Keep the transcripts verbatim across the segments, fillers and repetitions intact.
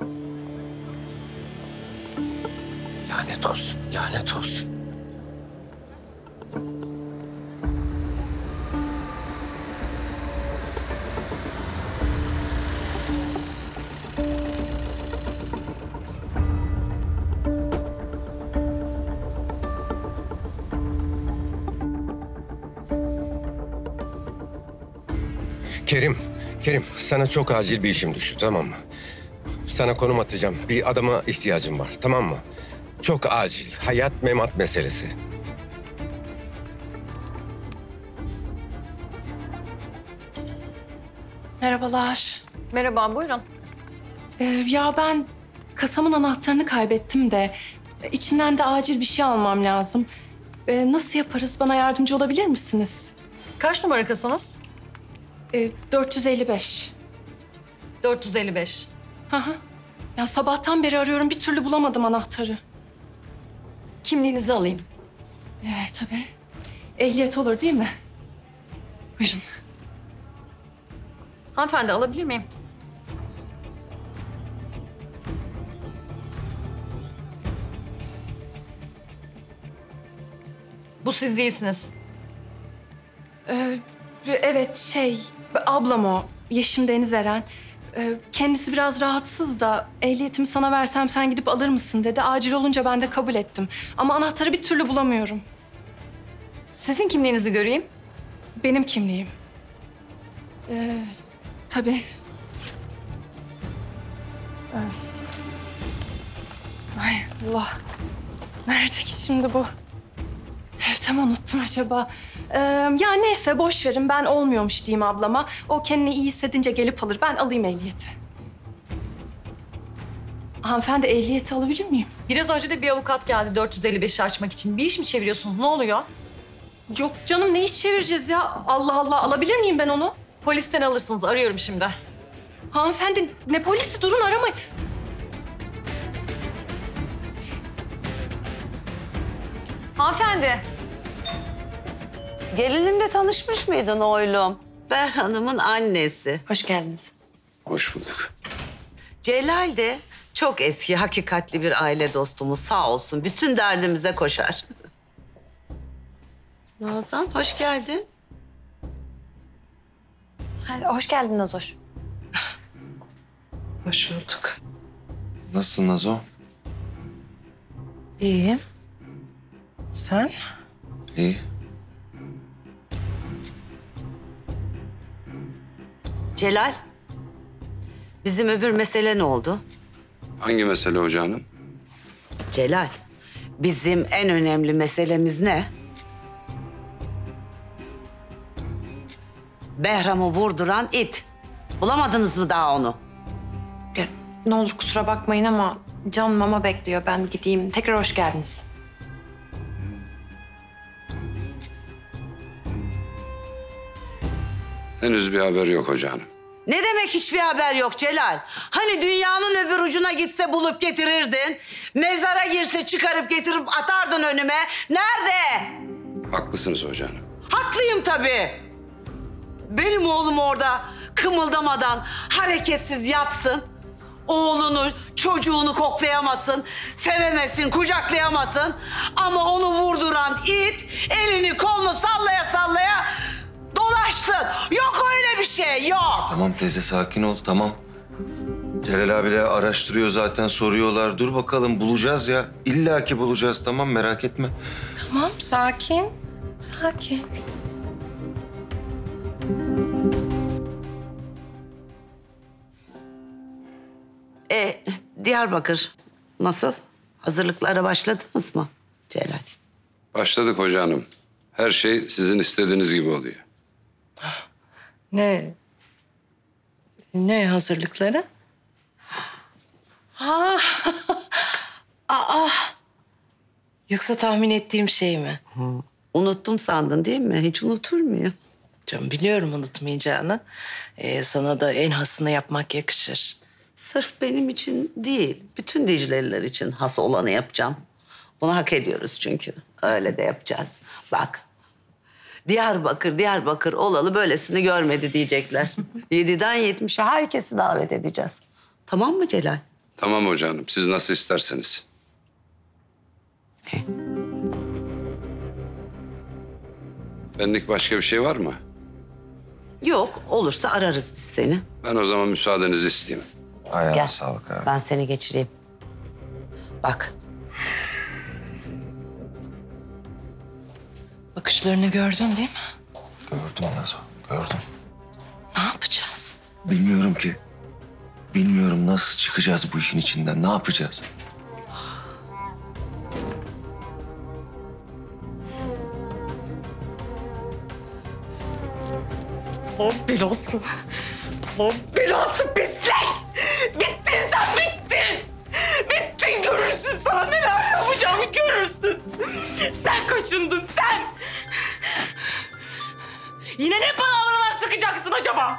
Lanet olsun, lanet olsun. Kerim, Kerim sana çok acil bir işim düştü, tamam mı? Sana konum atacağım. Bir adama ihtiyacım var, tamam mı? Çok acil, hayat memat meselesi. Merhabalar. Merhaba, buyurun. Ee, ya ben kasamın anahtarını kaybettim de içinden de acil bir şey almam lazım. Ee, nasıl yaparız? Bana yardımcı olabilir misiniz? Kaç numara kasanız? Ee, dört yüz elli beş. dört yüz elli beş. Hı hı. Ya sabahtan beri arıyorum, bir türlü bulamadım anahtarı. Kimliğinizi alayım. Evet tabii. Ehliyet olur değil mi? Buyurun. Hanımefendi, alabilir miyim? Bu siz değilsiniz. Ee, evet şey, ablam o. Yeşim Deniz Eren. Ee, kendisi biraz rahatsız da ehliyetimi sana versem sen gidip alır mısın dedi. Acil olunca ben de kabul ettim. Ama anahtarı bir türlü bulamıyorum. Sizin kimliğinizi göreyim. Benim kimliğim. Ee, tabii. Ee, Ay Allah. Nerede ki şimdi bu? Evde mi unuttum acaba? Ee, ya neyse boş verin, ben olmuyormuş diyeyim ablama. O kendini iyi hissedince gelip alır. Ben alayım ehliyeti. Hanımefendi, ehliyeti alabilir miyim? Biraz önce de bir avukat geldi dört yüz elli beşi açmak için. Bir iş mi çeviriyorsunuz? Ne oluyor? Yok canım, ne iş çevireceğiz ya? Allah Allah, alabilir miyim ben onu? Polisten alırsınız. Arıyorum şimdi. Hanımefendi, ne polisi, durun aramayın. Hanımefendi. Gelinimle tanışmış mıydın oğlum? Ber Hanım'ın annesi. Hoş geldiniz. Hoş bulduk. Celal de çok eski, hakikatli bir aile dostumuz, sağ olsun. Bütün derdimize koşar. Nazan, hoş geldin. Hadi, hoş geldin Nazoş. Hoş bulduk. Nasılsın Nazo? İyiyim. Sen? İyi. Celal, bizim öbür mesele ne oldu? Hangi mesele hoca hanım? Celal, bizim en önemli meselemiz ne? Behram'ı vurduran it. Bulamadınız mı daha onu? Ya, ne olur kusura bakmayın ama Can mama bekliyor. Ben gideyim. Tekrar hoş geldiniz. Henüz bir haber yok hoca hanım. Ne demek hiçbir haber yok Celal? Hani dünyanın öbür ucuna gitse bulup getirirdin. Mezara girse çıkarıp getirip atardın önüme. Nerede? Haklısınız hoca hanım. Haklıyım tabii. Benim oğlum orada kımıldamadan hareketsiz yatsın. Oğlunu, çocuğunu koklayamasın, sevemesin, kucaklayamasın. Ama onu vurduran it elini kolunu sallaya sallaya dolaşsın. Yok öyle bir şey, yok. Tamam teyze sakin ol tamam. Celal abiler araştırıyor zaten soruyorlar. Dur bakalım bulacağız ya. İlla ki bulacağız tamam merak etme. Tamam, sakin. Sakin. E, Diyarbakır nasıl? Hazırlıklara başladınız mı Celal? Başladık hoca hanım. Her şey sizin istediğiniz gibi oluyor. Ne? Ne hazırlıkları? Ha. Aa. Yoksa tahmin ettiğim şey mi? Unuttum sandın değil mi? Hiç unutur muyum? Canım biliyorum unutmayacağını. Ee, sana da en hasını yapmak yakışır. Sırf benim için değil, bütün Dicleliler için has olanı yapacağım. Bunu hak ediyoruz çünkü. Öyle de yapacağız. Bak, Diyarbakır, Diyarbakır olalı böylesini görmedi diyecekler. Yediden yetmişe herkesi davet edeceğiz. Tamam mı Celal? Tamam hoca hanım, siz nasıl isterseniz. Benlik başka bir şey var mı? Yok, olursa ararız biz seni. Ben o zaman müsaadenizi isteyeyim. Ayağına Gel. sağlık abi. Ben seni geçireyim. Bak, Bakışlarını gördün değil mi? Gördüm Nazo, gördüm. Ne yapacağız? Bilmiyorum ki. Bilmiyorum nasıl çıkacağız bu işin içinden, ne yapacağız? Lan bilası. Lan bilası pislik. Bittin sen, bittin. Bittin, görürsün, sana neler yapacağımı görürsün. Sen kaşındın, sen. Yine ne palavralar sıkacaksın acaba?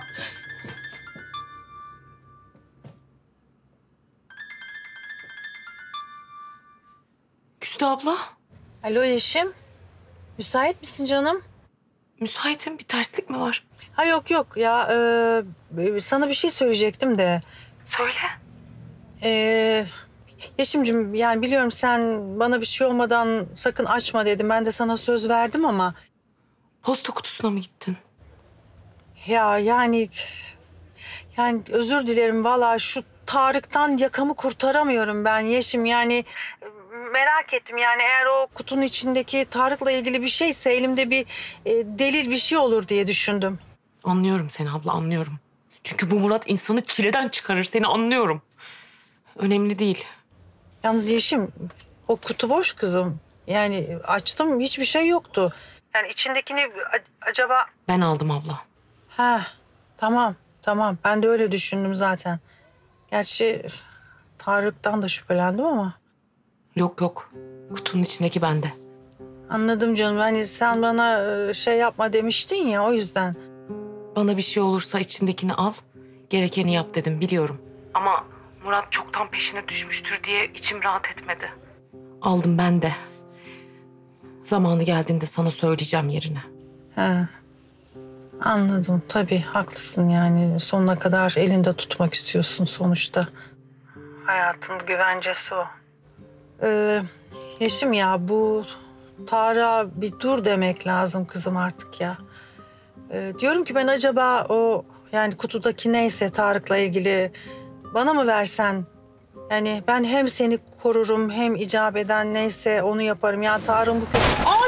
Güzde abla. Alo Yeşim. Müsait misin canım? Müsaitim. Bir terslik mi var? Ha yok yok ya e, sana bir şey söyleyecektim de. Söyle. E, Yeşim'cim yani biliyorum sen bana bir şey olmadan sakın açma dedim. Ben de sana söz verdim ama. Posta kutusuna mı gittin? Ya yani yani özür dilerim vallahi şu Tarık'tan yakamı kurtaramıyorum ben Yeşim yani. Merak ettim yani eğer o kutunun içindeki Tarık'la ilgili bir şeyse elimde bir e, delil bir şey olur diye düşündüm. Anlıyorum seni abla, anlıyorum. Çünkü bu Murat insanı çileden çıkarır, seni anlıyorum. Önemli değil. Yalnız Yeşim o kutu boş kızım. Yani açtım hiçbir şey yoktu. Yani içindekini a- acaba... Ben aldım abla. Ha tamam tamam ben de öyle düşündüm zaten. Gerçi Tarık'tan da şüphelendim ama. Yok yok. Kutunun içindeki bende. Anladım canım. Hani sen bana e, şey yapma demiştin ya o yüzden. Bana bir şey olursa içindekini al, gerekeni yap dedim, biliyorum. Ama Murat çoktan peşine düşmüştür diye içim rahat etmedi. Aldım ben de. Zamanı geldiğinde sana söyleyeceğim yerini. Ha. Anladım. Tabii haklısın yani. Sonuna kadar elinde tutmak istiyorsun sonuçta. Hayatın güvencesi o. Ee, Yeşim ya bu Tarık'a bir dur demek lazım kızım artık ya. Ee, diyorum ki ben acaba o yani kutudaki neyse Tarık'la ilgili bana mı versen? Yani ben hem seni korurum hem icap eden neyse onu yaparım. Yani Tarık'ın bu... Ay!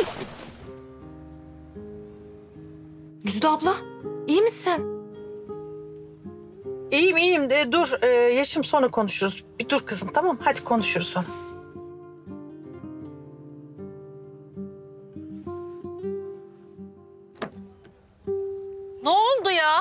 Güzide abla, iyi misin? İyiyim iyiyim de dur ee, Yeşim sonra konuşuruz. Bir dur kızım tamam hadi konuşuruz sonra. Ne oldu ya?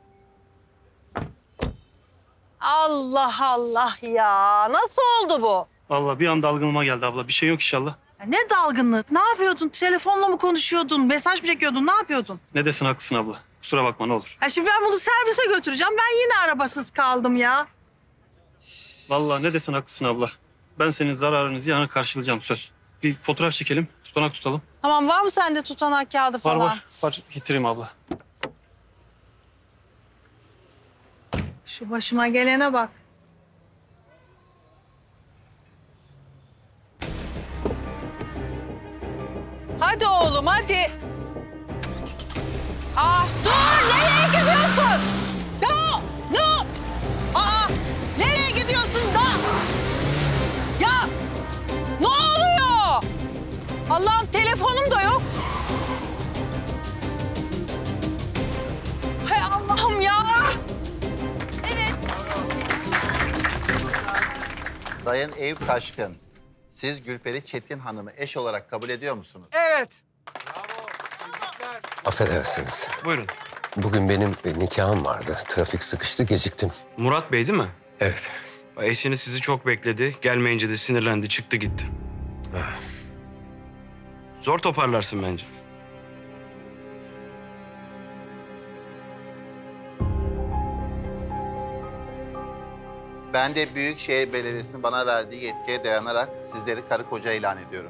Allah Allah ya. Nasıl oldu bu? Vallahi bir anda dalgınlığıma geldi abla. Bir şey yok inşallah. Ya ne dalgınlığı? Ne yapıyordun? Telefonla mı konuşuyordun? Mesaj mı çekiyordun? Ne yapıyordun? Ne desin haklısın abla. Kusura bakma ne olur. Ha şimdi ben bunu servise götüreceğim. Ben yine arabasız kaldım ya. Vallahi ne desin haklısın abla. Ben senin zararını ziyanı karşılayacağım söz. Bir fotoğraf çekelim, tutanak tutalım. Tamam var mı sende tutanak kağıdı falan? Var var, var. Getireyim abla. Şu başıma gelene bak. Hadi oğlum hadi. Aa, dur nereye gidiyorsun? No, no. Aa, nereye gidiyorsun da? Ya ne oluyor? Allah'ım telefonum da yok. Hay Allah'ım ya. Sayın Eyüp Taşkın, siz Gülperi Çetin Hanım'ı eş olarak kabul ediyor musunuz? Evet. Affedersiniz. Buyurun. Bugün benim nikahım vardı. Trafik sıkıştı, geciktim. Murat Bey değil mi? Evet. Eşiniz sizi çok bekledi. Gelmeyince de sinirlendi, çıktı gitti. Ah. Zor toparlarsın bence. Ben de Büyükşehir Belediyesi'nin bana verdiği yetkiye dayanarak sizleri karı koca ilan ediyorum.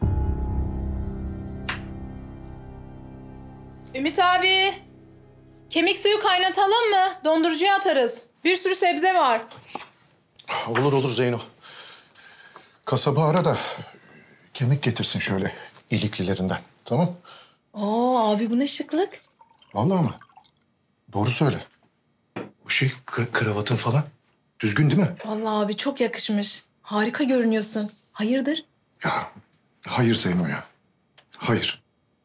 Ümit abi, kemik suyu kaynatalım mı? Dondurucuya atarız. Bir sürü sebze var. Olur olur Zeyno. Kasaba ara da kemik getirsin şöyle iliklilerinden. Tamam? Oo abi bu ne şıklık. Vallahi mı? Doğru söyle. Bu şey kı- kravatın falan düzgün değil mi? Vallahi abi çok yakışmış. Harika görünüyorsun. Hayırdır? Hayır Zeyno ya. Hayır.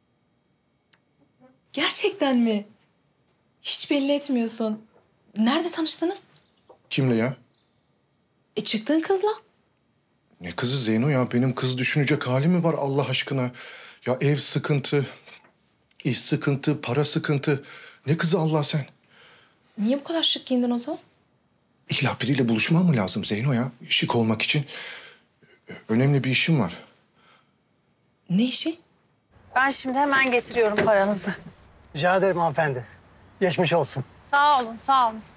Gerçekten mi? Hiç belli etmiyorsun. Nerede tanıştınız? Kimle ya? E çıktığın kızla. Ne kızı Zeyno ya? Benim kız düşünecek hali mi var Allah aşkına? Ya ev sıkıntı, iş sıkıntı, para sıkıntı. Ne kızı Allah sen? Niye bu kadar şık giyindin o zaman? İlla biriyle buluşmam mı lazım Zeyno ya? Şık olmak için. Önemli bir işim var. Ne işi? Ben şimdi hemen getiriyorum paranızı. Rica ederim hanımefendi. Geçmiş olsun. Sağ olun, sağ olun.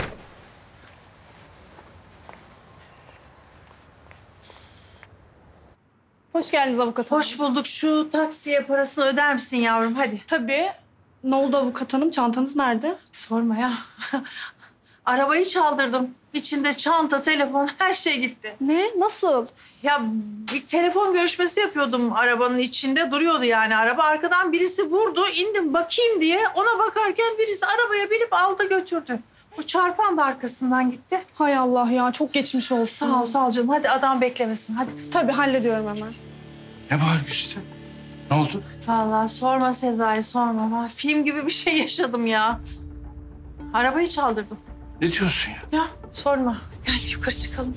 Hoş geldiniz avukat hanım. Hoş bulduk. Şu taksiye parasını öder misin yavrum? Hadi. Tabii. Ne oldu avukat hanım? Çantanız nerede? Sorma ya. Arabayı çaldırdım. İçinde çanta, telefon, her şey gitti. Ne? Nasıl? Ya bir telefon görüşmesi yapıyordum arabanın içinde. Duruyordu yani araba. Arkadan birisi vurdu. İndim bakayım diye. Ona bakarken birisi arabaya binip aldı götürdü. O çarpan da arkasından gitti. Hay Allah ya. Çok geçmiş olsun. Sağ ol, sağ ol canım. Hadi adam beklemesin. Hadi kızım. Tabii hallediyorum hemen. Ne var Güzide? Ne oldu? Vallahi sorma Sezai, sorma. Ha, film gibi bir şey yaşadım ya. Arabayı çaldırdım. Ne diyorsun ya? Ya sorma. Gel yukarı çıkalım.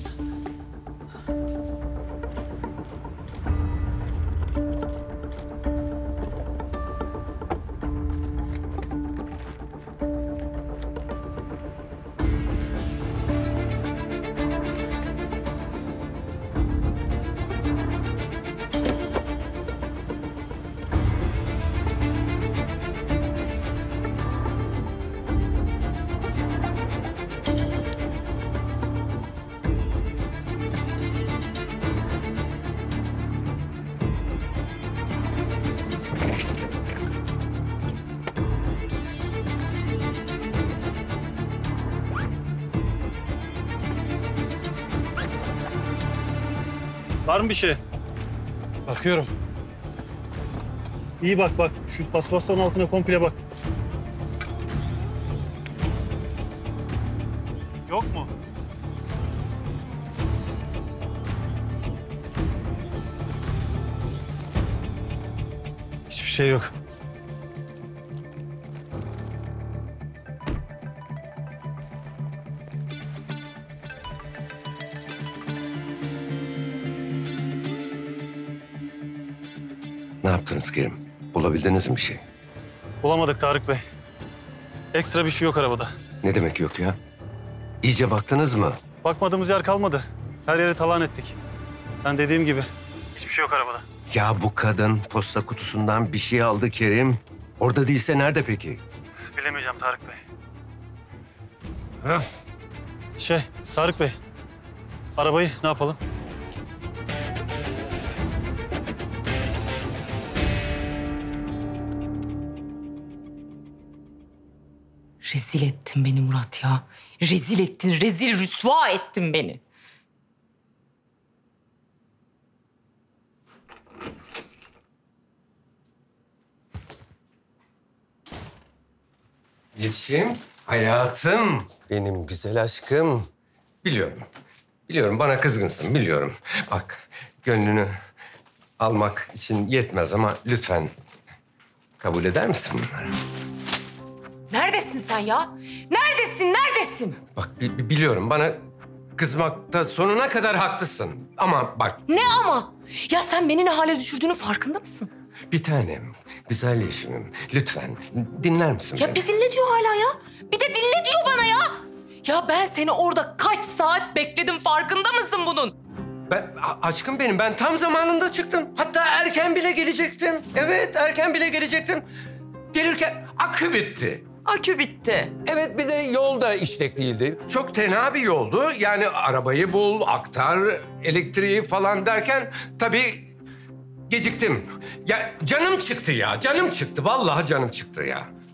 Var mı bir şey? Bakıyorum. İyi bak bak. Şu paspasların altına komple bak. Yok mu? Hiçbir şey yok. Ne yaptınız Kerim? Bulabildiniz mi bir şey? Bulamadık Tarık Bey. Ekstra bir şey yok arabada. Ne demek yok ya? İyice baktınız mı? Bakmadığımız yer kalmadı. Her yeri talan ettik. Ben dediğim gibi hiçbir şey yok arabada. Ya bu kadın posta kutusundan bir şey aldı Kerim. Orada değilse nerede peki? Bilemeyeceğim Tarık Bey. Öf. Şey Tarık Bey. Arabayı ne yapalım? Rezil ettin beni Murat ya. Rezil ettin, rezil rüsva ettin beni. Yeşim, hayatım, benim güzel aşkım. Biliyorum, biliyorum bana kızgınsın, biliyorum. Bak, gönlünü almak için yetmez ama lütfen kabul eder misin bunları? Neredesin sen ya? Neredesin, neredesin? Bak bi- bi- biliyorum bana kızmakta sonuna kadar haklısın. Ama bak Ne ama? Ya sen beni ne hale düşürdüğünün farkında mısın? bir tanem, güzel Yeşim'im. Lütfen dinler misin Ya beni? bir dinle diyor hala ya. Bir de dinle diyor bana ya. Ya ben seni orada kaç saat bekledim, farkında mısın bunun? Ben, a- aşkım benim, ben tam zamanında çıktım. Hatta erken bile gelecektim. Evet, erken bile gelecektim. Gelirken akü bitti. Akü bitti. Evet, bir de yol da işlek değildi. Çok tenha bir yoldu. Yani arabayı bul, aktar, elektriği falan derken tabii geciktim. Ya canım çıktı ya, canım çıktı. Vallahi canım çıktı ya.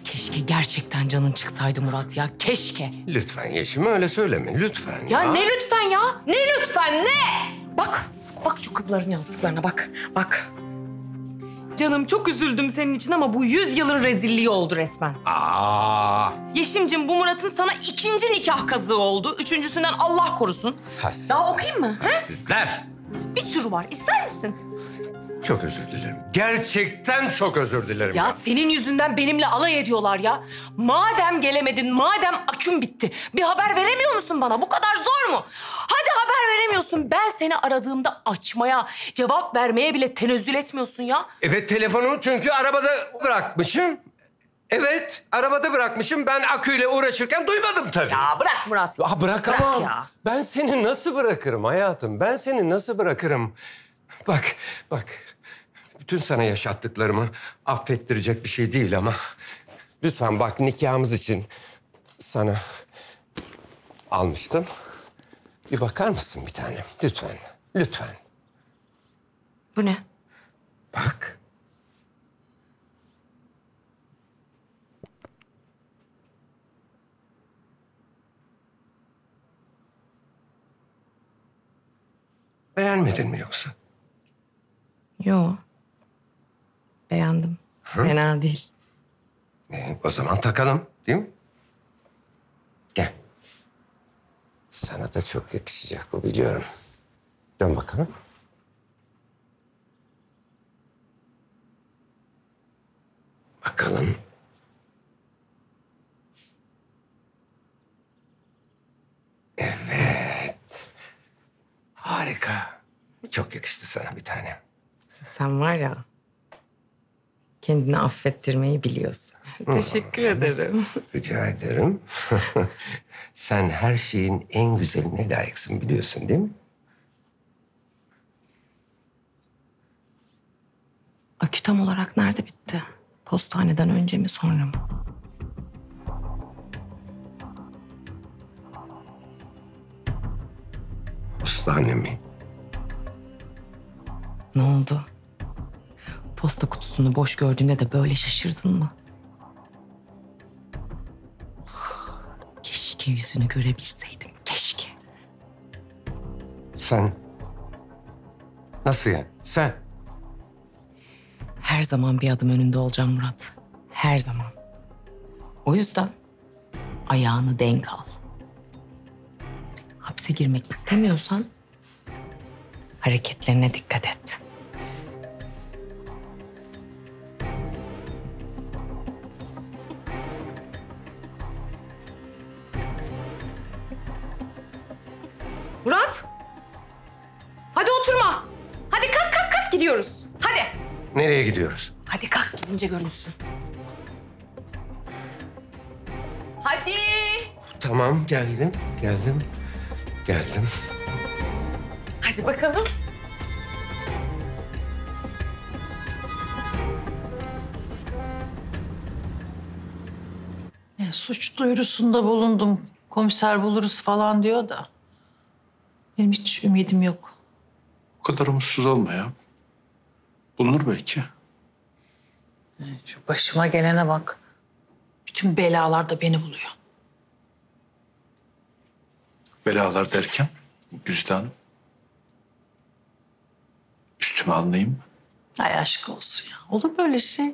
Keşke gerçekten canın çıksaydı Murat ya. Keşke. Lütfen Yeşim öyle söyleme lütfen Ya ne lütfen ya? Ne lütfen ne? Bak, bak şu kızların yazdıklarına bak, bak. Canım çok üzüldüm senin için ama bu yüz yılın rezilliği oldu resmen. Aa. Yeşimcim bu Murat'ın sana ikinci nikah kazığı oldu. Üçüncüsünden Allah korusun. Hassizler. Daha okuyayım mı? He? Hassizler. Bir sürü var. İster misin? Çok özür dilerim. Gerçekten çok özür dilerim. Ya senin yüzünden benimle alay ediyorlar ya. Madem gelemedin, madem aküm bitti. Bir haber veremiyor musun bana? Bu kadar zor mu? Hadi haber veremiyorsun. Ben seni aradığımda açmaya, cevap vermeye bile tenezzül etmiyorsun ya. Evet telefonu çünkü arabada bırakmışım. Evet arabada bırakmışım. Ben aküyle uğraşırken duymadım tabii. Ya bırak Murat. Aa, bırakamam. Bırak ya. Ben seni nasıl bırakırım hayatım? Ben seni nasıl bırakırım? Bak, bak. Bütün sana yaşattıklarımı affettirecek bir şey değil ama... Lütfen bak nikahımız için sana almıştım. Bir bakar mısın bir tanem? Lütfen, lütfen. Bu ne? Bak. Beğenmedin mi yoksa? Yo. Beğendim. Hı? Fena değil. Ee, o zaman takalım, değil mi? Gel. Sana da çok yakışacak bu biliyorum. Dön bakalım. Bakalım. Evet. Harika. Çok yakıştı sana bir tane. Sen var ya, kendini affettirmeyi biliyorsun. Teşekkür ederim. Rica ederim. Sen her şeyin en güzeline layıksın biliyorsun değil mi? Akü tam olarak nerede bitti? Postaneden önce mi sonra mı? Postane mi? Ne oldu? Posta kutusunu boş gördüğünde de böyle şaşırdın mı? Keşke yüzünü görebilseydim, keşke. Sen? Nasıl yani? Sen? Her zaman bir adım önünde olacağım Murat. Her zaman. O yüzden ayağını denk al. Hapse girmek istemiyorsan hareketlerine dikkat et. Murat! Hadi oturma. Hadi kalk kalk kalk gidiyoruz. Hadi. Nereye gidiyoruz? Hadi kalk gidince görünsün. Hadi. Tamam geldim, geldim, geldim. Hadi bakalım. E, suç duyurusunda bulundum. Komiser buluruz falan diyor da. Benim hiç ümidim yok. Bu kadar umutsuz olma ya. Bulunur belki. E, şu başıma gelene bak. Bütün belalar da beni buluyor. Belalar derken Güzide Hanım. Üstüme alınayım mı? Ay aşk olsun ya. Olur böyle şey.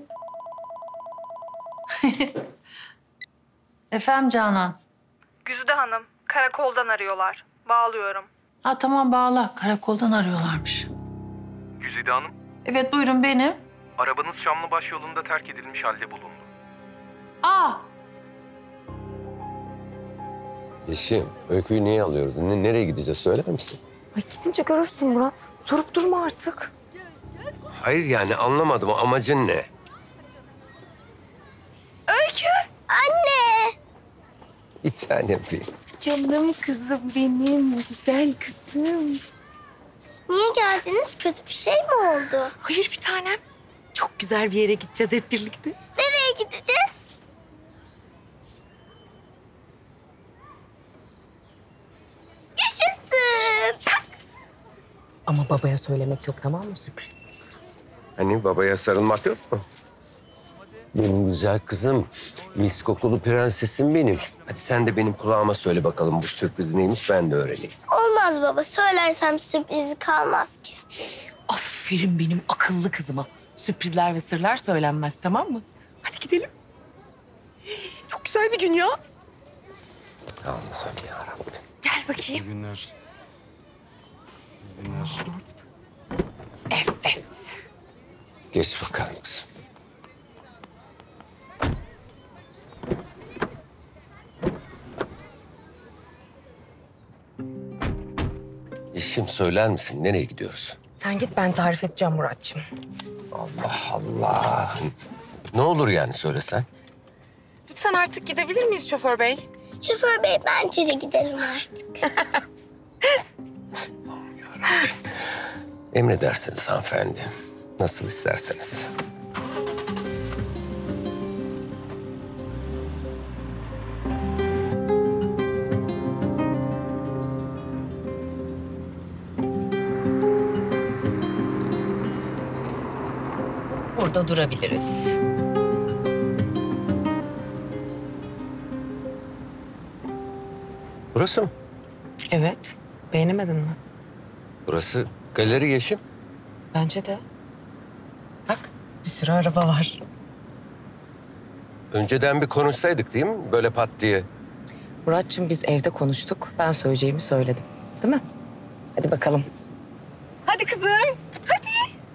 Efendim Canan. Güzide Hanım, karakoldan arıyorlar. Bağlıyorum. Ha tamam bağla. Karakoldan arıyorlarmış. Güzide Hanım, Evet buyurun benim. arabanız Şamlıbaş yolunda terk edilmiş halde bulundu. Aa! Yeşim, öyküyü niye alıyoruz? Ne, nereye gideceğiz söyler misin? Ay gidince görürsün Murat. Sorup durma artık. Hayır yani anlamadım. Amacın ne? Öykü! Anne! Bir tane bir. Canım kızım benim, güzel kızım. Niye geldiniz? Kötü bir şey mi oldu? Hayır bir tanem. Çok güzel bir yere gideceğiz hep birlikte. Nereye gideceğiz? Yaşasın! Ama babaya söylemek yok tamam mı sürpriz? Hani babaya sarılmak yok mu? Benim güzel kızım, mis kokulu prensesim benim. Hadi sen de benim kulağıma söyle bakalım bu sürpriz neymiş, ben de öğreneyim. Olmaz baba. Söylersem sürprizi kalmaz ki. Aferin benim akıllı kızıma. Sürprizler ve sırlar söylenmez, tamam mı? Hadi gidelim. Çok güzel bir gün ya. Allah'ım yarabbim. Gel bakayım. İyi günler. İyi günler. Evet. Geç bakalım kızım. Yeşim, söyler misin? Nereye gidiyoruz? Sen git, ben tarif edeceğim Muratçım. Allah Allah. Ne olur yani söylesen. Lütfen artık gidebilir miyiz şoför bey? Şoför bey bence de gidelim artık. Emredersiniz hanımefendi. Nasıl isterseniz. Burada durabiliriz. Burası mı? Evet. Beğenemedin mi? Burası galeri Yeşim. Bence de. Bak, bir sürü araba var. Önceden bir konuşsaydık değil mi? Böyle pat diye. Muratçım, biz evde konuştuk. Ben söyleyeceğimi söyledim. Değil mi? Hadi bakalım. Hadi kızım. Hadi.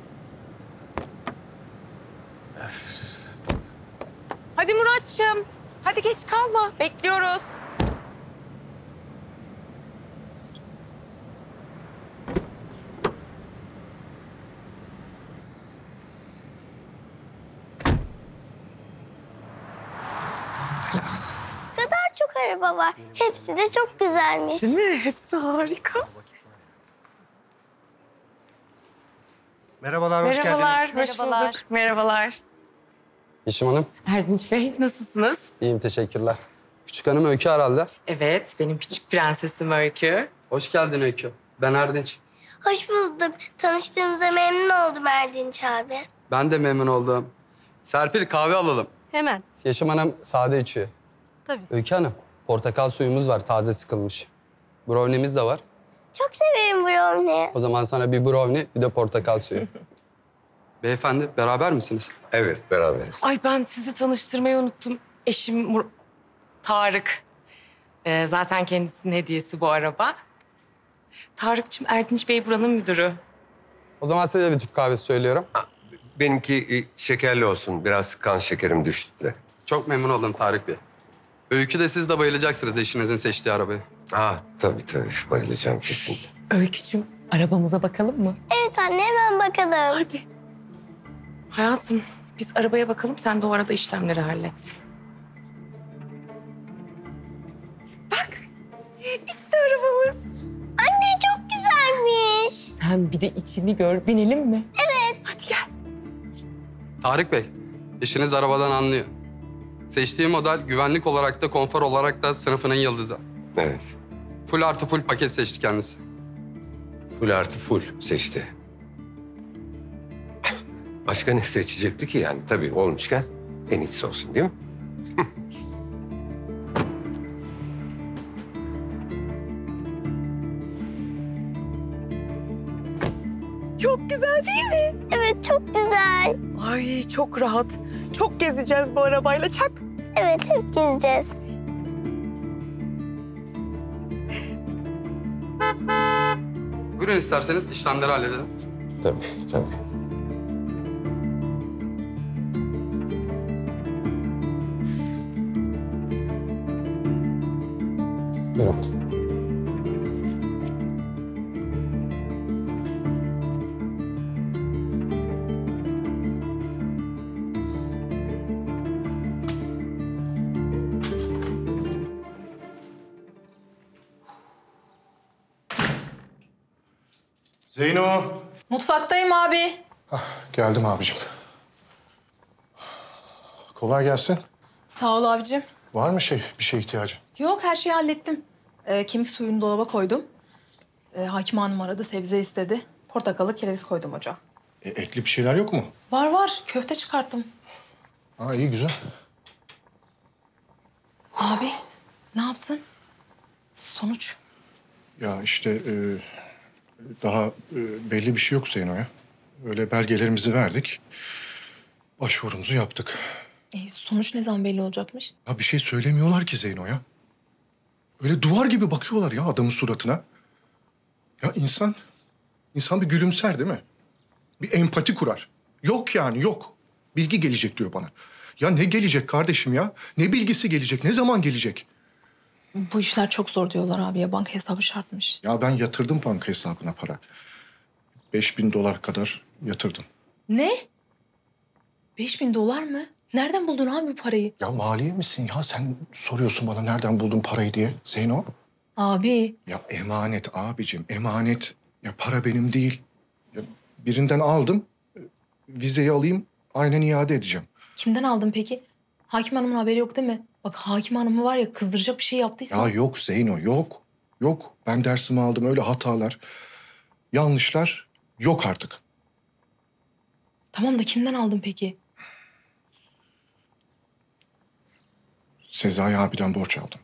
Hadi Muratçım. Hadi geç kalma. Bekliyoruz. Ne kadar çok araba var. Hepsi de çok güzelmiş. Değil mi? Hepsi harika. Merhabalar, hoş Merhabalar, geldiniz. hoş bulduk. Merhabalar. Yeşim Hanım, Erdinç Bey, nasılsınız? iyiyim teşekkürler. Küçük hanım Öykü herhalde. Evet, benim küçük prensesim Öykü. Hoş geldin Öykü. Ben Erdinç. Hoş bulduk. Tanıştığımıza memnun oldum Erdinç abi. Ben de memnun oldum. Serpil, kahve alalım. Hemen. Yeşim Hanım sade içiyor. Tabii. Öykü Hanım, portakal suyumuz var, taze sıkılmış. Brownie'miz de var. Çok severim brownie. O zaman sana bir brownie, bir de portakal suyu. Beyefendi, beraber misiniz? Evet, beraberiz. Ay, ben sizi tanıştırmayı unuttum. Eşim Mur- Tarık. Ee, zaten kendisinin hediyesi bu araba. Tarık'cığım, Erdinç Bey buranın müdürü. O zaman size de bir Türk kahvesi söylüyorum. Benimki e, şekerli olsun. Biraz kan şekerim düştü de. Çok memnun oldum Tarık Bey. Öykü de siz de bayılacaksınız eşinizin seçtiği arabayı. Ah, tabii tabii. Bayılacağım kesin. Öykücüğüm, arabamıza bakalım mı? Evet anne, hemen bakalım. Hadi. Hayatım, biz arabaya bakalım. Sen de o arada işlemleri hallet. Bak, işte arabamız. Anne çok güzelmiş. Sen bir de içini gör. Binelim mi? Evet. Hadi gel. Tarık Bey, eşiniz arabadan anlıyor. Seçtiği model güvenlik olarak da konfor olarak da sınıfının yıldızı. Evet. Full artı full paket seçti kendisi. Full artı full seçti. Başka ne seçecekti ki yani? Tabii olmuşken en iyisi olsun değil mi? Çok güzel değil mi? Evet, çok güzel. Ay, çok rahat. Çok gezeceğiz bu arabayla, çak. Evet, hep gezeceğiz. Buyurun isterseniz işlemleri halledelim. Tabii, tabii. Buyurun. Zeyno. Mutfaktayım abi. Geldim abicim. Kolay gelsin. Sağ ol abicim. Var mı şey, bir şeye ihtiyacın? Yok, her şeyi hallettim. Ee, kemik suyunu dolaba koydum. Ee, Hakim Hanım aradı, sebze istedi. Portakalı, kereviz koydum ocağa. E, etli bir şeyler yok mu? Var var, köfte çıkarttım. Ha iyi güzel. Abi ne yaptın? Sonuç? Ya işte e, daha e, belli bir şey yok Zeyno'ya. Öyle belgelerimizi verdik. Başvurumuzu yaptık. E, sonuç ne zaman belli olacakmış? Ya bir şey söylemiyorlar ki Zeyno'ya. Öyle duvar gibi bakıyorlar ya adamın suratına. Ya insan, insan bir gülümser değil mi? Bir empati kurar. Yok yani yok. Bilgi gelecek diyor bana. Ya ne gelecek kardeşim ya? Ne bilgisi gelecek? Ne zaman gelecek? Bu işler çok zor diyorlar abi ya. Banka hesabı şartmış. Ya ben yatırdım banka hesabına para. Beş bin dolar kadar yatırdım. Ne? Beş bin dolar mı? Nereden buldun abi bu parayı? Ya maliye misin ya? Sen soruyorsun bana nereden buldun parayı diye Zeyno. Abi. Ya emanet abicim, emanet. Ya para benim değil. Ya birinden aldım, vizeyi alayım, aynen iade edeceğim. Kimden aldın peki? Hakim Hanım'ın haberi yok değil mi? Bak Hakim Hanım'ı var ya kızdıracak bir şey yaptıysa. Ya yok Zeyno, yok. Yok. Ben dersimi aldım, öyle hatalar, yanlışlar yok artık. Tamam da kimden aldın peki? Sezai abiden borç aldım.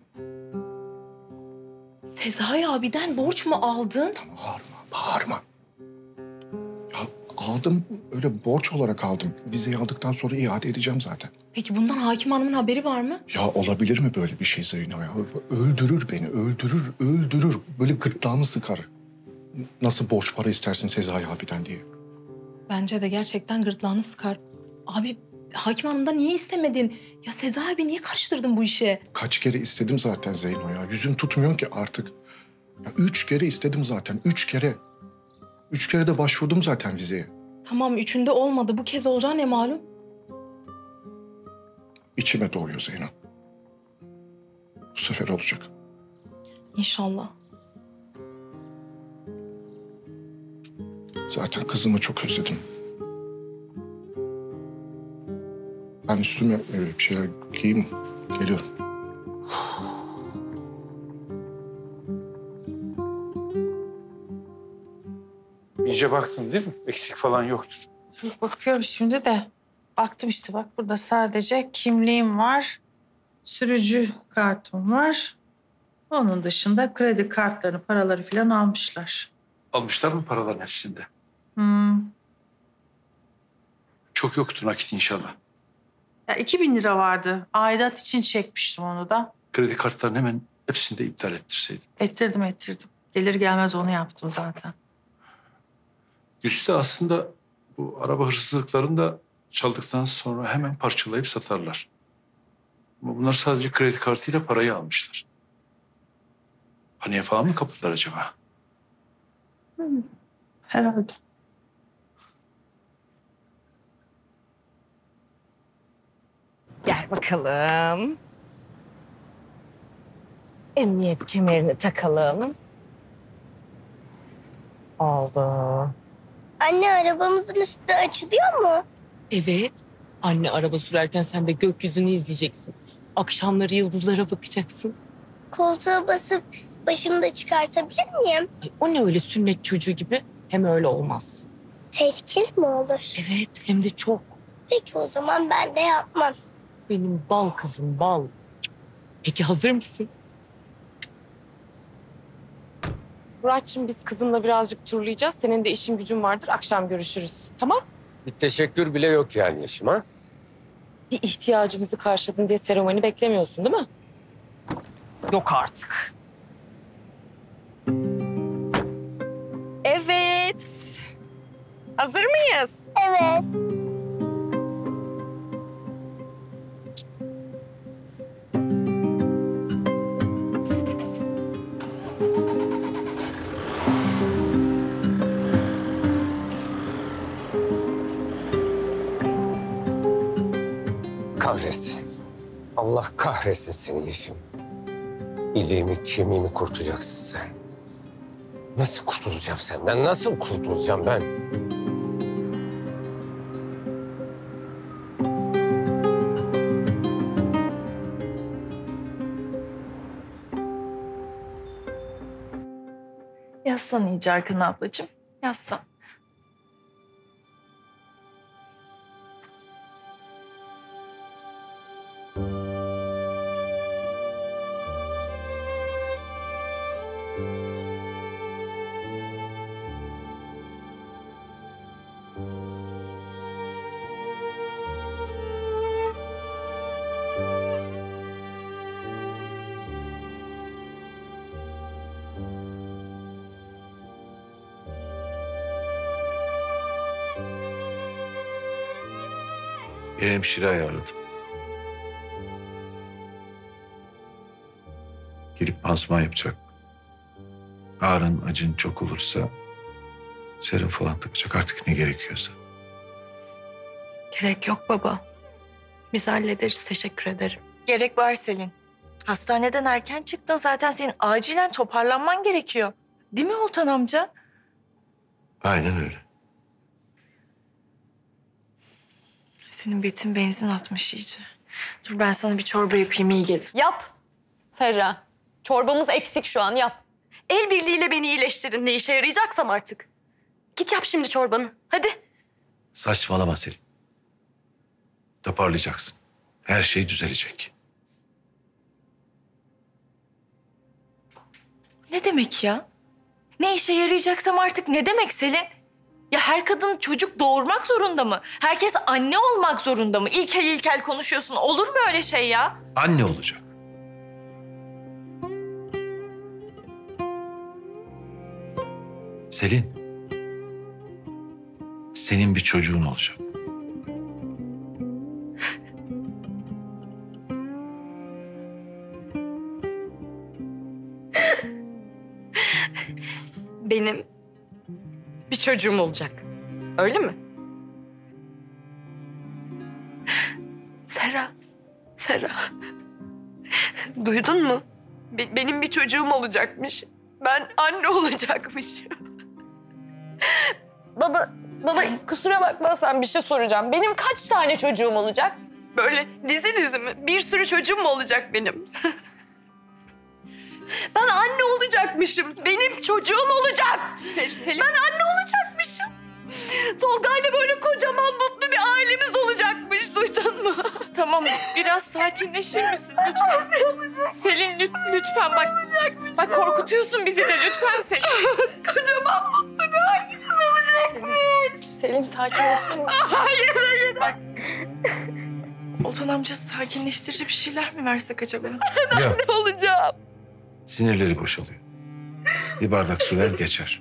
Sezai abiden borç mu aldın? Tamam bağırma, bağırma. Ya aldım, öyle borç olarak aldım. Vizeyi aldıktan sonra iade edeceğim zaten. Peki bundan Hakim Hanım'ın haberi var mı? Ya olabilir mi böyle bir şey Zeyno ya? Öldürür beni, öldürür, öldürür. Böyle gırtlağımı sıkar. Nasıl borç para istersin Sezai abiden diye. Bence de gerçekten gırtlağını sıkar. Abi Hakim Hanım'dan niye istemedin? Ya Sezai abi niye karıştırdın bu işe? Kaç kere istedim zaten Zeyno ya. Yüzüm tutmuyor ki artık. Ya üç kere istedim zaten, üç kere. Üç kere de başvurdum zaten vizeye. Tamam üçünde olmadı. Bu kez olacağı ne malum? İçime doğuyor Zeyno. Bu sefer olacak. İnşallah. Zaten kızımı çok özledim. Ben üstüme öyle bir şeyler giyeyim, geliyorum. İyice baktın değil mi? Eksik falan yoktur. Bakıyorum şimdi de. Baktım işte bak burada sadece kimliğim var. Sürücü kartım var. Onun dışında kredi kartlarını, paraları falan almışlar. Almışlar mı paraların hepsinde? Hmm. Çok yoktu nakit inşallah. Ya iki bin lira vardı. Aidat için çekmiştim onu da. Kredi kartlarının hemen hepsini de iptal ettirseydin. Ettirdim ettirdim. Gelir gelmez onu yaptım zaten. Güzide aslında bu araba hırsızlıklarını da çaldıktan sonra hemen parçalayıp satarlar. Ama bunlar sadece kredi kartıyla parayı almışlar. Paniğe falan mı kapıldılar acaba? Hmm. Herhalde. Gel bakalım. Emniyet kemerini takalım. Oldu. Anne arabamızın üstü açılıyor mu? Evet. Anne araba sürerken sen de gökyüzünü izleyeceksin. Akşamları yıldızlara bakacaksın. Koltuğa basıp başımı da çıkartabilir miyim? Ay, o ne öyle sünnet çocuğu gibi? Hem öyle olmaz. Tehlikeli mi olur? Evet hem de çok. Peki o zaman ben de yapmam. Benim bal kızım bal. Peki hazır mısın? Muratçım biz kızımla birazcık turlayacağız. Senin de işin gücün vardır. Akşam görüşürüz. Tamam? Bir teşekkür bile yok yani Yeşim ha? Bir ihtiyacımızı karşıladın diye seremoni beklemiyorsun değil mi? Yok artık. Evet. Hazır mıyız? Evet. Kahretsin. Allah kahretsin seni Yeşim. İliğimi, kemiğimi kurtulacaksın sen. Nasıl kurtulacağım senden? Nasıl kurtulacağım ben? Yaslan iyice arkana ablacığım. Yaslan. Bir hemşire ayarladım. Gelip pansuman yapacak. Ağrın, acın çok olursa serum falan takacak, artık ne gerekiyorsa. Gerek yok baba. Biz hallederiz, teşekkür ederim. Gerek var Selin. Hastaneden erken çıktın, zaten senin acilen toparlanman gerekiyor. Değil mi Oltan amca? Aynen öyle. Senin betin benzin atmış iyice. Dur ben sana bir çorba yapayım, iyi gelir. Yap Serra. Çorbamız eksik şu an, yap. El birliğiyle beni iyileştirin, ne işe yarayacaksam artık. Git yap şimdi çorbanı, hadi. Saçmalama Selin. Toparlayacaksın. Her şey düzelecek. Ne demek ya? Ne işe yarayacaksam artık ne demek Selin? Ya her kadın çocuk doğurmak zorunda mı? Herkes anne olmak zorunda mı? İlkel ilkel konuşuyorsun. Olur mu öyle şey ya? Anne olacak. Selin, senin bir çocuğun olacak. Benim bir çocuğum olacak. Öyle mi? Serra, Serra. Duydun mu? Be- benim bir çocuğum olacakmış. Ben anne olacakmışım. Baba, baba kusura bakmazsan bir şey soracağım. Benim kaç tane çocuğum olacak? Böyle dizi dizi mi? Bir sürü çocuğum mu olacak benim? Ben anne olacakmışım. Benim çocuğum olacak. Sel- Selim. Ben anne olacakmışım. Tolga'yla böyle kocaman mutlu bir ailemiz olacakmış. Duydun mu? Tamam, biraz sakinleşir misin lütfen? Selin lüt- lütfen bak. Bak korkutuyorsun bizi de lütfen Selin. Kocaman mutlu bir ailemiz olacakmış. Selin, Selin sakinleşir misin? Hayır, hayır. Bak. Oltan amca sakinleştirici bir şeyler mi versek acaba? Ben Yok. anne olacağım. Sinirleri boşalıyor. Bir bardak su ver geçer.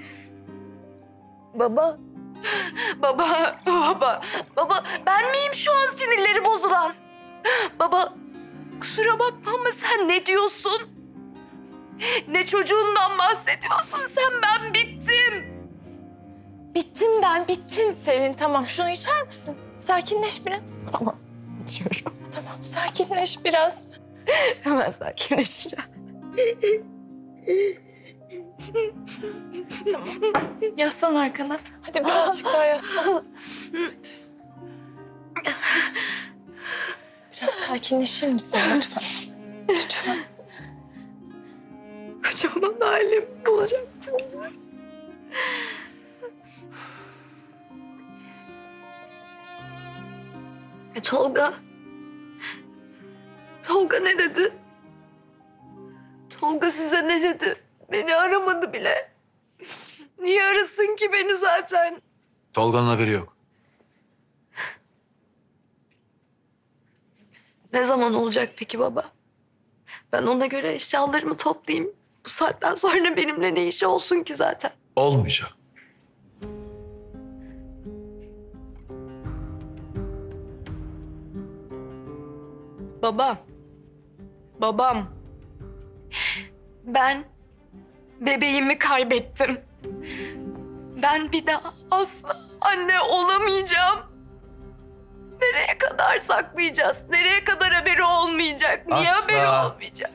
Baba. Baba, baba, baba. Ben miyim şu an sinirleri bozulan? Baba, kusura bakma ama sen ne diyorsun? Ne çocuğundan bahsediyorsun sen? Ben bittim. Bittim ben, bittim. Selin tamam, şunu içer misin? Sakinleş biraz. Tamam, içiyorum. Tamam, sakinleş biraz. Hemen sakinleşeceğim. Tamam. Yaslan arkana. Hadi birazcık daha yaslan. Hadi. Biraz sakinleşir misin lütfen? Lütfen. Kocaman ailem olacaktı. Tolga. Tolga ne dedi? Tolga size ne dedi? Beni aramadı bile. Niye arasın ki beni zaten? Tolga'nın haberi yok. Ne zaman olacak peki baba? Ben ona göre eşyalarımı toplayayım. Bu saatten sonra benimle ne işi olsun ki zaten? Olmayacak. Baba. Babam. Ben bebeğimi kaybettim. Ben bir daha asla anne olamayacağım. Nereye kadar saklayacağız? Nereye kadar haberi olmayacak? Niye Asla. haberi olmayacak?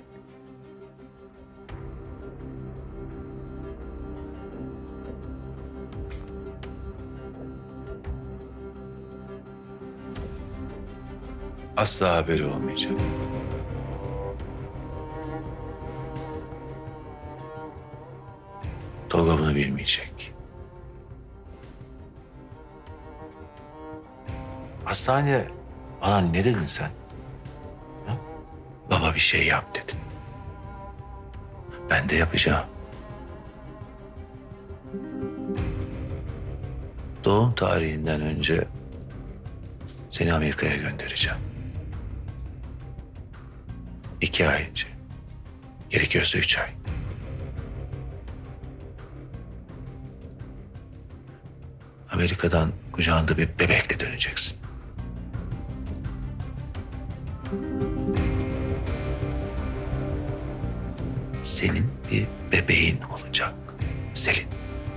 Asla haberi olmayacak. Tolga bunu bilmeyecek. Hastanede bana ne dedin sen? Ha? Baba bir şey yap dedin. Ben de yapacağım. doğum tarihinden önce seni Amerika'ya göndereceğim. İki ay önce. Gerekiyorsa üç ay. Amerika'dan kucağında bir bebekle döneceksin. Senin bir bebeğin olacak Selin.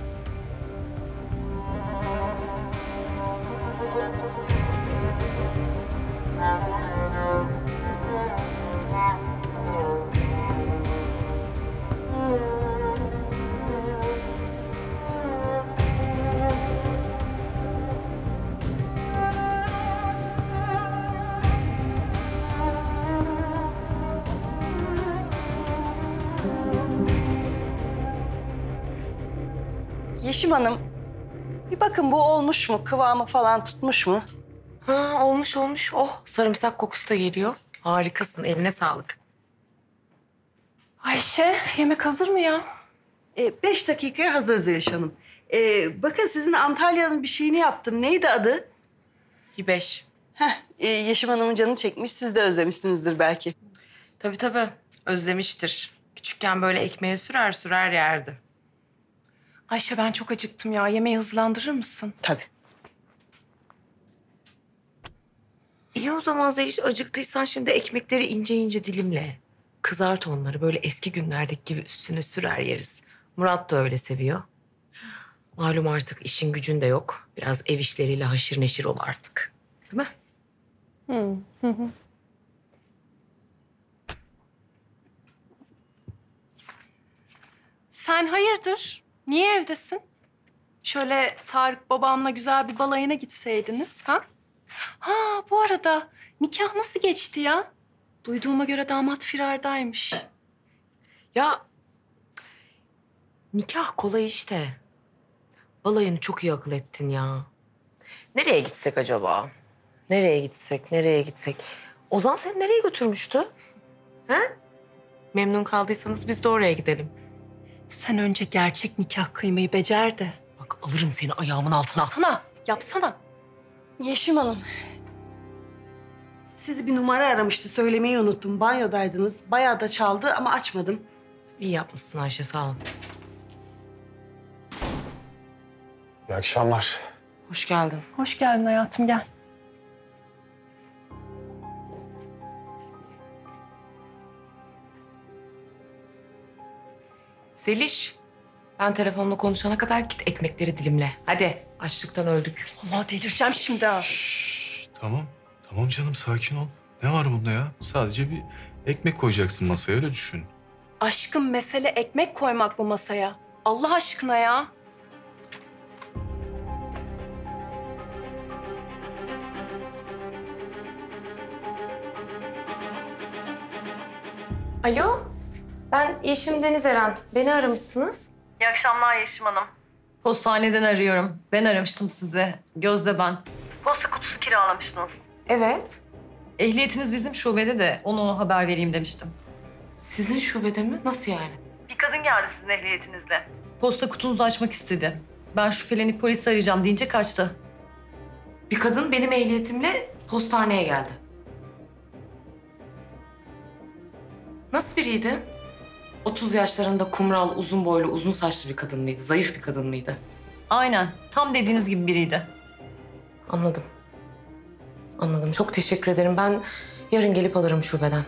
Yeşim Hanım, bir bakın bu olmuş mu? Kıvamı falan tutmuş mu? Ha, olmuş olmuş. Oh, sarımsak kokusu da geliyor. Harikasın, eline sağlık. Ayşe, yemek hazır mı ya? E, beş dakikaya hazır Zeliş Hanım. E, bakın sizin Antalya'nın bir şeyini yaptım. Neydi adı? Hibeş. Heh, e, Yeşim Hanım'ın canı çekmiş. Siz de özlemişsinizdir belki. Tabii tabii, özlemiştir. Küçükken böyle ekmeğe sürer sürer yerdi. Ayşe ben çok acıktım ya. Yemeği hızlandırır mısın? Tabii. İyi o zaman Zeliş, acıktıysan şimdi ekmekleri ince ince dilimle. Kızart onları, böyle eski günlerdeki gibi üstüne sürer yeriz. Murat da öyle seviyor. Malum artık işin gücün de yok. Biraz ev işleriyle haşır neşir ol artık. Değil mi? Hı hı. hı. Sen hayırdır? Niye evdesin? Şöyle Tarık babamla güzel bir balayına gitseydiniz ha? Ha bu arada nikah nasıl geçti ya? Duyduğuma göre damat firardaymış. Ya nikah kolay işte. Balayını çok iyi akıl ettin ya. Nereye gitsek acaba? Nereye gitsek, nereye gitsek? Ozan seni nereye götürmüştü? Ha? Memnun kaldıysanız biz de oraya gidelim. Sen önce gerçek nikah kıymayı becer de. Bak alırım seni ayağımın altına. Sana, yapsana. Yeşim Hanım. Sizi bir numara aramıştı. Söylemeyi unuttum. Banyodaydınız. Bayağı da çaldı ama açmadım. İyi yapmışsın Ayşe, sağ ol. İyi akşamlar. Hoş geldin. Hoş geldin hayatım, gel. Zeliş, ben telefonla konuşana kadar git ekmekleri dilimle. Hadi, açlıktan öldük. Allah delireceğim şimdi ha. Tamam. Tamam canım sakin ol. Ne var bunda ya? Sadece bir ekmek koyacaksın masaya öyle düşün. Aşkım mesele ekmek koymak bu masaya. Allah aşkına ya. Alo, ben Yeşim Deniz Eren. Beni aramışsınız. İyi akşamlar Yeşim Hanım. Postaneden arıyorum. Ben aramıştım sizi. Gözde ben. Posta kutusu kiralamıştınız. Evet. Ehliyetiniz bizim şubede de onu haber vereyim demiştim. Sizin şubede mi? Nasıl yani? Bir kadın geldi sizin ehliyetinizle. Posta kutunuzu açmak istedi. Ben şüphelenip polisi arayacağım deyince kaçtı. Bir kadın benim ehliyetimle postaneye geldi. Nasıl biriydi? otuz yaşlarında kumral, uzun boylu, uzun saçlı bir kadın mıydı? Zayıf bir kadın mıydı? Aynen. Tam dediğiniz gibi biriydi. Anladım. Anladım. Çok teşekkür ederim. Ben yarın gelip alırım şubeden.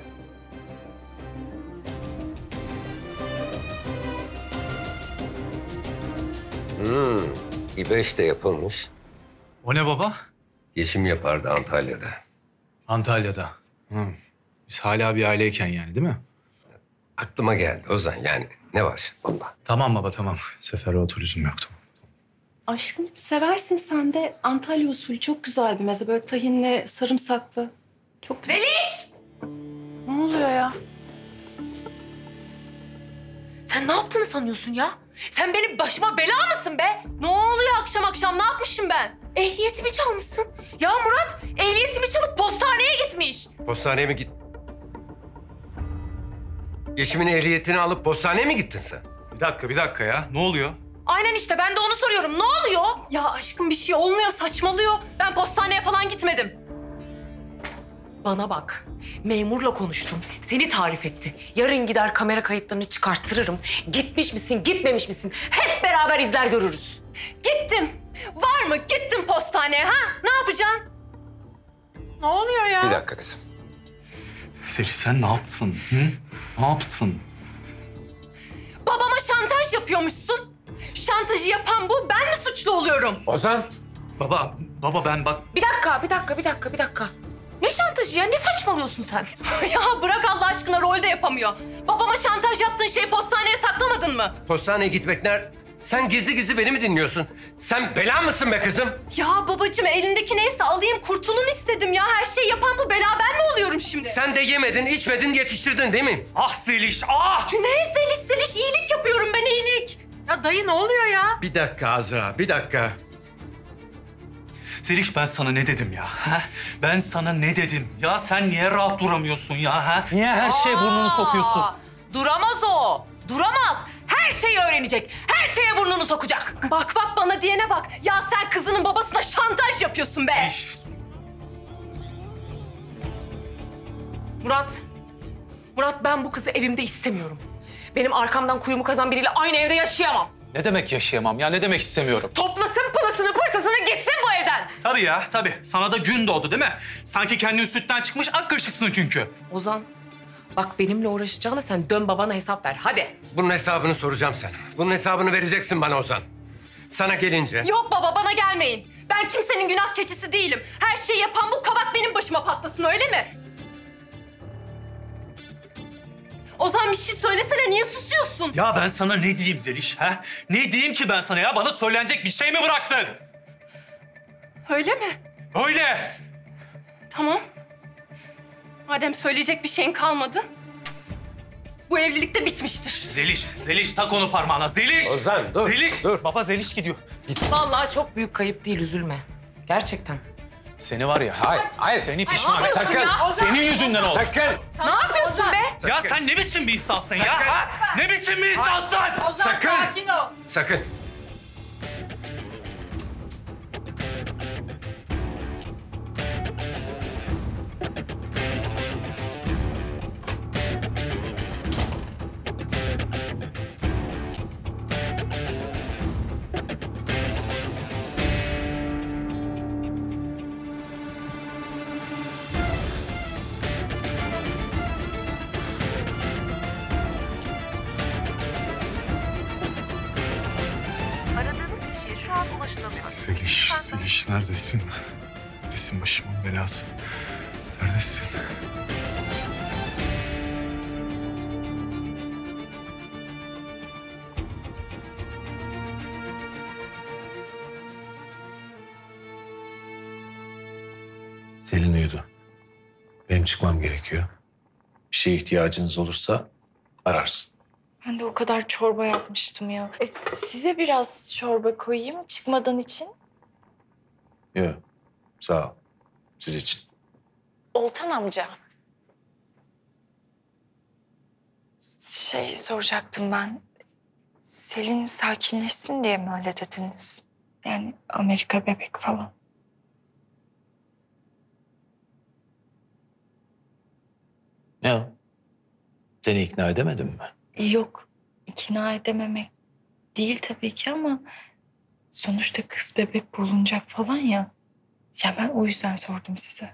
Hmm, İbeş de yapılmış. O ne baba? Yeşim yapardı Antalya'da. Antalya'da. Hı. Biz hala bir aileyken yani değil mi? Aklıma geldi Ozan, yani ne var baba? Tamam baba tamam. Sefer otur lüzum yok tamam. Aşkım seversin sen de. Antalya usulü çok güzel bir meze. Böyle tahinli, sarımsaklı. Çok güzel. Zeliş! Ne oluyor ya? Sen ne yaptığını sanıyorsun ya? Sen benim başıma bela mısın be? Ne oluyor akşam akşam? Ne yapmışım ben? Ehliyetimi çalmışsın. Ya Murat ehliyetimi çalıp postaneye gitmiş. Postaneye mi git? Yeşim'in ehliyetini alıp postaneye mi gittin sen? Bir dakika bir dakika ya. Ne oluyor? Aynen işte ben de onu soruyorum. Ne oluyor? Ya aşkım bir şey olmuyor, saçmalıyor. Ben postaneye falan gitmedim. Bana bak. Memurla konuştum. Seni tarif etti. Yarın gider kamera kayıtlarını çıkarttırırım. Gitmiş misin, gitmemiş misin? Hep beraber izler görürüz. Gittim. Var mı? Gittim postaneye ha? Ne yapacaksın? Ne oluyor ya? Bir dakika kızım. Zeliş sen ne yaptın? Hı? Ne yaptın? Babama şantaj yapıyormuşsun. Şantajı yapan bu, ben mi suçlu oluyorum? Ozan. Baba, baba ben bak... Bir dakika, bir dakika, bir dakika, bir dakika. Ne şantajı ya? Ne saçmalıyorsun sen? Ya bırak Allah aşkına, rol de yapamıyor. Babama şantaj yaptığın şeyi postaneye saklamadın mı? Postaneye gitmek ner... Sen gizli gizli beni mi dinliyorsun? Sen bela mısın be kızım? Ya babacığım, elindeki neyse alayım, kurtulun istedim ya. Her şeyi yapan bu, bela ben mi oluyorum şimdi? Sen de yemedin, içmedin, yetiştirdin değil mi? Ah Zeliş, ah! Ne Zeliş Zeliş, iyilik yapıyorum ben, iyilik. Ya dayı ne oluyor ya? Bir dakika Azra, bir dakika. Zeliş ben sana ne dedim ya? Ha? Ben sana ne dedim? Ya sen niye rahat duramıyorsun ya? Ha? Niye her şeye burnunu sokuyorsun? Duramaz o. Duramaz. Her şeyi öğrenecek. Her şeye burnunu sokacak. Bak bak, bana diyene bak. Ya sen kızının babasına şantaj yapıyorsun be. Murat. Murat, ben bu kızı evimde istemiyorum. Benim arkamdan kuyumu kazan biriyle aynı evde yaşayamam. Ne demek yaşayamam ya? Ne demek istemiyorum? Toplasın pılısını pırtısını gitsin bu evden. Tabii ya, tabii. Sana da gün doğdu değil mi? Sanki kendin sütten çıkmış ak kaşıksın çünkü. Ozan, bak benimle uğraşacağına sen dön babana hesap ver. Hadi. Bunun hesabını soracağım sana. Bunun hesabını vereceksin bana Ozan. Sana gelince... Yok baba, bana gelmeyin. Ben kimsenin günah keçisi değilim. Her şeyi yapan bu, kabak benim başıma patlasın, öyle mi? Ozan bir şey söylesene, niye susuyorsun? Ya ben sana ne diyeyim Zeliş? Ha? Ne diyeyim ki ben sana ya? Bana söylenecek bir şey mi bıraktın? Öyle mi? Öyle. Tamam. Madem söyleyecek bir şeyin kalmadı, bu evlilik de bitmiştir. Zeliş, Zeliş tak onu parmağına. Zeliş! Ozan dur, Zeliş! dur. Baba Zeliş gidiyor. Git. Vallahi çok büyük kayıp değil, üzülme. Gerçekten. Seni var ya. Hayır, hayır. Seni pişman. Ay, Sakın. ya? Ozan. Senin yüzünden oldu. Sakın. Ne yapıyorsun be? Ya sen ne biçim bir insansın ya? Ha? Ne biçim bir insansın? Ozan Sakın. sakin ol. Sakın. Aradığınız kişiye şu an ulaşılamıyor. Zeliş, Zeliş neredesin? Neredesin başımın belası? Neredesin? Selin uyudu. Benim çıkmam gerekiyor. Bir şeye ihtiyacınız olursa ararsın. Ben de o kadar çorba yapmıştım ya. E, size biraz çorba koyayım çıkmadan için. Yok, sağ ol. Siz için. Oltan amca. Şey soracaktım ben. Selin sakinleşsin diye mi öyle dediniz? Yani Amerika bebek falan. Ne o? Seni ikna edemedim mi? Yok, ikna edememek değil tabii ki ama sonuçta kız bebek bulunacak falan ya. Ya ben o yüzden sordum size.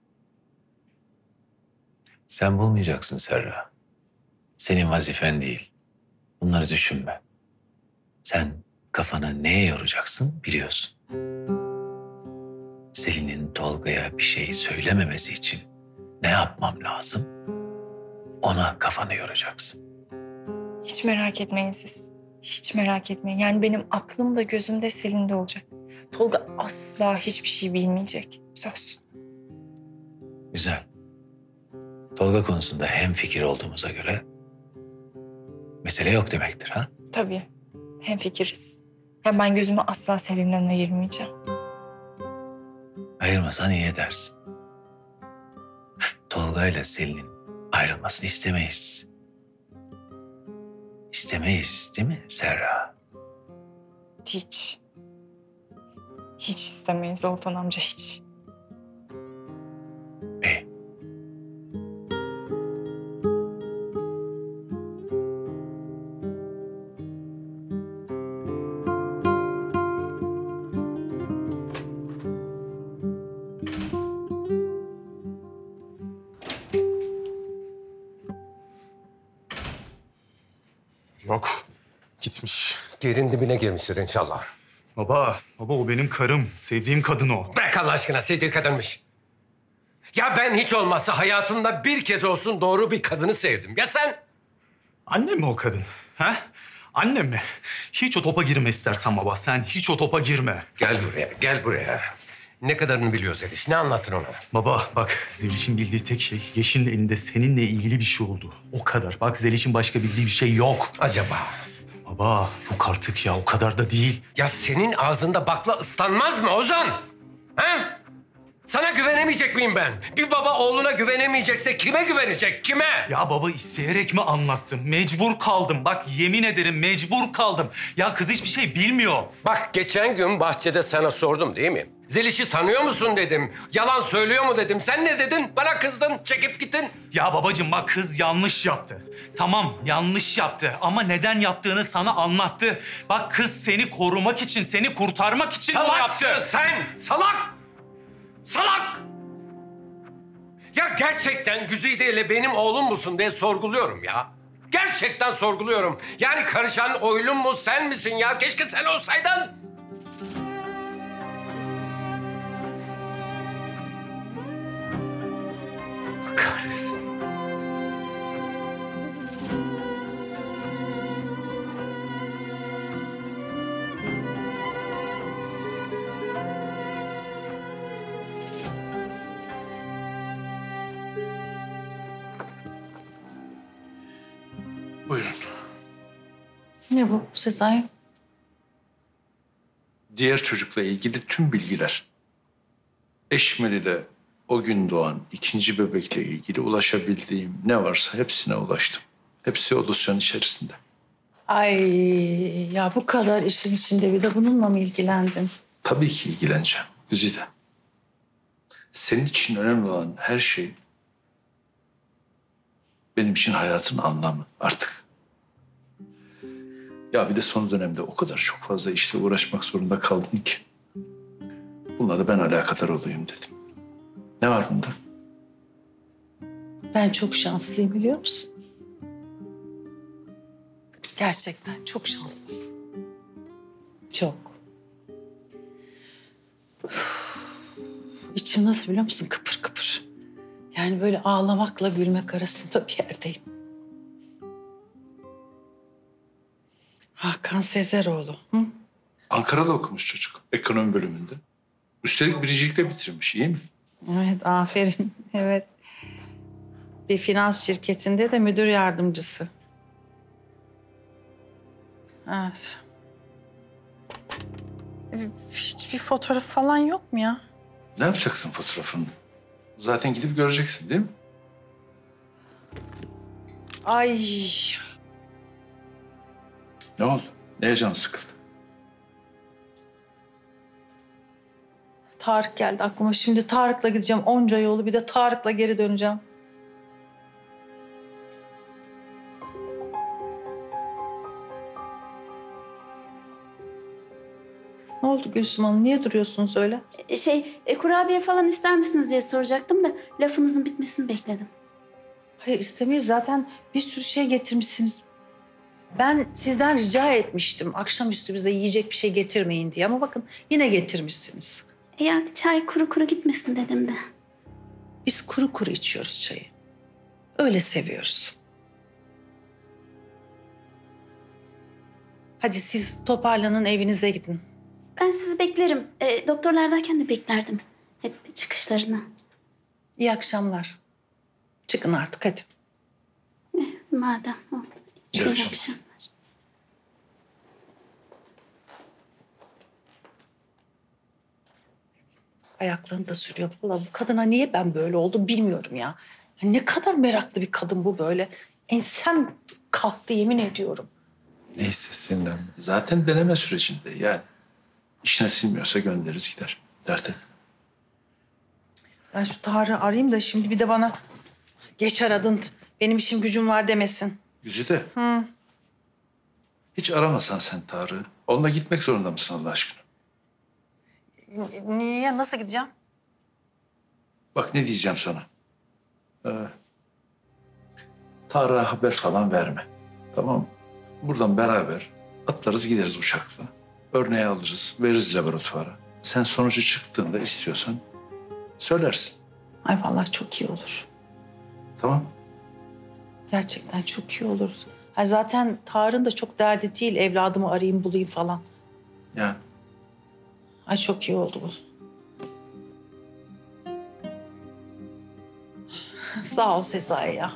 Sen bulmayacaksın Serra. Senin vazifen değil. Bunları düşünme. Sen kafanı neye yoracaksın biliyorsun. Selin'in Tolga'ya bir şey söylememesi için ne yapmam lazım? Ona kafanı yoracaksın. Hiç merak etmeyin siz. Hiç merak etmeyin. Yani benim aklım da gözüm de Selin'de olacak. Tolga asla hiçbir şey bilmeyecek. Söz. Güzel. Tolga konusunda hemfikir olduğumuza göre mesele yok demektir ha? Tabii. Hemfikiriz. Ya ben gözümü asla Selin'den ayırmayacağım. Ayırmasan iyi edersin. Tolga ile Selin'in ayrılmasını istemeyiz. İstemeyiz değil mi Serra? Hiç. Hiç istemeyiz Oltan amca, hiç. Yok. Gitmiş. Yerin dibine girmiştir inşallah. Baba, baba o benim karım. Sevdiğim kadın o. Bırak Allah aşkına, sevdiği kadınmış. Ya ben hiç olmazsa hayatımda bir kez olsun doğru bir kadını sevdim. Ya sen? Annem mi o kadın? Ha? Annem mi? Hiç o topa girme istersen baba. Sen hiç o topa girme. Gel buraya, gel buraya. Ne kadarını biliyor Zeliş? Ne anlattın ona? Baba bak, Zeliş'in bildiği tek şey Yeşil'in elinde seninle ilgili bir şey oldu. O kadar. Bak Zeliş'in başka bildiği bir şey yok. Acaba? Baba yok artık ya, o kadar da değil. Ya senin ağzında bakla ıslanmaz mı Ozan? Ha? Sana güvenemeyecek miyim ben? Bir baba oğluna güvenemeyecekse kime güvenecek? Kime? Ya baba isteyerek mi anlattım? Mecbur kaldım. Bak yemin ederim mecbur kaldım. Ya kız hiçbir şey bilmiyor. Bak geçen gün bahçede sana sordum değil mi? Zeliş'i tanıyor musun dedim. Yalan söylüyor mu dedim. Sen ne dedin? Bana kızdın, çekip gittin. Ya babacığım bak kız yanlış yaptı. Tamam yanlış yaptı ama neden yaptığını sana anlattı. Bak kız seni korumak için, seni kurtarmak için bunu yaptı. Salaksın sen, salak! Salak! Ya gerçekten Güzide ile benim oğlum musun diye sorguluyorum ya. Gerçekten sorguluyorum. Yani karışan oylum mu sen misin ya? Keşke sen olsaydın. Kahretsin. Buyurun. Ne bu Sezai? Diğer çocukla ilgili tüm bilgiler. Eşmeli'de o gün doğan ikinci bebekle ilgili ulaşabildiğim ne varsa hepsine ulaştım. Hepsi o dosyanın içerisinde. Ay ya bu kadar işin içinde bir de bununla mı ilgilendin? Tabii ki ilgileneceğim Güzide. Senin için önemli olan her şey benim için hayatın anlamı artık. Ya bir de son dönemde o kadar çok fazla işle uğraşmak zorunda kaldın ki. Bununla da ben alakadar olayım dedim. Ne var bunda? Ben çok şanslıyım biliyor musun? Gerçekten çok şanslıyım. Çok. İçim nasıl biliyor musun? Kıpır kıpır. Yani böyle ağlamakla gülmek arasında bir yerdeyim. Hakan Sezeroğlu. Hı? Ankara'da okumuş çocuk. Ekonomi bölümünde. Üstelik birincilikle bitirmiş. İyi mi? Evet, aferin. Evet. Bir finans şirketinde de müdür yardımcısı. Evet. Hiçbir fotoğraf falan yok mu ya? Ne yapacaksın fotoğrafını? Zaten gidip göreceksin değil mi? Ay. Ne oldu? Neye canın sıkıldı? Tarık geldi aklıma. Şimdi Tarık'la gideceğim onca yolu. Bir de Tarık'la geri döneceğim. Ne oldu Gülsüm Hanım? Niye duruyorsunuz öyle? Şey, e, kurabiye falan ister misiniz diye soracaktım da lafınızın bitmesini bekledim. Hayır istemeyiz. Zaten bir sürü şey getirmişsiniz. Ben sizden rica etmiştim akşamüstü bize yiyecek bir şey getirmeyin diye. Ama bakın yine getirmişsiniz. E ya çay kuru kuru gitmesin dedim de. Biz kuru kuru içiyoruz çayı. Öyle seviyoruz. Hadi siz toparlanın evinize gidin. Ben sizi beklerim. E, doktorlardayken de beklerdim. Hep çıkışlarını. İyi akşamlar. Çıkın artık hadi. Madem oldu. İyi, İyi akşamlar. Ayaklarını da sürüyor. Vallahi bu kadına niye ben böyle oldum bilmiyorum ya. Ya ne kadar meraklı bir kadın bu böyle. Ensem kalktı yemin ediyorum. Neyse sinirlenme. Zaten deneme sürecinde yani. İşine sinmiyorsa göndeririz gider. Dert et. Ben şu Tarık'ı arayayım da şimdi bir de bana geç aradın, benim işim gücüm var demesin. Güzide, Hı. hiç aramasan sen Tarık'ı. Onunla gitmek zorunda mısın Allah aşkına? N- Niye? Nasıl gideceğim? Bak ne diyeceğim sana. Ee, Tarık'a haber falan verme. Tamam mı? Buradan beraber atlarız gideriz uçakla. Örneği alırız, veririz laboratuvara. Sen sonucu çıktığında istiyorsan söylersin. Ay vallahi çok iyi olur. Tamam. Gerçekten çok iyi olur. Ha zaten Tarık'ın da çok derdi değil evladımı arayayım bulayım falan. Yani. Ay çok iyi oldu bu. Sağ ol Sezai ya.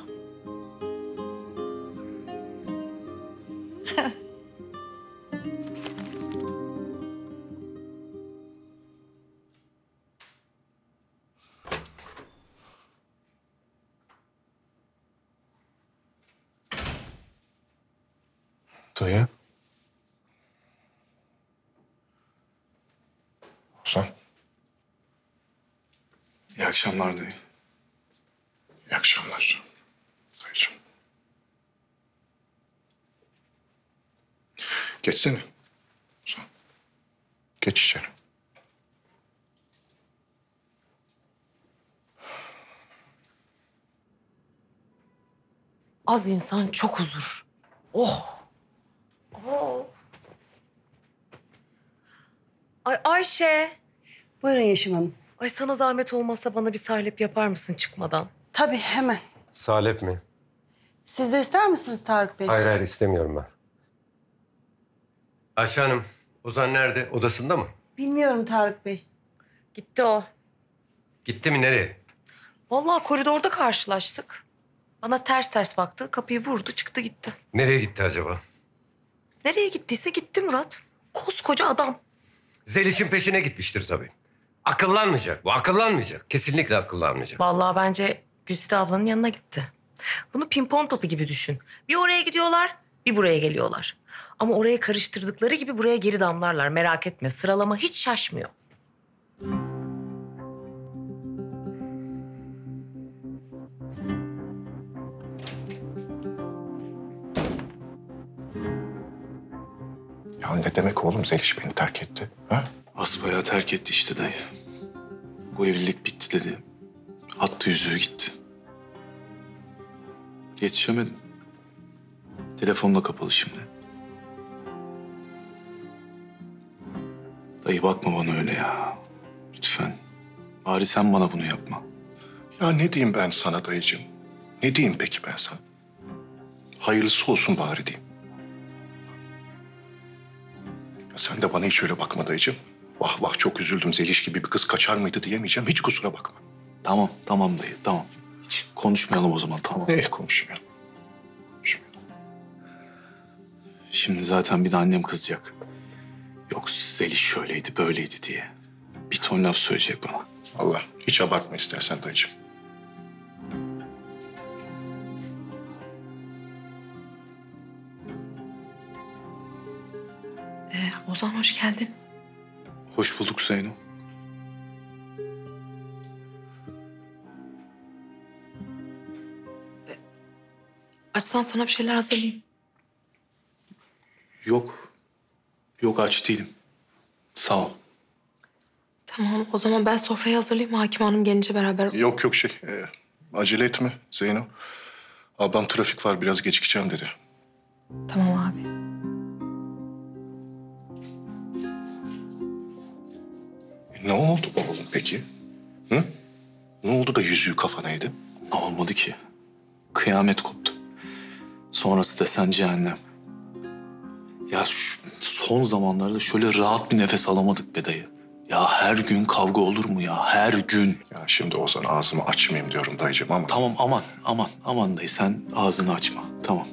Dayı. Ozan. İyi akşamlar dayı. İyi akşamlar. Dayıcığım. Geçsene. Ozan. Geç içeri. Az insan çok huzur. Oh. Oo. Ay Ayşe. Buyurun Yeşim Hanım. Ay sana zahmet olmazsa bana bir salep yapar mısın çıkmadan? Tabii hemen. Salep mi? Siz de ister misiniz Tarık Bey? Hayır hayır istemiyorum ben. Ayşe Hanım, Ozan nerede? Odasında mı? Bilmiyorum Tarık Bey. Gitti o. Gitti mi nereye? Vallahi koridorda karşılaştık. Bana ters ters baktı, kapıyı vurdu, çıktı gitti. Nereye gitti acaba? Nereye gittiyse gitti Murat. Koskoca adam. Zeliş'in peşine gitmiştir tabii. Akıllanmayacak bu, akıllanmayacak. Kesinlikle akıllanmayacak. Vallahi bence Güzide ablanın yanına gitti. Bunu pimpon topu gibi düşün. Bir oraya gidiyorlar, bir buraya geliyorlar. Ama oraya karıştırdıkları gibi buraya geri damlarlar. Merak etme, sıralama hiç şaşmıyor. Ya ne demek oğlum Zeliş beni terk etti? Ha? Asbayağı terk etti işte dayı. Bu evlilik bitti dedi. Attı yüzüğü gitti. Yetişemedim. Telefon da kapalı şimdi. Dayı bakma bana öyle ya. Lütfen. Bari sen bana bunu yapma. Ya ne diyeyim ben sana dayıcığım? Ne diyeyim peki ben sana? Hayırlısı olsun bari diyeyim. Ya sen de bana hiç öyle bakma dayıcığım. Vah vah çok üzüldüm Zeliş gibi bir kız kaçar mıydı diyemeyeceğim. Hiç kusura bakma. Tamam, tamam dayı, tamam. Hiç konuşmayalım o zaman, tamam. Ne konuşmayalım? Şimdi zaten bir de annem kızacak. Yok Zeliş şöyleydi, böyleydi diye. Bir ton laf söyleyecek bana. Allah hiç abartma istersen dayıcığım. Ee, Ozan hoş geldin. Hoş bulduk Zeyno. Açsan sana bir şeyler hazırlayayım. Yok. Yok aç değilim. Sağ ol. Tamam o zaman ben sofrayı hazırlayayım. Hakim Hanım gelince beraber... Yok yok şey e, acele etme Zeyno. Ablam trafik var biraz gecikeceğim dedi. Tamam abi. E, ne oldu bu oğlum peki? Hı? Ne oldu da yüzüğü kafana yedi? Ne olmadı ki? Kıyamet koptu. Sonrası desen cehennem. Ya şu son zamanlarda şöyle rahat bir nefes alamadık be dayı. Ya her gün kavga olur mu ya? Her gün. Ya şimdi Ozan ağzımı açmayayım diyorum dayıcığım ama... Tamam aman aman aman dayı sen ağzını açma. Tamam.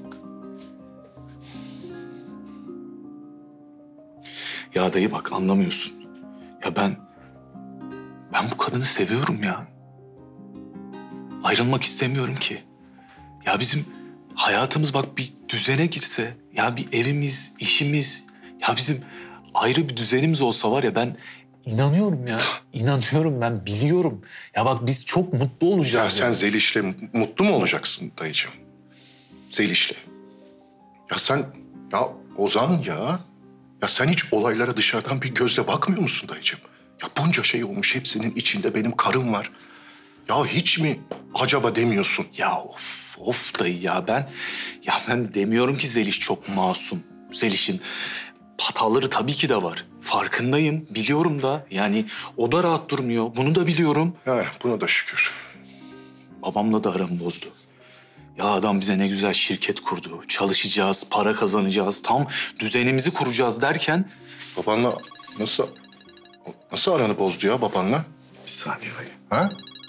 Ya dayı bak anlamıyorsun. Ya ben... Ben bu kadını seviyorum ya. Ayrılmak istemiyorum ki. Ya bizim hayatımız bak bir düzene girse, ya bir evimiz, işimiz, ya bizim ayrı bir düzenimiz olsa var ya ben inanıyorum ya. İnanıyorum ben, biliyorum. Ya bak biz çok mutlu Ya olacağız. sen Zeliş'le mutlu mu olacaksın dayıcığım? Zeliş'le. Ya sen, ya Ozan ya. Ya sen hiç olaylara dışarıdan bir gözle bakmıyor musun dayıcığım? Ya bunca şey olmuş, hepsinin içinde benim karım var. Ya hiç mi acaba demiyorsun? Ya of, of dayı ya ben... Ya ben demiyorum ki Zeliş çok masum. Zeliş'in hataları tabii ki de var. Farkındayım, biliyorum da. Yani o da rahat durmuyor, bunu da biliyorum. Ha, buna da şükür. Babamla da aramı bozdu. Ya adam bize ne güzel şirket kurdu. Çalışacağız, para kazanacağız, tam düzenimizi kuracağız derken... Babanla nasıl... Nasıl aranı bozdu ya babanla? Bir saniye dayı. Ha?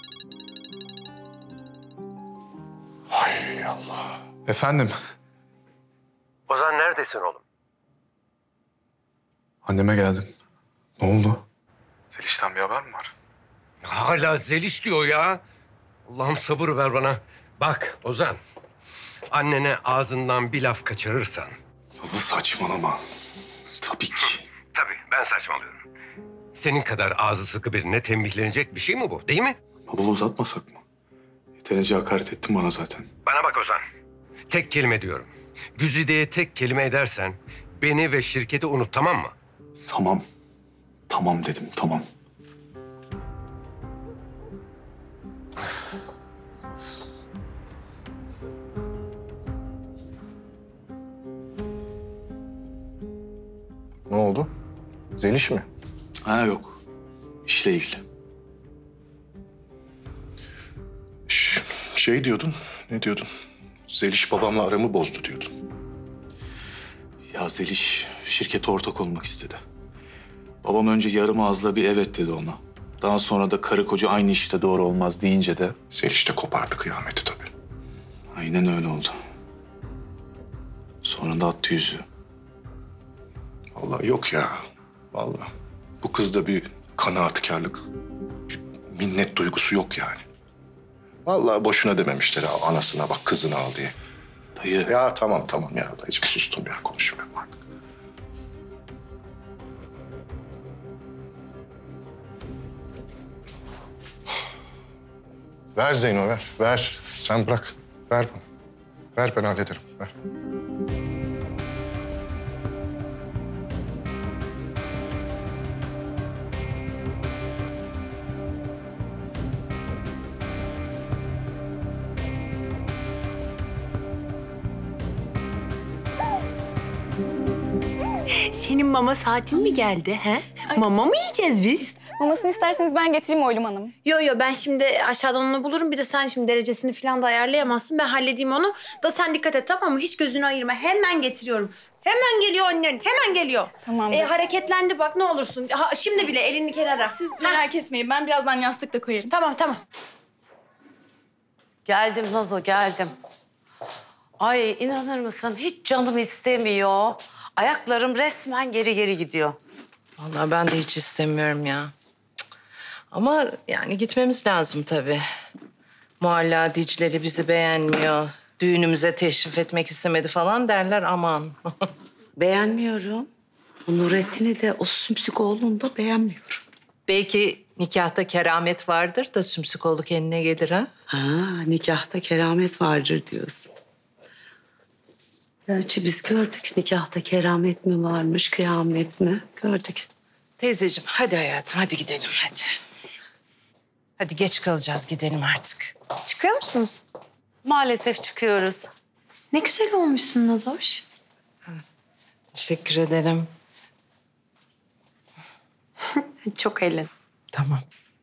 Hay Allah. Efendim, Ozan neredesin oğlum? anneme geldim. Ne oldu? Zeliş'ten bir haber mi var? Hala Zeliş diyor ya. Allah'ım sabır ver bana. Bak Ozan, annene ağzından bir laf kaçırırsan... Baba saçmalama. Tabii ki. Tabii ben saçmalıyorum. Senin kadar ağzı sıkı birine tembihlenecek bir şey mi bu, değil mi? Baba uzatmasak mı? Yeterince hakaret ettin bana zaten. Bana bak Ozan. Tek kelime diyorum. Güzide'ye tek kelime edersen beni ve şirketi unut, tamam mı? Tamam. Tamam dedim, tamam. Ne oldu? Zeliş mi? Ha yok. İşle ilgili. Ş- şey diyordun, ne diyordun? Zeliş babamla aramı bozdu diyordun. Ya Zeliş şirkete ortak olmak istedi. Babam önce yarım ağızla bir evet dedi ona. Daha sonra da karı koca aynı işte doğru olmaz deyince de... Zeliş de kopardı kıyameti tabii. Aynen öyle oldu. Sonra da attı yüzü. Vallahi yok ya. Vallahi. Bu kızda bir kanaatkarlık, bir minnet duygusu yok yani. Vallahi boşuna dememişler ha, anasına bak kızını al diye. Dayı. Ya tamam tamam ya dayıcığım sustum ya konuşmuyorum artık. Ver Zeyno ver, ver. Sen bırak. Ver bana. Ver ben hallederim. Ver. Senin mama saatin mi geldi he? Mama mı yiyeceğiz biz? Mamasını isterseniz ben getireyim Oylum Hanım. Yo yo ben şimdi aşağıdan onu bulurum. Bir de sen şimdi derecesini falan da ayarlayamazsın. Ben halledeyim onu. Da sen dikkat et tamam mı? Hiç gözünü ayırma. Hemen getiriyorum. Hemen geliyor annen. Hemen geliyor. Tamam. E, hareketlendi bak ne olursun. Ha, şimdi bile elini kenara. Siz merak etmeyin. Ben birazdan yastık da koyarım. Tamam tamam. Geldim Nazo, geldim. Ay inanır mısın? Hiç canım istemiyor. Ayaklarım resmen geri geri gidiyor. Vallahi ben de hiç istemiyorum ya. Cık. Ama yani gitmemiz lazım tabii. Muhalla Dicle'li bizi beğenmiyor. Düğünümüze teşrif etmek istemedi falan derler aman. Beğenmiyorum. O Nurettin'i de o sümsük oğlunu da beğenmiyorum. Belki nikahta keramet vardır da Sümsükoğlu kendine gelir ha? Ha, nikahta keramet vardır diyorsun. Gerçi biz gördük nikahta keramet mi varmış, kıyamet mi? Gördük. Teyzeciğim hadi hayatım hadi gidelim hadi. Hadi geç kalacağız gidelim artık. Çıkıyor musunuz? Maalesef çıkıyoruz. Ne güzel olmuşsun Nazoş. Teşekkür ederim. Çok eğlen. Tamam.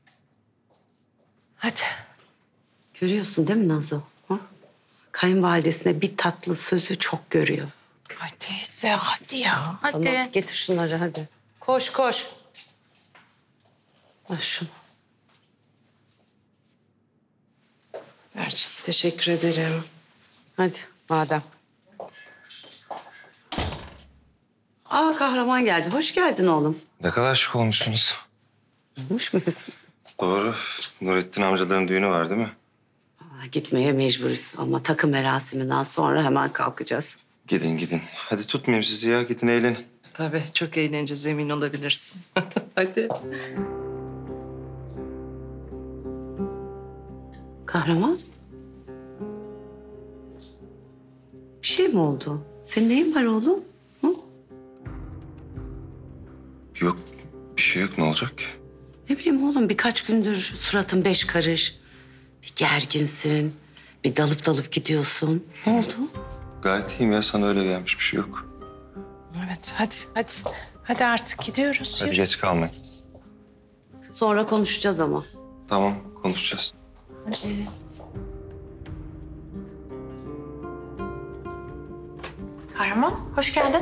Hadi. Görüyorsun değil mi Nazo? Ha? Kayınvalidesine bir tatlı sözü çok görüyor. Ay teyze hadi ya hadi. Tamam, getir şunları hadi. Koş koş. Al şunu. Ver, teşekkür ederim. Hadi madem. Aa kahraman geldi. Hoş geldin oğlum. Ne kadar şık olmuşsunuz. Olmuş muyuz? Doğru. Nurettin amcaların düğünü var değil mi? Gitmeye mecburuz ama takım merasiminden sonra hemen kalkacağız. Gidin gidin. Hadi tutmayayım sizi ya. Gidin eğlenin. Tabii çok eğleneceğiz, emin olabilirsin. Hadi. Kahraman. Bir şey mi oldu? Senin neyin var oğlum? Hı? Yok bir şey yok. Ne olacak ki? Ne bileyim oğlum, birkaç gündür suratın beş karış. Bir gerginsin. Bir dalıp dalıp gidiyorsun. Ne oldu? Gayet iyiyim ya. Sana öyle gelmiş bir şey yok. Evet hadi hadi. Hadi artık gidiyoruz. Hadi Yürü. geç kalmayın. Sonra konuşacağız ama. Tamam konuşacağız. Hadi. Kahraman, hoş geldin.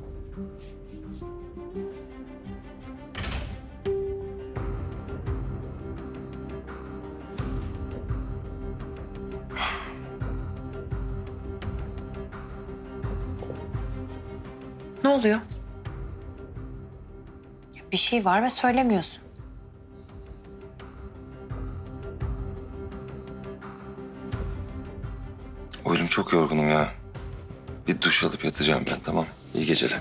Ne oluyor? Bir şey var ve söylemiyorsun. Oğlum çok yorgunum ya. Bir duş alıp yatacağım ben, tamam. İyi geceler.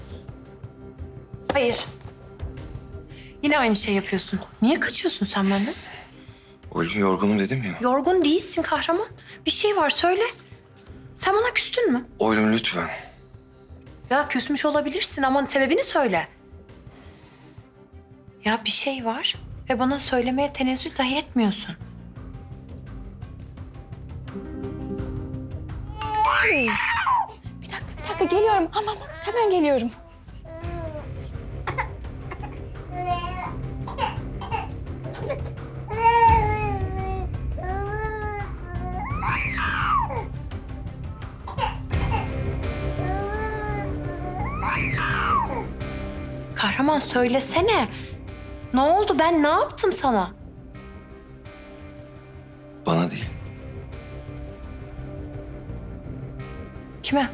Hayır. Yine aynı şey yapıyorsun. Niye kaçıyorsun sen benden? Oğlum yorgunum dedim ya. Yorgun değilsin Kahraman. Bir şey var söyle. Sen bana küstün mü? Oğlum lütfen. Ya küsmüş olabilirsin ama sebebini söyle. Ya bir şey var ve bana söylemeye tenezzül dahi etmiyorsun. Bir dakika, bir dakika geliyorum. Ama hemen geliyorum. Kahraman söylesene. Ne oldu? Ben ne yaptım sana? Bana değil. Kime?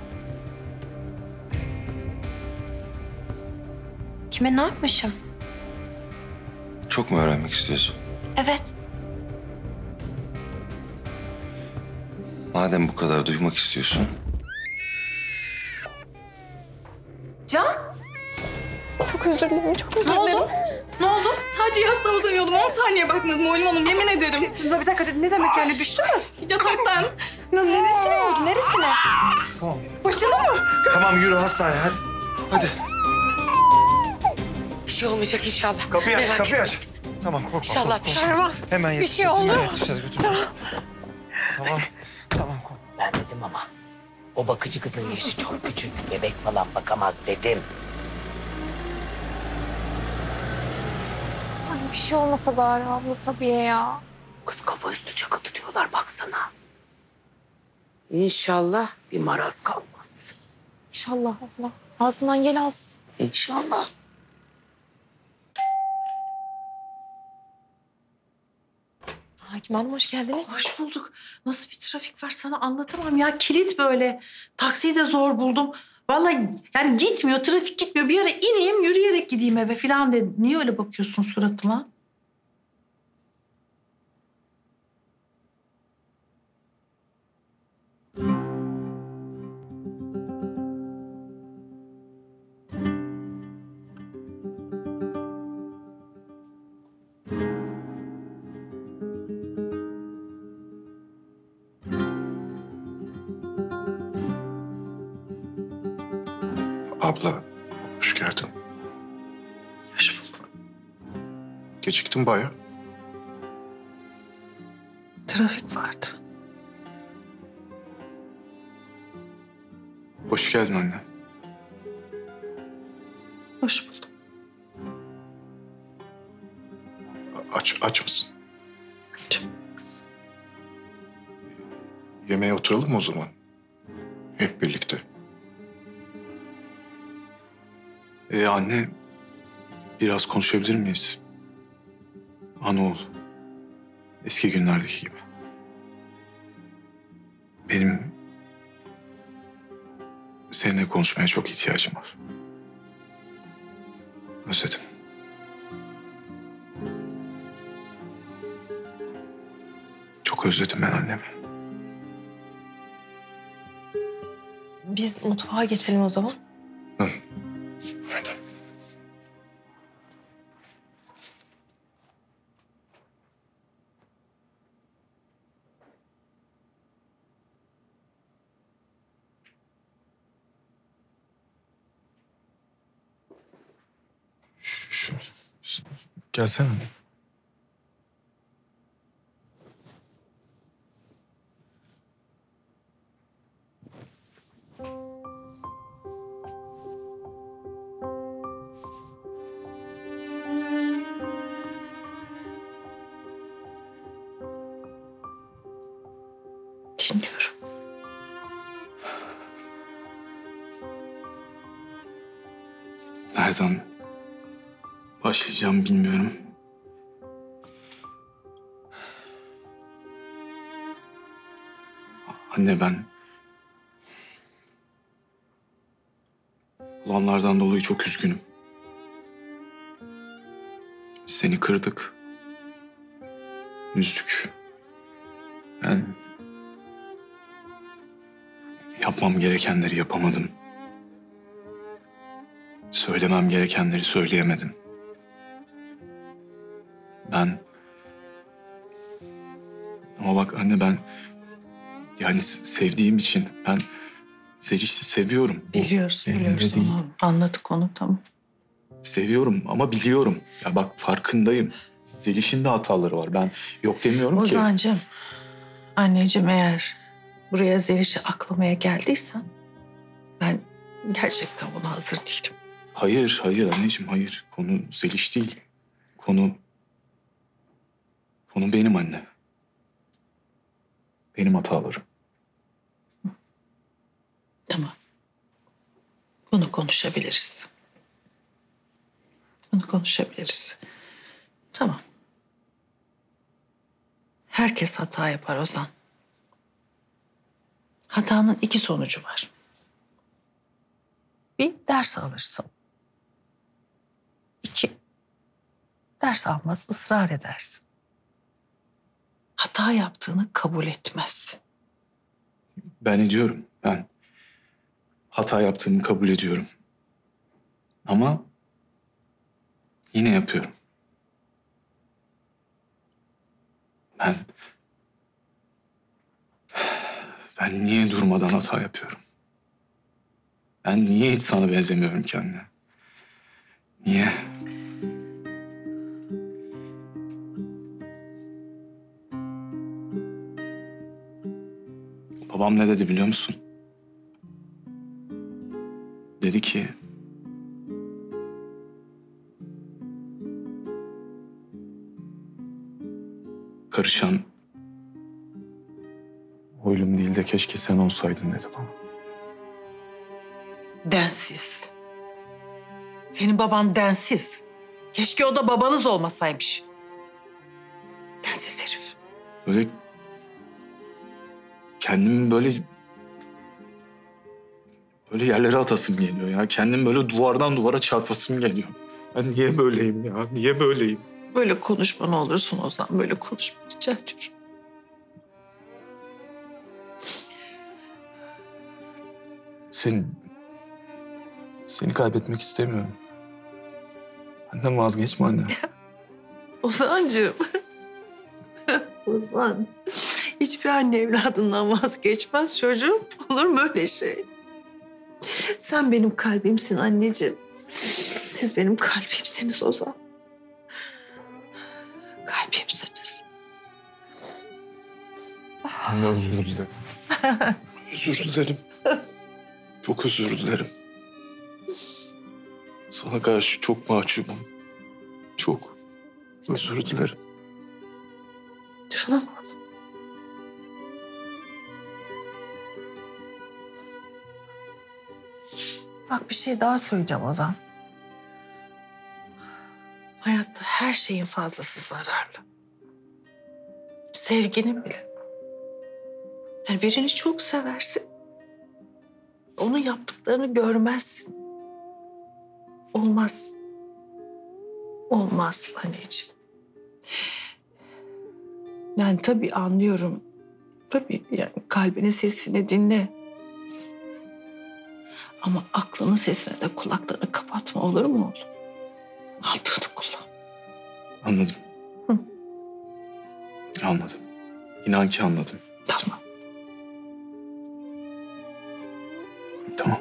Kime ne yapmışım? Çok mu öğrenmek istiyorsun? Evet. Madem bu kadar duymak istiyorsun. Can? Çok özür dilerim, çok özür Ne dilerim. oldu? Ne oldu? Sadece yastığa uzanıyordum. on saniye bakmadım Oğlum Hanım, yemin ederim. Bir dakika, ne demek yani? Düştü mü? Yataktan. Neresine vurdu? Neresine? Tamam. Başına mı? Tamam yürü hastaneye hadi. Hadi. Bir şey olmayacak inşallah. Kapıyı aç, Merak kapıyı etme. aç. Tamam korkma. İnşallah korkma. bir şey olmaz. Hemen Bir şey yetişeceğiz. oldu. Hemen yetişeceğiz, götüreceğiz. Tamam. Tamam korkma. Ben dedim ama o bakıcı kızın yaşı çok küçük. Bebek falan bakamaz dedim. Ay bir şey olmasa bari abla Sabiye ya. Kız kafa üstü çakıldı diyorlar baksana. İnşallah. Bir maraz kalmaz. İnşallah abla. Ağzından yel alsın. İnşallah. Hakim Hanım hoş geldiniz. Hoş bulduk. Nasıl bir trafik var sana anlatamam ya. Kilit böyle. Taksiyi de zor buldum. Vallahi yani gitmiyor, trafik gitmiyor. Bir ara ineyim, yürüyerek gideyim eve falan dedi. Niye öyle bakıyorsun suratıma? Abla, hoş geldin. Hoş bulduk. Geciktin bayağı. Trafik vardı. Hoş geldin anne. Hoş buldum. Aç, aç mısın? Aç. Yemeğe oturalım mı o zaman? Hep birlikte. Ee, anne, biraz konuşabilir miyiz? Anoğul, eski günlerdeki gibi. Benim seninle konuşmaya çok ihtiyacım var. Özledim. Çok özledim ben annemi. biz mutfağa geçelim o zaman. Hı. Hadi. Şu, şu, gelsene. Dinliyorum. Nereden başlayacağım bilmiyorum. Anne ben... olanlardan dolayı çok üzgünüm. Seni kırdık. Üzdük. Ben... yapmam gerekenleri yapamadım. Söylemem gerekenleri söyleyemedim. Ben... Ama bak anne ben... yani sevdiğim için ben Zeliş'i seviyorum. Biliyoruz, Benim biliyoruz de değil. onu. Anladık onu, tamam. Seviyorum ama biliyorum. Ya bak farkındayım. Zeliş'in de hataları var. Ben yok demiyorum ki. Ozan'cığım, anneciğim eğer buraya Zeliş'i aklamaya geldiysen... ben gerçekten buna hazır değilim. Hayır, hayır anneciğim, hayır. Konu Zeliş değil. Konu... Konu benim anne. Benim hatalarım. Tamam. Bunu konuşabiliriz. Bunu konuşabiliriz. Tamam. Herkes hata yapar Ozan. Hatanın iki sonucu var. Bir, ders alırsın. İki, ders almaz, ısrar edersin. Hata yaptığını kabul etmezsin. Ben ediyorum. Ben hata yaptığımı kabul ediyorum. Ama yine yapıyorum. Ben... Ben niye durmadan hata yapıyorum? Ben niye hiç sana benzemiyorum ki anne? Niye? Babam ne dedi biliyor musun? Dedi ki... karışan... oylum değil de keşke sen olsaydın dedi bana. Densiz. Senin baban densiz. Keşke o da babanız olmasaymış. Densiz herif. Böyle... kendimi böyle... böyle yerlere atasım geliyor ya. Kendim böyle duvardan duvara çarpasım geliyor. Ben niye böyleyim ya? Niye böyleyim? Böyle konuşma ne olursun Ozan. Böyle konuşma rica ediyorum. Seni... seni kaybetmek istemiyorum. Benden vazgeçme anne. Ozan'cığım. Ozan. Hiçbir anne evladından vazgeçmez çocuğum. Olur mu öyle şey? Sen benim kalbimsin anneciğim. Siz benim kalbimsiniz Ozan. Kalbimsiniz. Anne özür dilerim. Özür dilerim. Çok özür dilerim. Sana karşı çok mahcubum. Çok. Özür dilerim. Canım. Bak bir şey daha söyleyeceğim Ozan. Hayatta her şeyin fazlası zararlı. Sevginin bile. Yani birini çok seversin. Onun yaptıklarını görmezsin. Olmaz. Olmaz anneciğim. Yani tabii anlıyorum. Tabii yani kalbinin sesini dinle. Ama aklının sesine de kulaklarını kapatma, olur mu oğlum? Altını kullan. Anladım. Hı. Anladım. İnan ki anladım. Tamam. Tamam.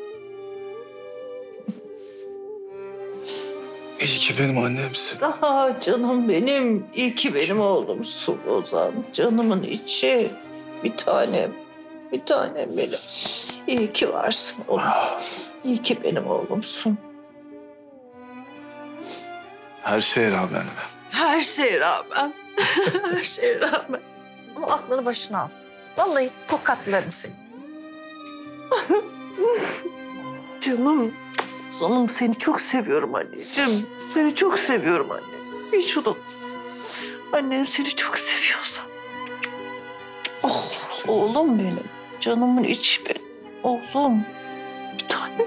İyi ki benim annemsin. Aha canım benim. İyi ki benim oğlumsun Ozan. Canımın içi. Bir tanem. Bir tanem benim. İyi ki varsın oğlum. İyi ki benim oğlumsun. Her şeye rağmen. Her şeye rağmen. Her şeye rağmen. Ama aklını başına al. Vallahi tokatlarım seni. Canım. Canım seni çok seviyorum anneciğim. Seni çok seviyorum anne. Hiç unutma. Annen seni çok seviyorsa. Oh, oğlum benim. Canımın içi benim. Oğlum. Bir tanem.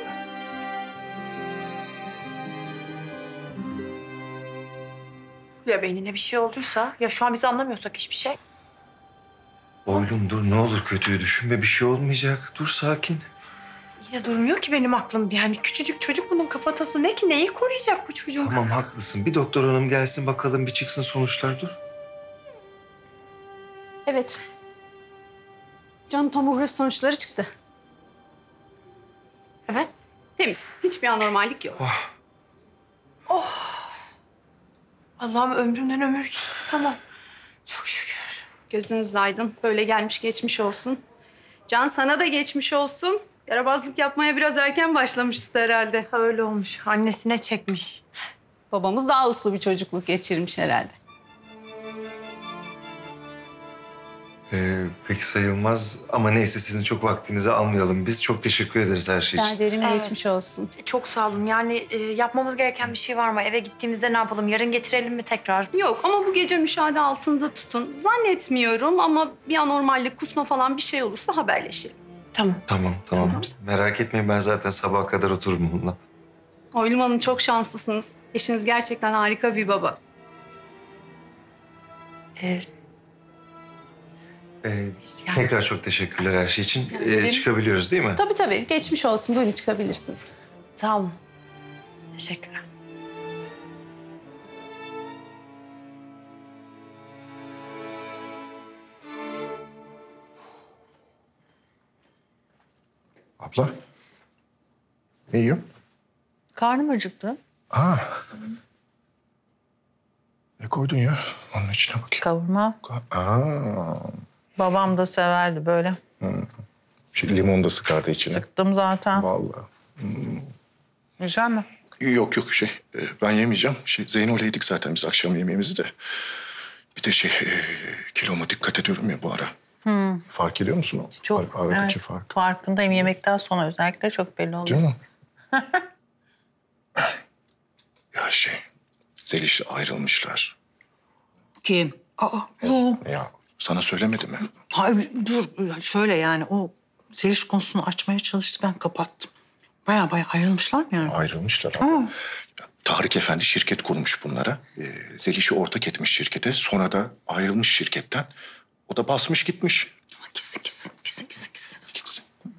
Ya beynine bir şey olduysa, ya şu an biz anlamıyorsak hiçbir şey. Oğlum dur ne olur kötüyü düşünme bir şey olmayacak. Dur sakin. Yine durmuyor ki benim aklım. Yani küçücük çocuk bunun kafatası ne ki? Neyi koruyacak bu çocuğun Tamam kafası? haklısın. Bir doktor hanım gelsin bakalım bir çıksın sonuçlar dur. Evet. Can tomografi sonuçları çıktı. Evet. Temiz. Hiçbir anormallik yok. Oh. Allah'ım ömrümden ömür gitti. Tamam. Çok şükür. Gözünüz aydın. Böyle gelmiş geçmiş olsun. Can sana da geçmiş olsun. Yaramazlık yapmaya biraz erken başlamışız herhalde. Öyle olmuş. Annesine çekmiş. Babamız daha uslu bir çocukluk geçirmiş herhalde. Ee, pek sayılmaz ama neyse sizin çok vaktinizi almayalım. Biz çok teşekkür ederiz her şey için. ederim. Evet. Geçmiş olsun. Çok sağ olun. Yani e, yapmamız gereken bir şey var mı? Eve gittiğimizde ne yapalım? Yarın getirelim mi tekrar? Yok ama bu gece müşahede altında tutun. Zannetmiyorum ama bir anormallik, kusma falan bir şey olursa haberleşelim. Tamam. Tamam tamam. Merak etmeyin ben zaten sabaha kadar otururum bununla. Oylum Hanım çok şanslısınız. Eşiniz gerçekten harika bir baba. Evet. Ee, tekrar çok teşekkürler her şey için. Ee, ederim. çıkabiliyoruz değil mi? Tabii tabii. Geçmiş olsun. Buyurun çıkabilirsiniz. Sağ olun. Teşekkürler. Abla. Ne yiyorsun? Karnım acıktı. Aa. Ne koydun ya? Onun içine bakayım. Kavurma. Aa. Babam da severdi böyle. Hmm. Şey, limon da sıkardı içine. Sıktım zaten. Vallahi. Hmm. Güzel mi? Yok yok şey e, ben yemeyeceğim. Şey, Zeyno'yla yedik zaten biz akşam yemeğimizi de. Bir de şey e, kiloma dikkat ediyorum ya bu ara. Hmm. Fark ediyor musun o? Çok. Ar- aradaki evet, fark. Farkındayım. Yemekten sonra özellikle çok belli oluyor. Değil mi? Ya şey Zeliş'le ayrılmışlar. Kim? Aa, bu. Ya sana söylemedi mi? Hayır dur şöyle yani o Zeliş konusunu açmaya çalıştı ben kapattım. Baya baya ayrılmışlar mı yani? Ayrılmışlar. Ha. Tarık Efendi şirket kurmuş bunlara. Ee, Zeliş'i ortak etmiş şirkete. Sonra da ayrılmış şirketten. O da basmış gitmiş. Gitsin gitsin gitsin gitsin gitsin. Gitsin.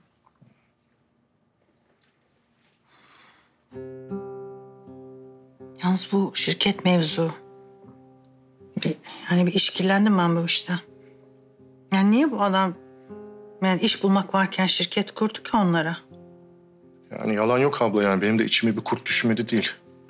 Yalnız bu şirket mevzu. Bir, yani bir işkillendim ben bu işten. Yani niye bu adam yani iş bulmak varken şirket kurdu ki onlara? Yani yalan yok abla yani. Benim de içime bir kurt düşmedi değil.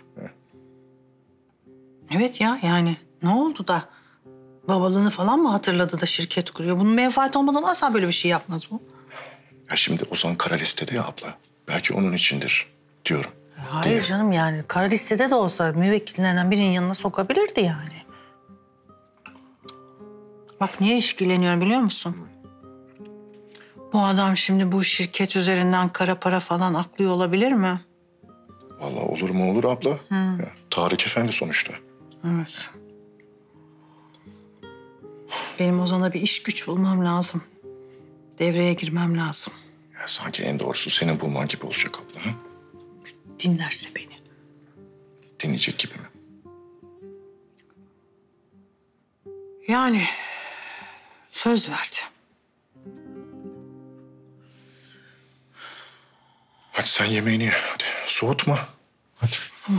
Evet ya yani ne oldu da babalığını falan mı hatırladı da şirket kuruyor? Bunun menfaat olmadan asla böyle bir şey yapmaz bu. Ya şimdi Ozan kara listede ya abla. Belki onun içindir diyorum. Hayır canım yani kara listede de olsa müvekkillerinden birinin yanına sokabilirdi yani. Bak niye işkilleniyorum biliyor musun? Bu adam şimdi bu şirket üzerinden kara para falan aklıyor olabilir mi? Vallahi olur mu olur abla. Hı. Ya, Tarık Efendi sonuçta. Evet. Benim Ozan'a bir iş güç bulmam lazım. Devreye girmem lazım. Ya sanki en doğrusu senin bulman gibi olacak abla. Hı? Dinlerse beni. Dinleyecek gibi mi? Yani söz verdi. Hadi Hadi sen yemeğini ye. Hadi soğutma. Hadi. Tamam.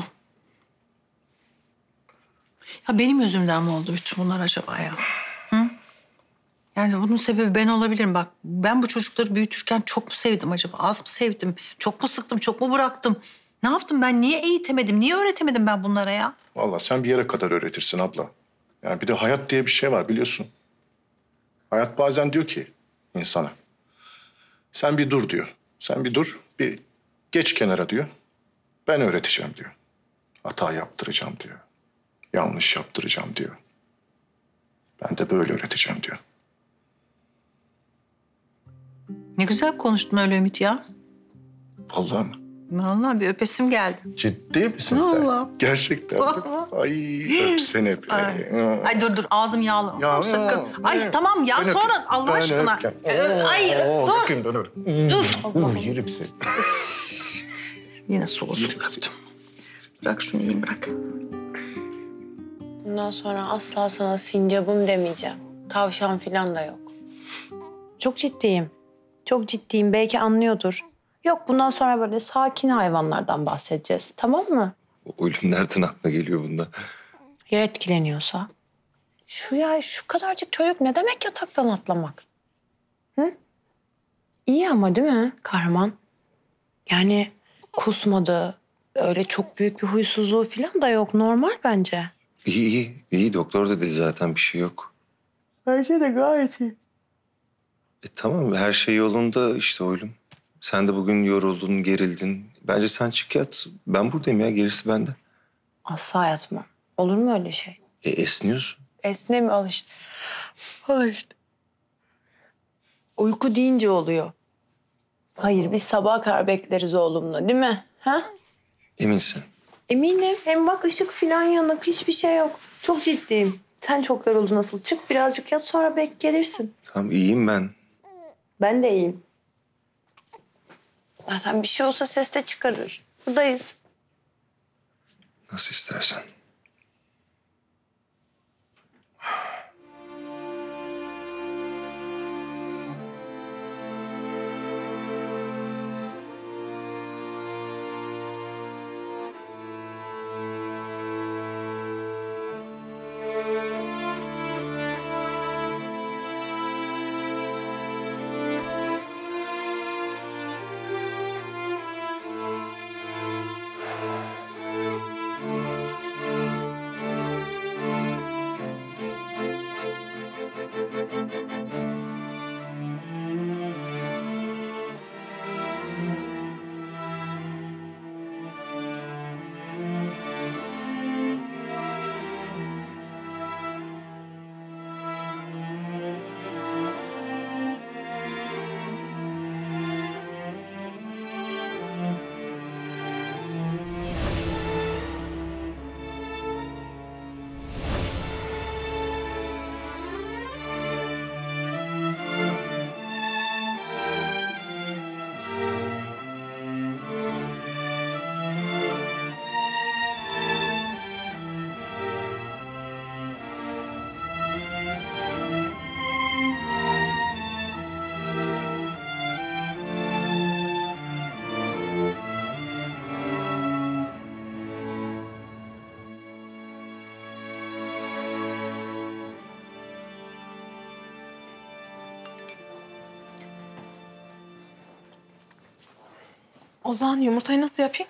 Ya benim yüzümden mi oldu bütün bunlar acaba ya? Hı? Yani bunun sebebi ben olabilirim. Bak ben bu çocukları büyütürken çok mu sevdim acaba? Az mı sevdim? Çok mu sıktım? Çok mu bıraktım? Ne yaptım ben? Niye eğitemedim? Niye öğretemedim ben bunlara ya? Vallahi sen bir yere kadar öğretirsin abla. Yani bir de hayat diye bir şey var biliyorsun. Hayat bazen diyor ki insana. Sen bir dur diyor. Sen bir dur, bir geç kenara diyor. Ben öğreteceğim diyor. Hata yaptıracağım diyor. Yanlış yaptıracağım diyor. Ben de böyle öğreteceğim diyor. Ne güzel konuştun öyle Ümit ya. Vallahi mı? Vallahi bir öpesim geldi. Ciddi misin Vallahi. sen? Gerçekten. Vallahi. Ay öpsene öp. Ay. Ay dur dur ağzım yağlı. Ya, Sakın. ya, Ay ya. tamam ya Ben sonra öpeyim. Allah Ben aşkına. öpeceğim. Ee, Ay Oo, dur. öpeyim, dur. Dur. Uh, yerim seni. Yine sulu sulu öptüm. Bırak şunu iyi bırak. Bundan sonra asla sana sincabım demeyeceğim. Tavşan falan da yok. Çok ciddiyim. Çok ciddiyim. Belki anlıyordur. Yok bundan sonra böyle sakin hayvanlardan bahsedeceğiz. Tamam mı? Oylum nereden aklına geliyor bunda? Ya etkileniyorsa? Şu ya şu kadarcık çocuk ne demek yataktan atlamak? Hı? İyi ama değil mi kahraman? Yani kusmadı. Öyle çok büyük bir huysuzluğu falan da yok. Normal bence. İyi iyi. İyi doktor da dedi zaten bir şey yok. Bence de gayet iyi. E tamam her şey yolunda işte oylum. Sen de bugün yoruldun, gerildin. Bence sen çık yat. Ben buradayım ya gerisi bende. Asla yatmam. Olur mu öyle şey? E esniyorsun. Esne mi al işte. Al işte. Uyku deyince oluyor. Hayır biz sabaha kadar bekleriz oğlumla değil mi? Ha? Eminsin. Eminim. Hem bak ışık falan yanık hiçbir şey yok. Çok ciddiyim. Sen çok yoruldun nasıl? Çık birazcık yat sonra bek gelirsin. Tamam iyiyim ben. Ben de iyiyim. Ya sen bir şey olsa ses de çıkarır. Buradayız. Nasıl istersen. Ozan yumurtayı nasıl yapayım?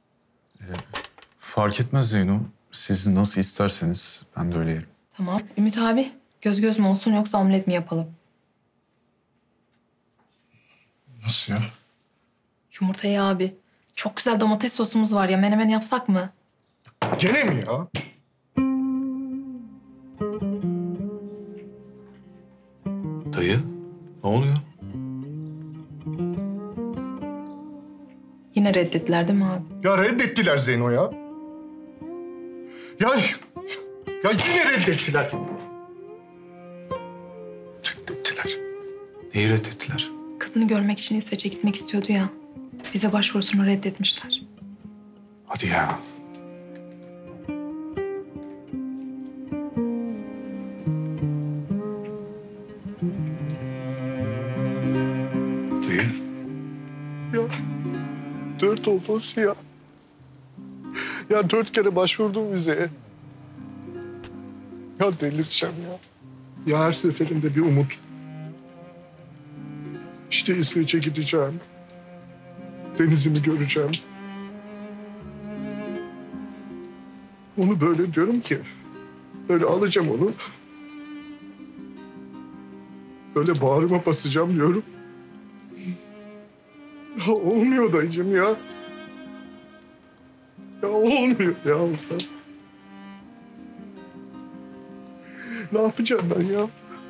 Fark etmez Zeyno. Siz nasıl isterseniz ben de öyle yerim. Tamam. Ümit abi göz göz mü olsun yoksa omlet mi yapalım? Nasıl ya? Yumurtayı abi. Çok güzel domates sosumuz var ya menemen yapsak mı? Gene mi ya? Dayı, ne oluyor? Yine reddettiler değil mi abi? Ya reddettiler Zeyno ya. Ya, ya yine reddettiler. Reddettiler. Neyi reddettiler? Kızını görmek için İsveç'e gitmek istiyordu ya. Bize başvurusunu reddetmişler. Hadi ya. Dayı. Yok. lanet olsun ya. Ya dört kere başvurdum vizeye. Ya delireceğim ya. Ya her seferinde bir umut. İşte İsveç'e gideceğim. Denizimi göreceğim. Onu böyle diyorum ki, böyle alacağım onu. Böyle bağrıma basacağım diyorum. Ya olmuyor dayıcığım ya. Ya olmuyor ya. Ne yapacağım ben ya?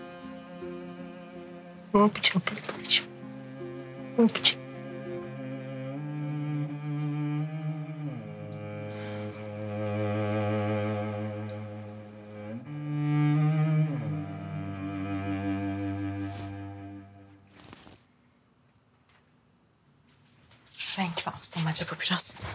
Ne yapacağım ben dayıcığım? Ne yapacağım? Renk mi alsam acaba biraz?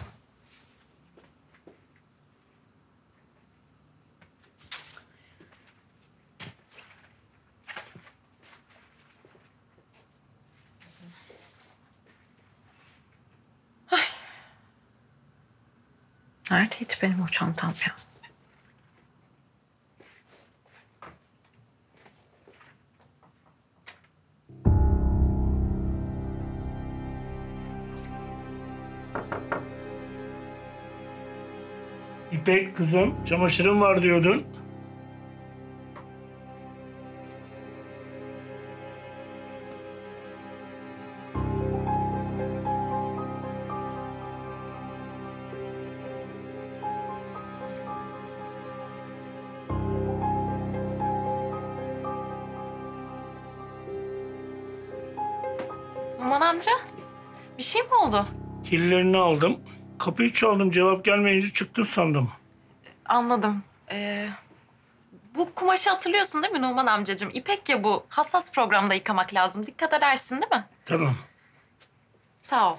Ay. Neredeydi benim o çantam ya? İpek kızım, çamaşırım var diyordun. Aman amca, bir şey mi oldu? Kirlerini aldım. Kapıyı çaldım, cevap gelmeyince çıktın sandım. Anladım. Ee, bu kumaşı hatırlıyorsun değil mi Numan amcacığım? İpek ya bu. Hassas programda yıkamak lazım. Dikkat edersin değil mi? Tamam. Sağ ol.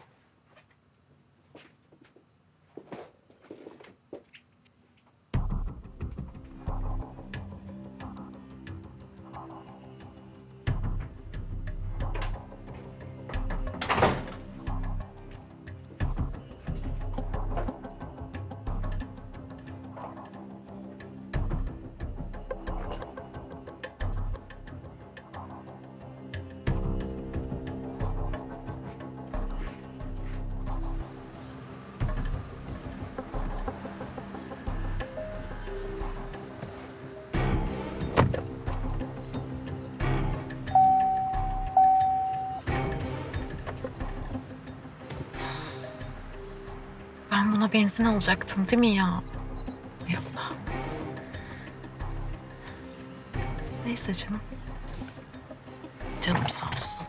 Ben buna benzin alacaktım değil mi ya? Hay Allah. Neyse canım. Canım sağ olsun.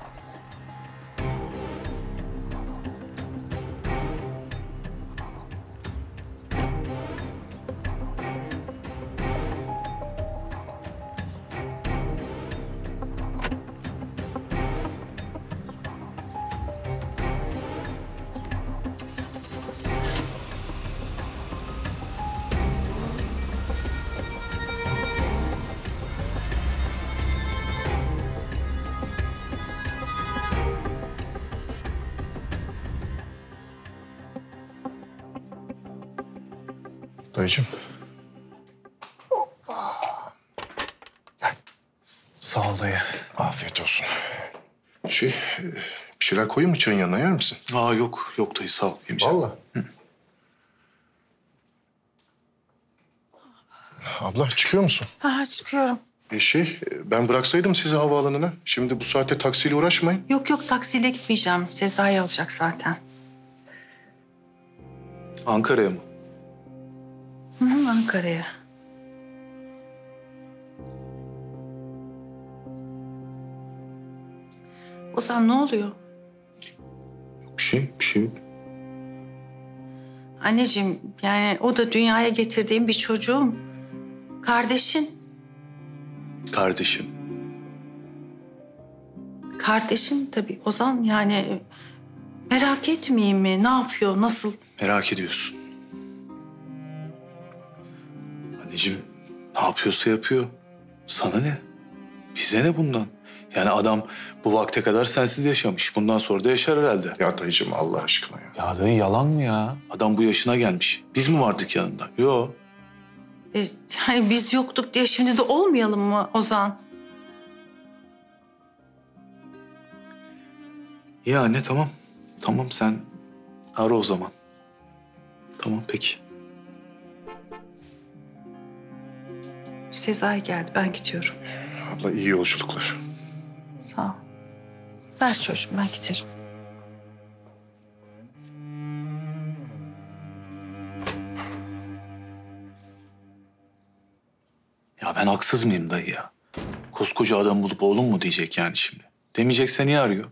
Dayıcığım. Sağ ol dayı. Afiyet olsun. Şey, bir şeyler koyayım mı çayın yanına, yer misin? Aa yok, yok dayı sağ ol. Yemeyeceğim. Vallahi. Abla çıkıyor musun? Ha, çıkıyorum. E şey, ben bıraksaydım sizi havaalanına. Şimdi bu saatte taksiyle uğraşmayın. Yok yok, taksiyle gitmeyeceğim. Sezai alacak zaten. Ankara'ya mı? Hı hı, Ankara'ya. Ozan ne oluyor? Bir şey, bir şey yok. Anneciğim, yani o da dünyaya getirdiğim bir çocuğum. Kardeşin. Kardeşim. Kardeşim tabii Ozan, yani merak etmeyeyim mi? Ne yapıyor, nasıl? Merak ediyorsun. Anneciğim ne yapıyorsa yapıyor. Sana ne? Bize ne bundan? Yani adam bu vakte kadar sensiz yaşamış. Bundan sonra da yaşar herhalde. Ya dayıcığım Allah aşkına ya. Ya dayı yalan mı ya? Adam bu yaşına gelmiş. Biz mi vardık yanında? Yok. E, yani biz yoktuk diye şimdi de olmayalım mı Ozan? Ya anne tamam. Tamam sen ara o zaman. Tamam peki. Sezai geldi, ben gidiyorum. Abla iyi yolculuklar. Sağ ol. Ver çocuğum, ben giderim. Ya ben haksız mıyım dayı ya? Koskoca adam bulup oğlum mu diyecek yani şimdi? Demeyecekse niye arıyor?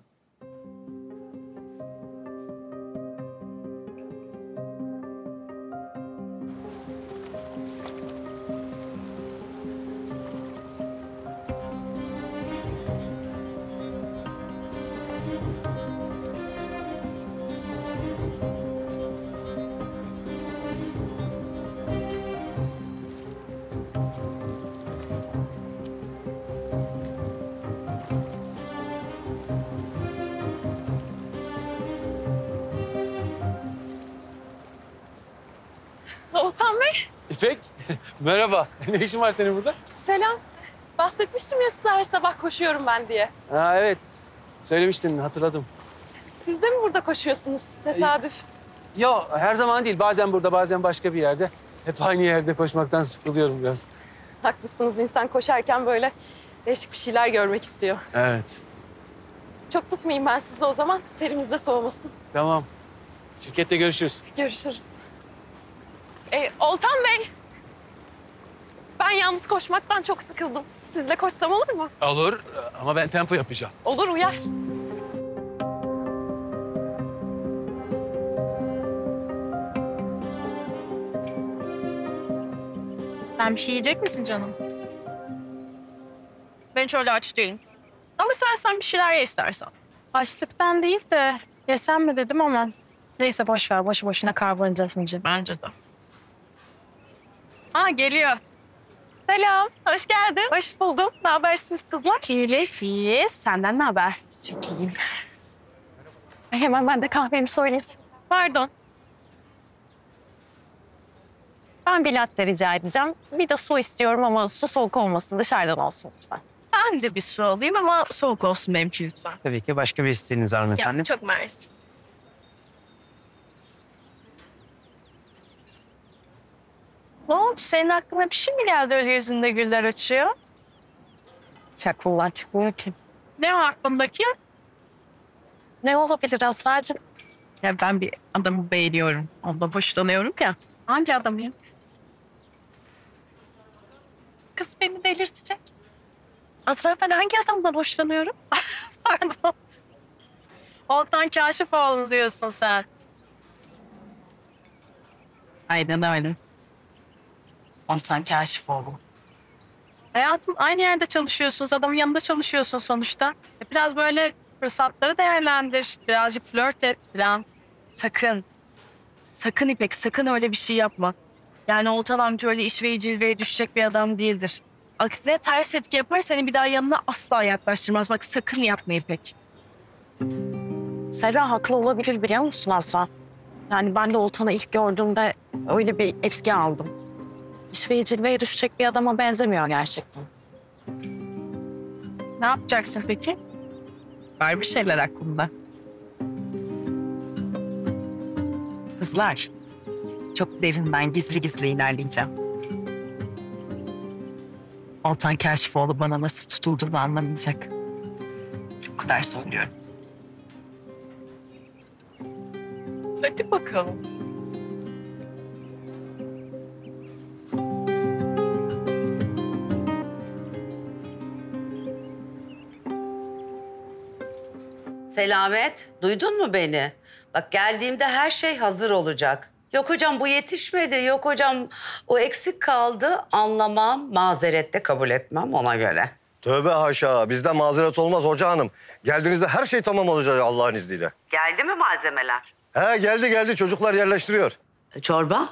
Ozan Bey. İpek, merhaba. Ne işin var senin burada? Selam. Bahsetmiştim ya size her sabah koşuyorum ben diye. Ha evet, söylemiştin, hatırladım. Siz de mi burada koşuyorsunuz? Tesadüf. Yo, her zaman değil. Bazen burada, bazen başka bir yerde. Hep aynı yerde koşmaktan sıkılıyorum biraz. Haklısınız. İnsan koşarken böyle değişik bir şeyler görmek istiyor. Evet, Çok tutmayayım ben sizi o zaman. Terimiz de soğumasın. tamam. Şirkette görüşürüz. Görüşürüz. Ee, Oltan Bey. Ben yalnız koşmaktan çok sıkıldım. Sizle koşsam olur mu? Olur ama ben tempo yapacağım. Olur, uyar. Sen bir şey yiyecek misin canım? Ben hiç öyle aç değilim. Ama sen sen bir şeyler ye istersen. Açlıktan değil de yesem mi dedim ama neyse boş ver. Boşu boşuna karbonhidrat yiyeceğim. Bence de. Aa geliyor. Selam, hoş geldin. Hoş buldum. Ne habersiniz kızlar? İyiyiz. Senden ne haber? Çok iyiyim. Hemen ben de kahvemi söyleyeyim. Pardon. Ben bir latte rica edeceğim. Bir de su istiyorum ama su soğuk olmasın. Dışarıdan olsun lütfen. Ben de bir su alayım ama soğuk olsun benimki lütfen. Tabii ki başka bir isteğiniz var mı efendim? Ya, çok mersi. Ne oldu? Senin aklına bir şey mi geldi öyle yüzünde güller açıyor? Çakullar çıkmıyor ki. Ne o aklındaki? Ne olabilir Azra'cığım? Ya ben bir adamı beğeniyorum. Ondan hoşlanıyorum ya. Hangi adam ya? Kız beni delirtecek. Azra ben hangi adamdan hoşlanıyorum? Pardon. Oltan Kaşifoğlu diyorsun sen. Aynen öyle. Oltan Kaşifoğlu. Hayatım aynı yerde çalışıyorsunuz. Adamın yanında çalışıyorsun sonuçta. Biraz böyle fırsatları değerlendir. Birazcık flört et falan. Sakın. Sakın İpek, sakın öyle bir şey yapma. Yani Oltan amca öyle işveye cilveye düşecek bir adam değildir. Aksine ters etki yapar, seni bir daha yanına asla yaklaştırmaz. Bak sakın yapma İpek. Serra haklı olabilir biliyor musun Azra? Yani ben de Oltan'ı ilk gördüğümde öyle bir etki aldım. İşveye cilveye düşecek bir adama benzemiyor gerçekten. Ne yapacaksın peki? Var bir şeyler aklımda. Kızlar, çok derinden gizli gizli ilerleyeceğim. Oltan Kaşifoğlu bana nasıl tutulduğunu anlamayacak. O kadar söylüyorum. Hadi bakalım. Selamet, duydun mu beni? Bak geldiğimde her şey hazır olacak. Yok hocam bu yetişmedi, yok hocam o eksik kaldı. Anlamam, mazeret de kabul etmem ona göre. Tövbe haşa. Bizde mazeret olmaz hoca hanım. Geldiğinizde her şey tamam olacak Allah'ın izniyle. Geldi mi malzemeler? He geldi geldi. Çocuklar yerleştiriyor. Çorba?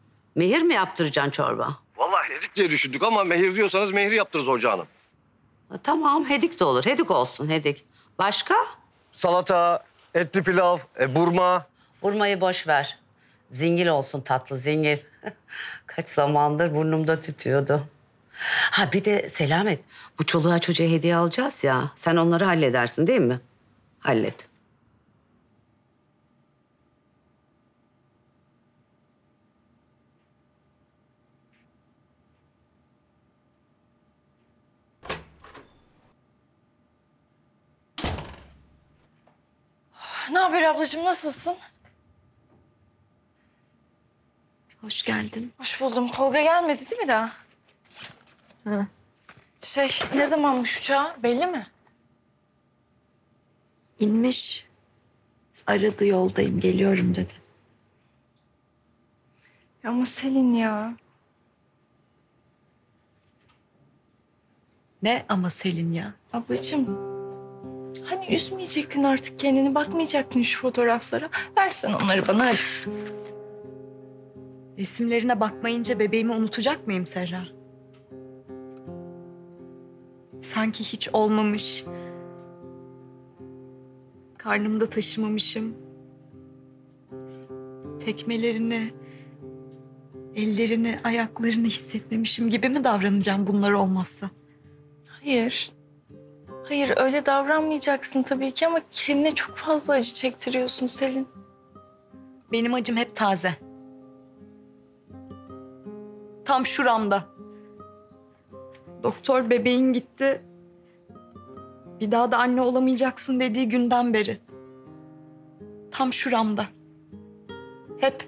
Mehir mi yaptıracaksın çorba? Vallahi dedik diye düşündük ama mehir diyorsanız mehir yaptırırız hoca hanım. Ha, tamam, hedik de olur. Hedik olsun, hedik. Başka? Salata, etli pilav, e, burma. Burmayı boş ver. Zingil olsun, tatlı zingil. Kaç zamandır burnumda tütüyordu. Ha bir de Selamet, bu çoluğa çocuğa hediye alacağız ya. Sen onları halledersin değil mi? Hallet. Ne haber ablacığım, nasılsın? Hoş geldin. Hoş buldum. Tolga gelmedi değil mi daha? Hı. Şey, ne zamanmış uçağı belli mi? İnmiş. Aradı, yoldayım, geliyorum dedi. Ama Selin ya. Ne ama Selin ya? Ablacığım, hani üzmeyecektin artık kendini, bakmayacaktın şu fotoğraflara. Versen onları bana hadi. Resimlerine bakmayınca bebeğimi unutacak mıyım Serra? Sanki hiç olmamış. Karnımda taşımamışım. Tekmelerini, ellerini, ayaklarını hissetmemişim gibi mi davranacağım bunlar olmazsa? Hayır. Hayır, öyle davranmayacaksın tabii ki ama kendine çok fazla acı çektiriyorsun Selin. Benim acım hep taze. Tam şuramda. Doktor bebeğin gitti. Bir daha da anne olamayacaksın dediği günden beri. Tam şuramda. Hep.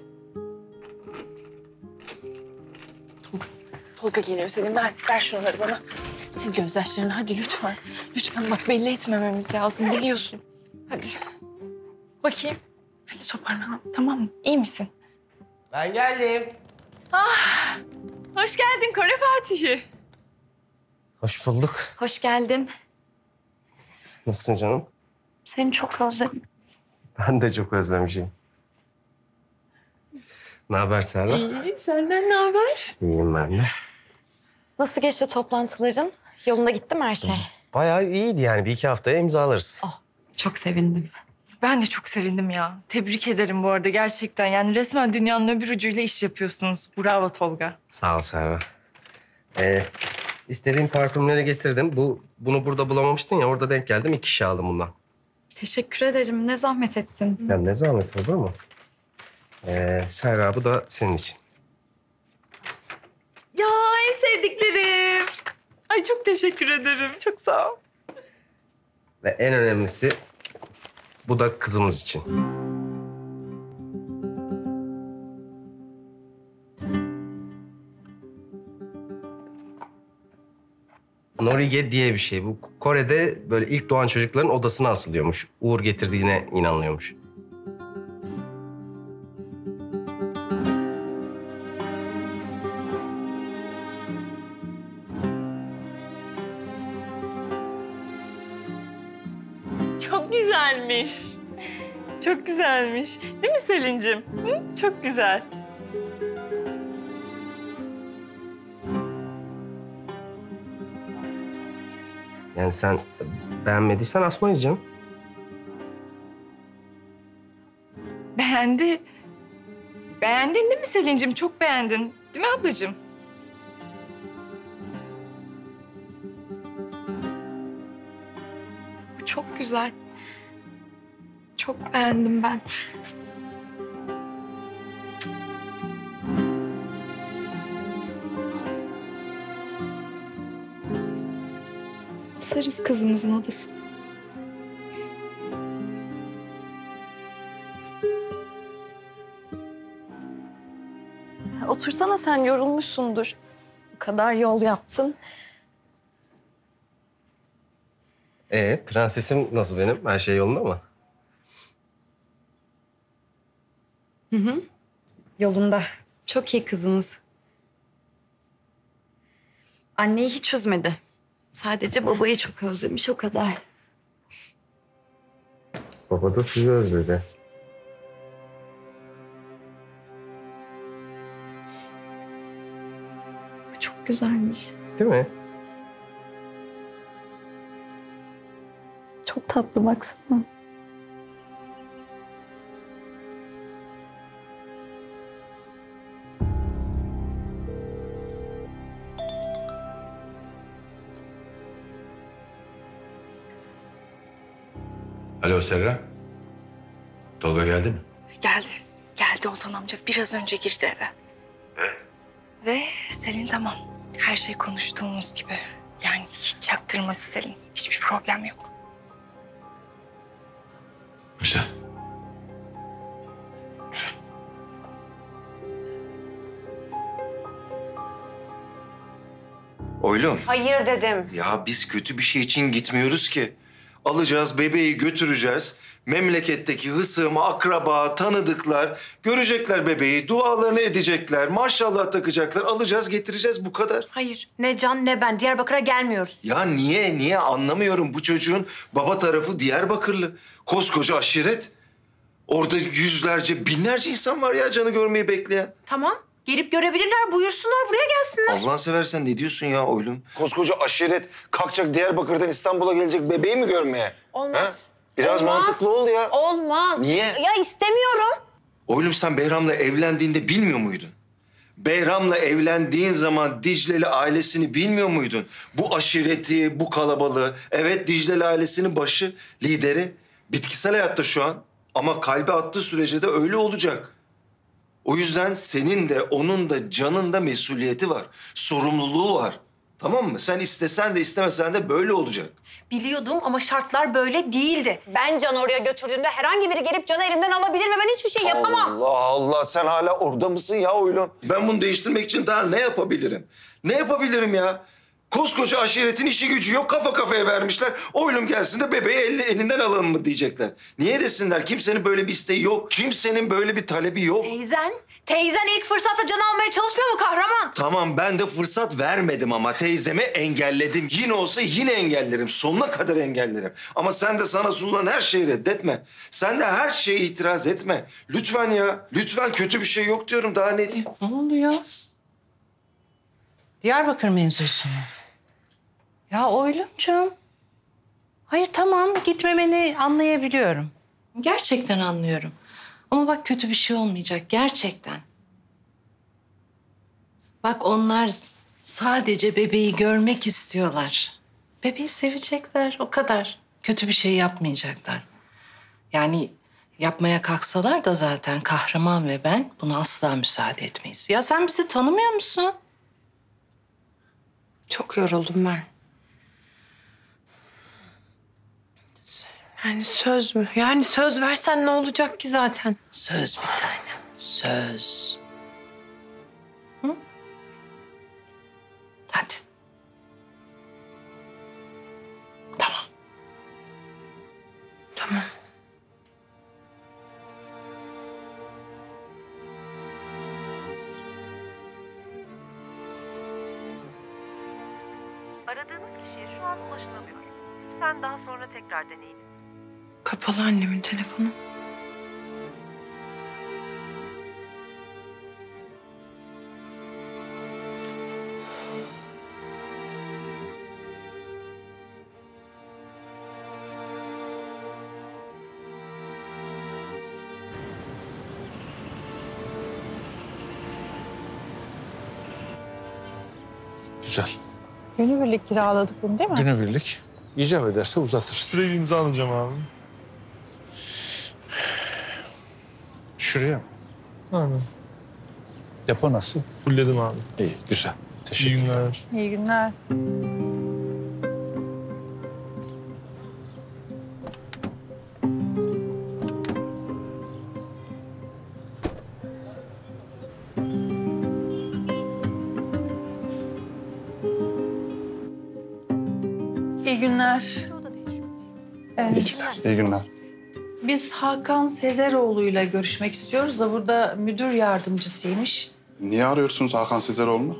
Tolga, Tolga geliyor Selin. Ver, ver şunları bana. Sil gözyaşlarını hadi lütfen. Lütfen bak, belli etmememiz lazım biliyorsun. Hadi. Bakayım. Hadi toparlan, tamam mı? İyi misin? Ben geldim. Ah, hoş geldin Kore Fatih'i. Hoş bulduk. Hoş geldin. Nasılsın canım? Seni çok özledim. Ben de çok özlemişim. Ne haber Serra? İyi, senden ne haber? İyiyim ben de. Nasıl geçti toplantıların? Yolunda gitti mi her şey? Bayağı iyiydi yani. Bir iki haftaya imzalarız. Oh, çok sevindim. Ben de çok sevindim ya. Tebrik ederim bu arada gerçekten. Yani resmen dünyanın öbür ucuyla iş yapıyorsunuz. Bravo Tolga. Sağ ol Serra. Ee, istediğin parfümleri getirdim. Bu Bunu burada bulamamıştın ya, orada denk geldim. İki şişe aldım bundan. Teşekkür ederim. Ne zahmet ettin. Ya ne zahmet olur mu? Ee, Serra, bu da senin için. Ya en sevdiklerim. Ay çok teşekkür ederim. Çok sağ ol. Ve en önemlisi bu da kızımız için. Norige diye bir şey. Bu Kore'de böyle ilk doğan çocukların odasına asılıyormuş. Uğur getirdiğine inanılıyormuş. Çok güzelmiş. Çok güzelmiş. Değil mi Selin'cim? Hı? Çok güzel. Yani sen beğenmediysen asmayız canım. Beğendi. Beğendin değil mi Selin'cim? Çok beğendin. Değil mi ablacığım? Bu çok güzel. Çok beğendim ben. Sarız kızımızın odası. Otursana, sen yorulmuşsundur. Bu kadar yol yaptın. Ee, prensesim nasıl benim? Her şey yolunda mı? Hı hı. Yolunda. Çok iyi kızımız. Anneyi hiç üzmedi. Sadece babayı çok özlemiş, o kadar. Baba da sizi özledi. Bu çok güzelmiş. Değil mi? tatlı baksana. Alo Serra. Tolga geldi mi? Geldi. Geldi Oltan amca. Biraz önce girdi eve. Evet. Ve Selin tamam. Her şey konuştuğumuz gibi. Yani hiç çaktırmadı Selin. Hiçbir problem yok. Güzel. Oylum. Hayır dedim. Ya biz kötü bir şey için gitmiyoruz ki. Alacağız, bebeği götüreceğiz. Memleketteki hısım, akraba, tanıdıklar görecekler bebeği, dualarını edecekler, maşallah takacaklar. Alacağız, getireceğiz bu kadar. Hayır. Ne Can ne ben Diyarbakır'a gelmiyoruz. Ya niye, niye anlamıyorum. Bu çocuğun baba tarafı Diyarbakırlı. Koskoca aşiret. Orada yüzlerce, binlerce insan var ya canı görmeyi bekleyen. Tamam. Gelip görebilirler, buyursunlar, buraya gelsinler. Allah'ını seversen ne diyorsun ya oğlum? Koskoca aşiret kalkacak Diyarbakır'dan İstanbul'a gelecek bebeği mi görmeye? Olmaz. Ha? Biraz Olmaz. mantıklı ol ya. Olmaz. Niye? Ya istemiyorum. Oğlum sen Behram'la evlendiğinde bilmiyor muydun? Behram'la evlendiğin zaman Dicle'li ailesini bilmiyor muydun? Bu aşireti, bu kalabalığı. Evet Dicle'li ailesinin başı, lideri. Bitkisel hayatta şu an. Ama kalbi attığı sürece de öyle olacak. O yüzden senin de onun da Can'ın da mesuliyeti var. Sorumluluğu var. Tamam mı? Sen istesen de istemesen de böyle olacak. Biliyordum ama şartlar böyle değildi. Ben Can'ı oraya götürdüğümde herhangi biri gelip Can'ı elimden alabilir ve ben hiçbir şey yapamam. Allah Allah sen hala orada mısın ya oğlum? Ben bunu değiştirmek için daha ne yapabilirim? Ne yapabilirim ya? Koskoca aşiretin işi gücü yok, kafa kafaya vermişler. Oylum gelsin de bebeği el, elinden alalım mı diyecekler. Niye desinler? Kimsenin böyle bir isteği yok. Kimsenin böyle bir talebi yok. Teyzen, teyzen ilk fırsatta Can'ı almaya çalışmıyor mu kahraman? Tamam ben de fırsat vermedim ama teyzemi engelledim. Yine olsa yine engellerim. Sonuna kadar engellerim. Ama sen de sana sunulan her şeyi reddetme. Sen de her şeye itiraz etme. Lütfen ya. Lütfen kötü bir şey yok diyorum. Daha ne diyeyim? Ne oluyor? Diyarbakır mevzusu mu? Ya Oylumcuğum. Hayır tamam gitmemeni anlayabiliyorum. Gerçekten anlıyorum. Ama bak kötü bir şey olmayacak gerçekten. Bak onlar sadece bebeği görmek istiyorlar. Bebeği sevecekler o kadar. Kötü bir şey yapmayacaklar. Yani yapmaya kalksalar da zaten kahraman ve ben buna asla müsaade etmeyiz. Ya sen bizi tanımıyor musun? Çok yoruldum ben. Yani söz mü? Yani söz versen ne olacak ki zaten? Söz bir tanem, söz. Hı? Hadi. Tamam. Tamam. Aradığınız kişiye şu an ulaşılamıyor. Lütfen daha sonra tekrar deneyiniz. Kapalı annemin telefonu. Güzel. Günübirlik kiraladık bunu değil mi? Günübirlik. İcap ederse uzatırız. Şuraya bir imza alacağım abi. Şuraya mı? Aynen. Depo nasıl? Fullledim abi. İyi, güzel. Teşekkür İyi günler. İyi günler. İyi günler. Evet. İyi günler. Biz Hakan Sezeroğlu'yla görüşmek istiyoruz da burada müdür yardımcısıymış. Niye arıyorsunuz Hakan Sezeroğlu'nu?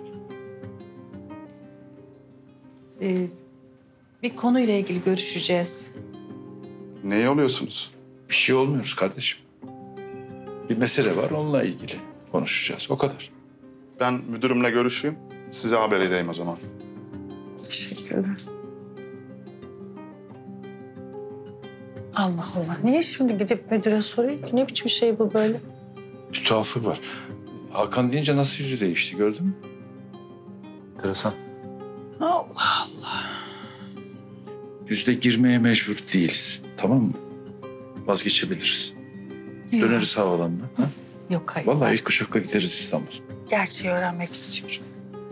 Ee, bir konuyla ilgili görüşeceğiz. Neye oluyorsunuz? Bir şey olmuyoruz kardeşim. Bir mesele var, onunla ilgili konuşacağız. O kadar. Ben müdürümle görüşeyim. Size haber edeyim o zaman. Teşekkürler. Allah Allah. Niye şimdi gidip müdüre sorayım ki? Ne biçim şey bu böyle? Bir tuhaflık var. Hakan deyince nasıl yüzü değişti gördün mü? Enteresan. Allah Allah. Yüzde girmeye mecbur değiliz. Tamam mı? Vazgeçebiliriz. Ya. Döneriz havalanına. Ha? Yok hayır. Vallahi ben ilk uçakla gideriz İstanbul. gerçeği öğrenmek istiyorum.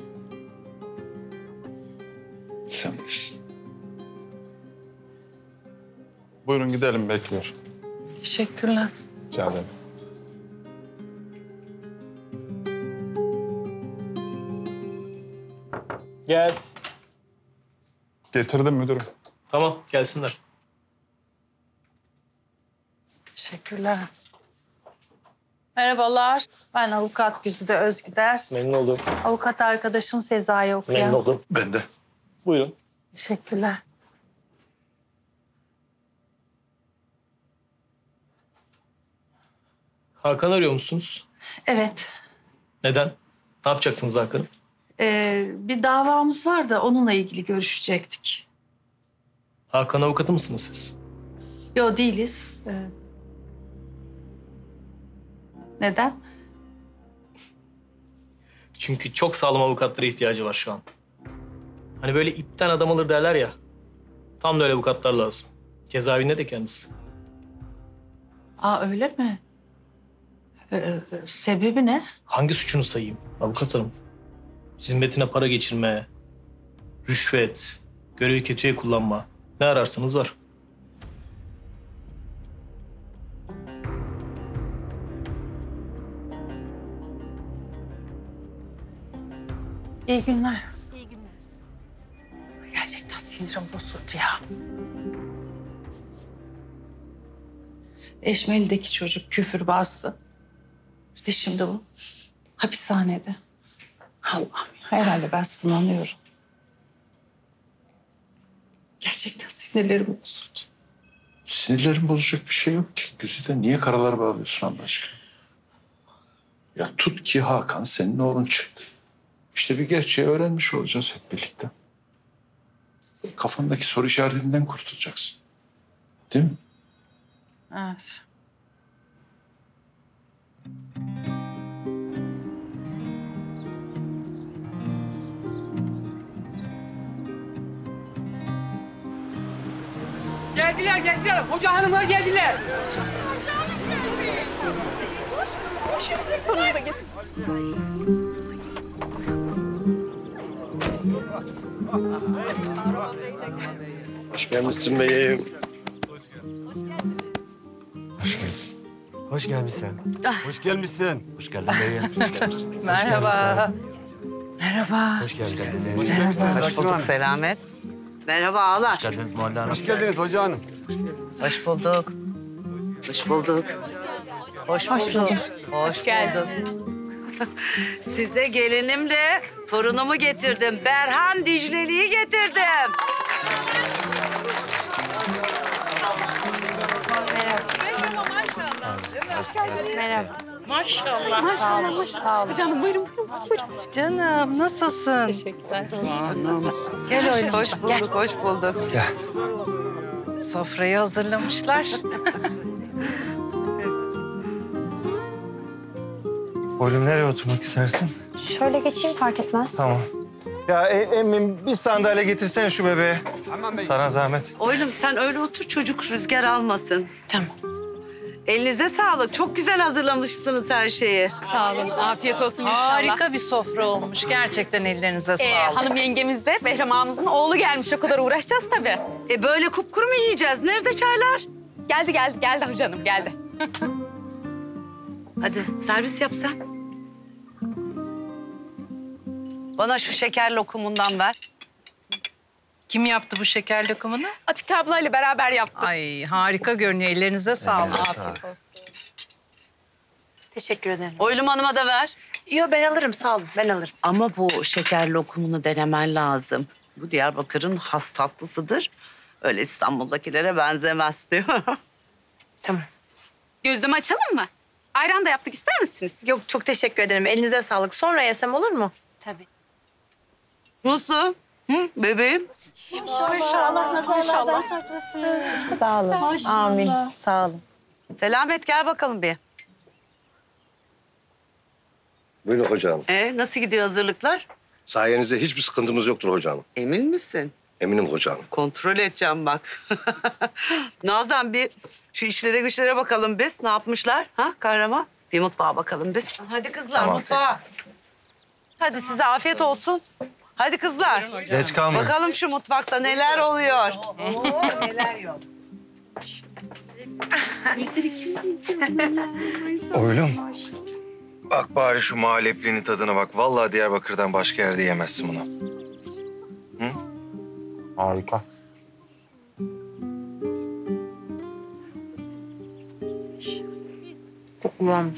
Sen bilirsin. Buyurun gidelim, bekliyor. Teşekkürler. Rica ederim. Gel. Getirdim müdürüm. Tamam gelsinler. Teşekkürler. Merhabalar. Ben avukat Güzide Özgüder. Memnun oldum. Avukat arkadaşım Sezai okuyan. Memnun oldum. Ben de. Buyurun. Teşekkürler. Hakan arıyor musunuz? Evet. Neden? Ne yapacaksınız Hakan'ım? Ee, bir davamız var da onunla ilgili görüşecektik. Hakan avukatı mısınız siz? Yo değiliz. Ee, neden? Çünkü çok sağlam avukatlara ihtiyacı var şu an. Hani böyle ipten adam alır derler ya. Tam da öyle avukatlar lazım. Cezaevinde de kendisi. Aa öyle mi? Ee, sebebi ne? Hangi suçunu sayayım avukat hanım? Zimmetine para geçirme, rüşvet, görevi kötüye kullanma. Ne ararsanız var. İyi günler. İyi günler. Gerçekten sinirim bozuldu ya. Eşmeli'deki çocuk küfür bastı. Bir de şimdi bu hapishanede. Allah'ım herhalde ben sınanıyorum. Gerçekten sinirlerim bozuldu. Sinirlerin bozacak bir şey yok ki. Güzide niye karalar bağlıyorsun Allah aşkına? Ya tut ki Hakan senin oğlun çıktı. İşte bir gerçeği öğrenmiş olacağız hep birlikte. Kafandaki soru işaretinden kurtulacaksın. Değil mi? Evet. Geldiler, geldiler. Hoca hanımlar geldiler. Konuyu da getir. Hoş gelmişsin beyim. Hoş gelmişsin. Hoş gelmişsin. Hoş geldin beyim. Merhaba. Merhaba. Hoş geldiniz. Hoş geldiniz. Hoş bulduk Selamet. Merhaba ağalar. Hoş geldiniz Muhalle Hanım. Hoş geldiniz Hoca Hanım. Hoş bulduk. Hoş bulduk. Hoş, Hoş bulduk. bulduk. Hoş geldin. Size gelinimle torunumu getirdim. Berhan Dicleli'yi getirdim. Merhaba. Maşallah. Sağ olun. Sağ olun. Canım buyurun. buyurun. Canım nasılsın? Teşekkürler. Gel oğlum. Hoş bulduk, hoş bulduk. Gel. Sofrayı hazırlamışlar. Oğlum nereye oturmak istersin? Şöyle geçeyim fark etmez. Tamam. Ya e, emmim bir sandalye getirsene şu bebeğe. Tamam bey. Sana zahmet. Oğlum sen öyle otur çocuk rüzgar almasın. Tamam. Elinize sağlık. Çok güzel hazırlamışsınız her şeyi. Sağ olun. Afiyet olsun inşallah. Harika bir sofra olmuş. Gerçekten ellerinize Ee, sağlık. hanım yengemiz de Behram ağamızın oğlu gelmiş. O kadar uğraşacağız tabii. E böyle kupkuru mu yiyeceğiz? Nerede çaylar? Geldi geldi geldi hocanım geldi. Hadi servis yap sen. Bana şu şeker lokumundan ver. Kim yaptı bu şeker lokumunu? Atike ablayla beraber yaptık. Ay harika görünüyor. Ellerinize sağlık. Afiyet olsun. Teşekkür ederim. Oylum Hanım'a da ver. Yok ben alırım sağ olun. Ben alırım. Ama bu şeker lokumunu denemen lazım. Bu Diyarbakır'ın has tatlısıdır. Öyle İstanbul'dakilere benzemez diyor. Tamam. Gözleme açalım mı? Ayran da yaptık ister misiniz? Yok çok teşekkür ederim. Elinize sağlık. Sonra yesem olur mu? Tabii. Musu, Hı bebeğim? Maşallah, nazarlardan saklasın. Sağ olun. Maşallah. Amin. Sağ olun. Selamet gel bakalım bir. Buyurun hocam. Ee, nasıl gidiyor hazırlıklar? Sayenizde hiçbir sıkıntımız yoktur hocam. Emin misin? Eminim hocam. Kontrol edeceğim bak. Nazan bir şu işlere güçlere bakalım biz. Ne yapmışlar? Ha kahraman? Bir mutfağa bakalım biz. Hadi kızlar Tamam. mutfağa. Hadi size afiyet olsun. Hadi kızlar. Geç kalmayın. Bakalım şu mutfakta neler oluyor. Oo, neler yok. Oğlum. Bak bari şu muhalleplinin tadına bak. Vallahi Diyarbakır'dan başka yerde yemezsin bunu. Hı? Harika. Çok güzelmiş.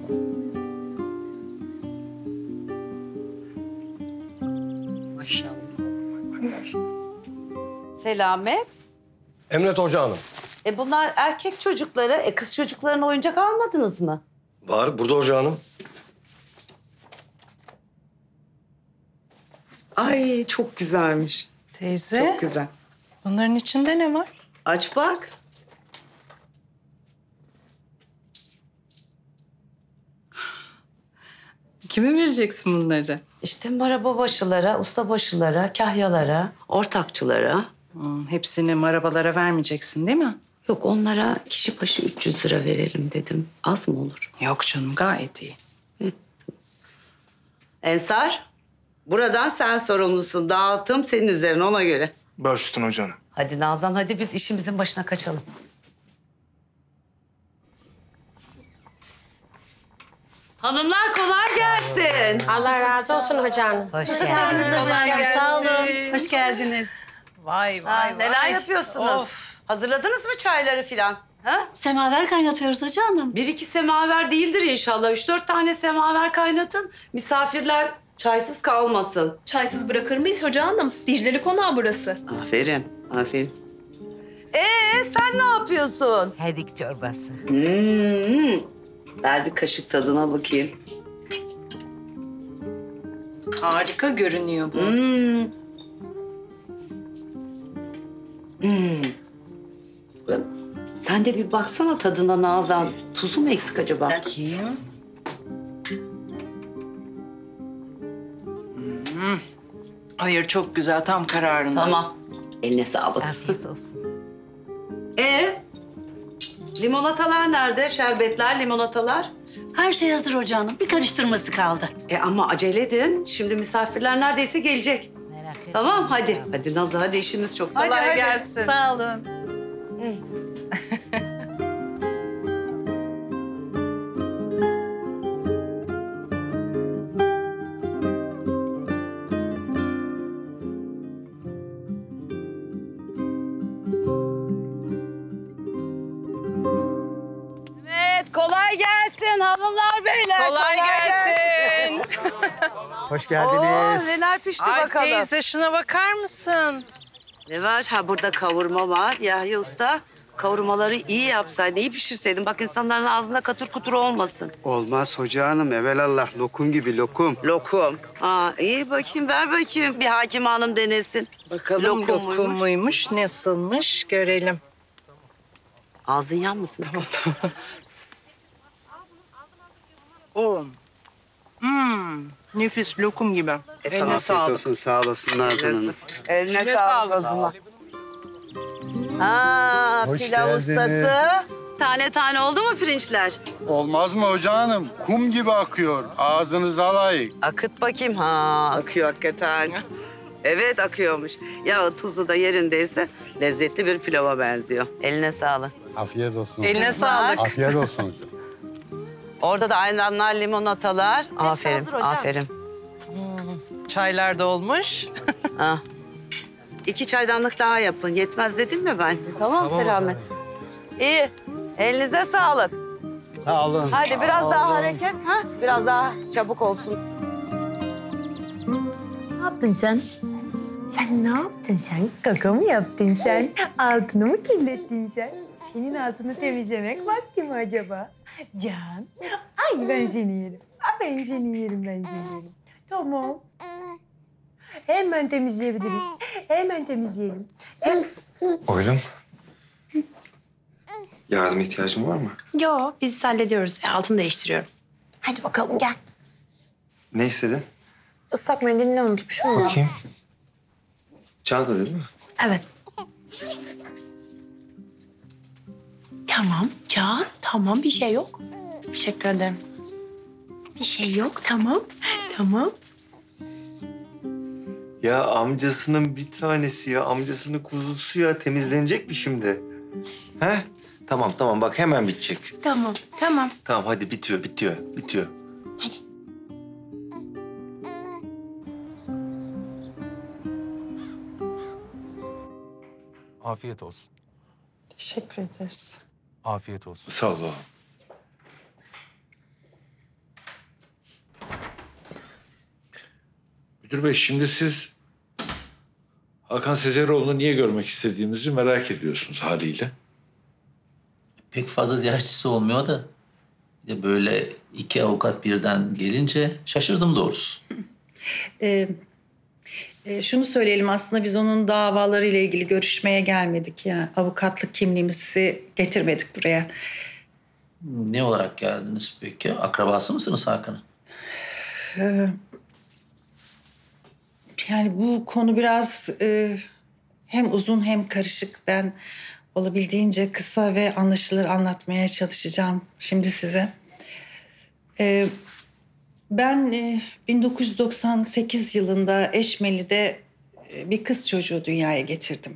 Selamet. Emret Hoca Hanım. E bunlar erkek çocukları. E kız çocuklarına oyuncak almadınız mı? Var burada Hoca Hanım. Ay çok güzelmiş. Teyze. Çok güzel. Bunların içinde ne var? Aç bak. Kime vereceksin bunları? İşte marababaşılara, ustabaşılara, kahyalara, ortakçılara. Hmm, hepsini marabalara vermeyeceksin değil mi? Yok onlara kişi başı üç yüz lira verelim dedim. Az mı olur? Yok canım gayet iyi. Ensar, buradan sen sorumlusun. Dağıtım senin üzerine ona göre. Baş üstüne hocam. Hadi Nazan hadi biz işimizin başına kaçalım. Hanımlar kolay gelsin. Allah razı olsun hocam. Hoş geldiniz. Kolay gelsin. Sağ olun. Hoş geldiniz. Vay vay Ha, vay. neler yapıyorsunuz? Of. Hazırladınız mı çayları filan? Ha? Semaver kaynatıyoruz hoca hanım. Bir iki semaver değildir inşallah. Üç dört tane semaver kaynatın. Misafirler çaysız kalmasın. Çaysız bırakır mıyız hoca hanım? Dicle'li konağı burası. Aferin, aferin. Ee sen ne yapıyorsun? Hedik çorbası. Hmm. Ver bir kaşık tadına bakayım. Harika görünüyor bu. Hmm. Hmm. Sen de bir baksana tadına Nazan. Tuzu mu eksik acaba? Bakayım. Hmm. Hayır çok güzel tam kararında. Tamam. Eline sağlık. Afiyet olsun. Ee, limonatalar nerede? Şerbetler, limonatalar? Her şey hazır hoca hanım. Bir karıştırması kaldı. E ama acele edin. Şimdi misafirler neredeyse gelecek. Merak etme. Tamam hadi. Hadi Nazlı hadi işimiz çok kolay Hadi, hadi. gelsin. Sağ olun. Evet kolay gelsin hanımlar beyler. Kolay gelsin. Hoş Oo, geldiniz. neler pişti Ay bakalım. teyze şuna bakar mısın? Ne var? Ha burada kavurma var. Yahya Usta kavurmaları iyi yapsaydın, iyi pişirseydin. Bak insanların ağzında katır kutur olmasın. Olmaz hoca hanım. Evelallah lokum gibi lokum. Lokum. Aa, iyi bakayım ver bakayım. Bir hakim hanım denesin. Bakalım Lokum lokum, muymuş? muymuş, nasılmış görelim. Ağzın yanmasın. Tamam tamam. Oo. Hmm, nefis lokum gibi. Eline Afiyet sağlık. olsun. Sağ olasın Nazan Hanım. Eline Eline sağlık o zaman. Ha, Hoş pilav geldiniz. ustası. Tane tane oldu mu pirinçler? Olmaz mı hoca hanım? Kum gibi akıyor. Ağzınıza layık. Akıt bakayım. Ha, akıyor hakikaten. Evet akıyormuş. Ya tuzu da yerindeyse lezzetli bir pilava benziyor. Eline sağlık. Afiyet olsun. Eline sağlık. Afiyet olsun hocam. Orada da ayranlar, limonatalar. Aferin, hazır hocam. aferin. Çaylar da olmuş. Ha. İki çaydanlık daha yapın. Yetmez dedim mi ben? Tamam, Tamam Selamet. İyi. Elinize sağlık. Sağ olun. Hadi biraz Sağ daha olun. hareket. Ha? Biraz daha çabuk olsun. Ne yaptın sen? Sen ne yaptın sen? Kaka mı yaptın sen? Altını mı kirlettin sen? Senin altını temizlemek vakti mi acaba? Can, ay ben seni yerim. Ay ben seni yerim, ben seni yerim. Tamam. Hemen temizleyebiliriz. Hemen temizleyelim. Hem... Oylum. Yardım ihtiyacın var mı? Yo, biz hallediyoruz. E, altını değiştiriyorum. Hadi bakalım gel. Ne istedin? Islak mendilini unutmuşum ama. Bakayım. Çanta değil mi? Evet. Tamam Can, tamam bir şey yok. Teşekkür ederim. Bir şey yok, tamam. Tamam. Ya amcasının bir tanesi ya. Amcasının kuzusu ya. Temizlenecek mi şimdi? He? Tamam tamam bak hemen bitecek. Tamam, tamam. Tamam hadi bitiyor bitiyor bitiyor. Hadi. Afiyet olsun. Teşekkür ederiz. Afiyet olsun. Sağ ol ağam. Müdür bey şimdi siz Hakan Sezeroğlu'nu niye görmek istediğimizi merak ediyorsunuz haliyle. Pek fazla ziyaretçisi olmuyor da bir de böyle iki avukat birden gelince şaşırdım doğrusu. Ee, e, şunu söyleyelim aslında biz onun davalarıyla ilgili görüşmeye gelmedik. Yani avukatlık kimliğimizi getirmedik buraya. Ne olarak geldiniz peki? Akrabası mısınız Hakan'ın? Ee, yani bu konu biraz e, hem uzun hem karışık. Ben olabildiğince kısa ve anlaşılır anlatmaya çalışacağım şimdi size. Ee, ben e, bin dokuz yüz doksan sekiz yılında Eşmeli'de e, bir kız çocuğu dünyaya getirdim.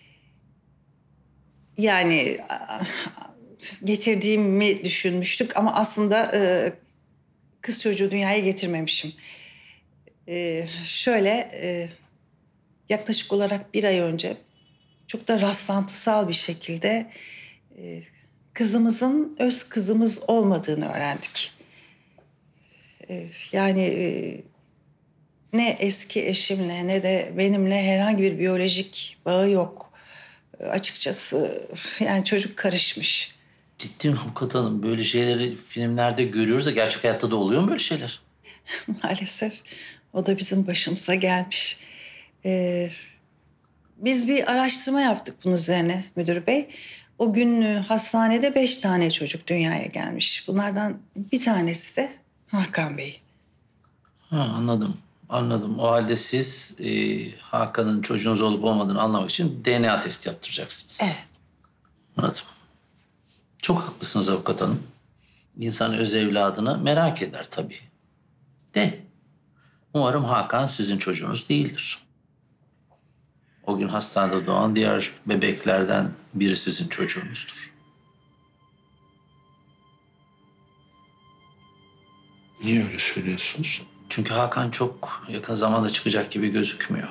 Yani a, getirdiğimi düşünmüştük ama aslında e, kız çocuğu dünyaya getirmemişim. E, şöyle e, yaklaşık olarak bir ay önce çok da rastlantısal bir şekilde e, kızımızın öz kızımız olmadığını öğrendik. E, yani e, ne eski eşimle ne de benimle herhangi bir biyolojik bağı yok. E, açıkçası yani çocuk karışmış. Ciddi mi avukat hanım? Böyle şeyleri filmlerde görüyoruz da gerçek hayatta da oluyor mu böyle şeyler? Maalesef o da bizim başımıza gelmiş. Ee, biz bir araştırma yaptık bunun üzerine müdür bey. O gün hastanede beş tane çocuk dünyaya gelmiş. Bunlardan bir tanesi de Hakan Bey. Ha, anladım, anladım. O halde siz e, Hakan'ın çocuğunuz olup olmadığını anlamak için D N A testi yaptıracaksınız. Evet. Anladım. Çok haklısınız avukat hanım. İnsan öz evladını merak eder tabii. De umarım Hakan sizin çocuğunuz değildir. O gün hastanede doğan diğer bebeklerden biri sizin çocuğunuzdur. Niye öyle söylüyorsunuz? Çünkü Hakan çok yakın zamanda çıkacak gibi gözükmüyor.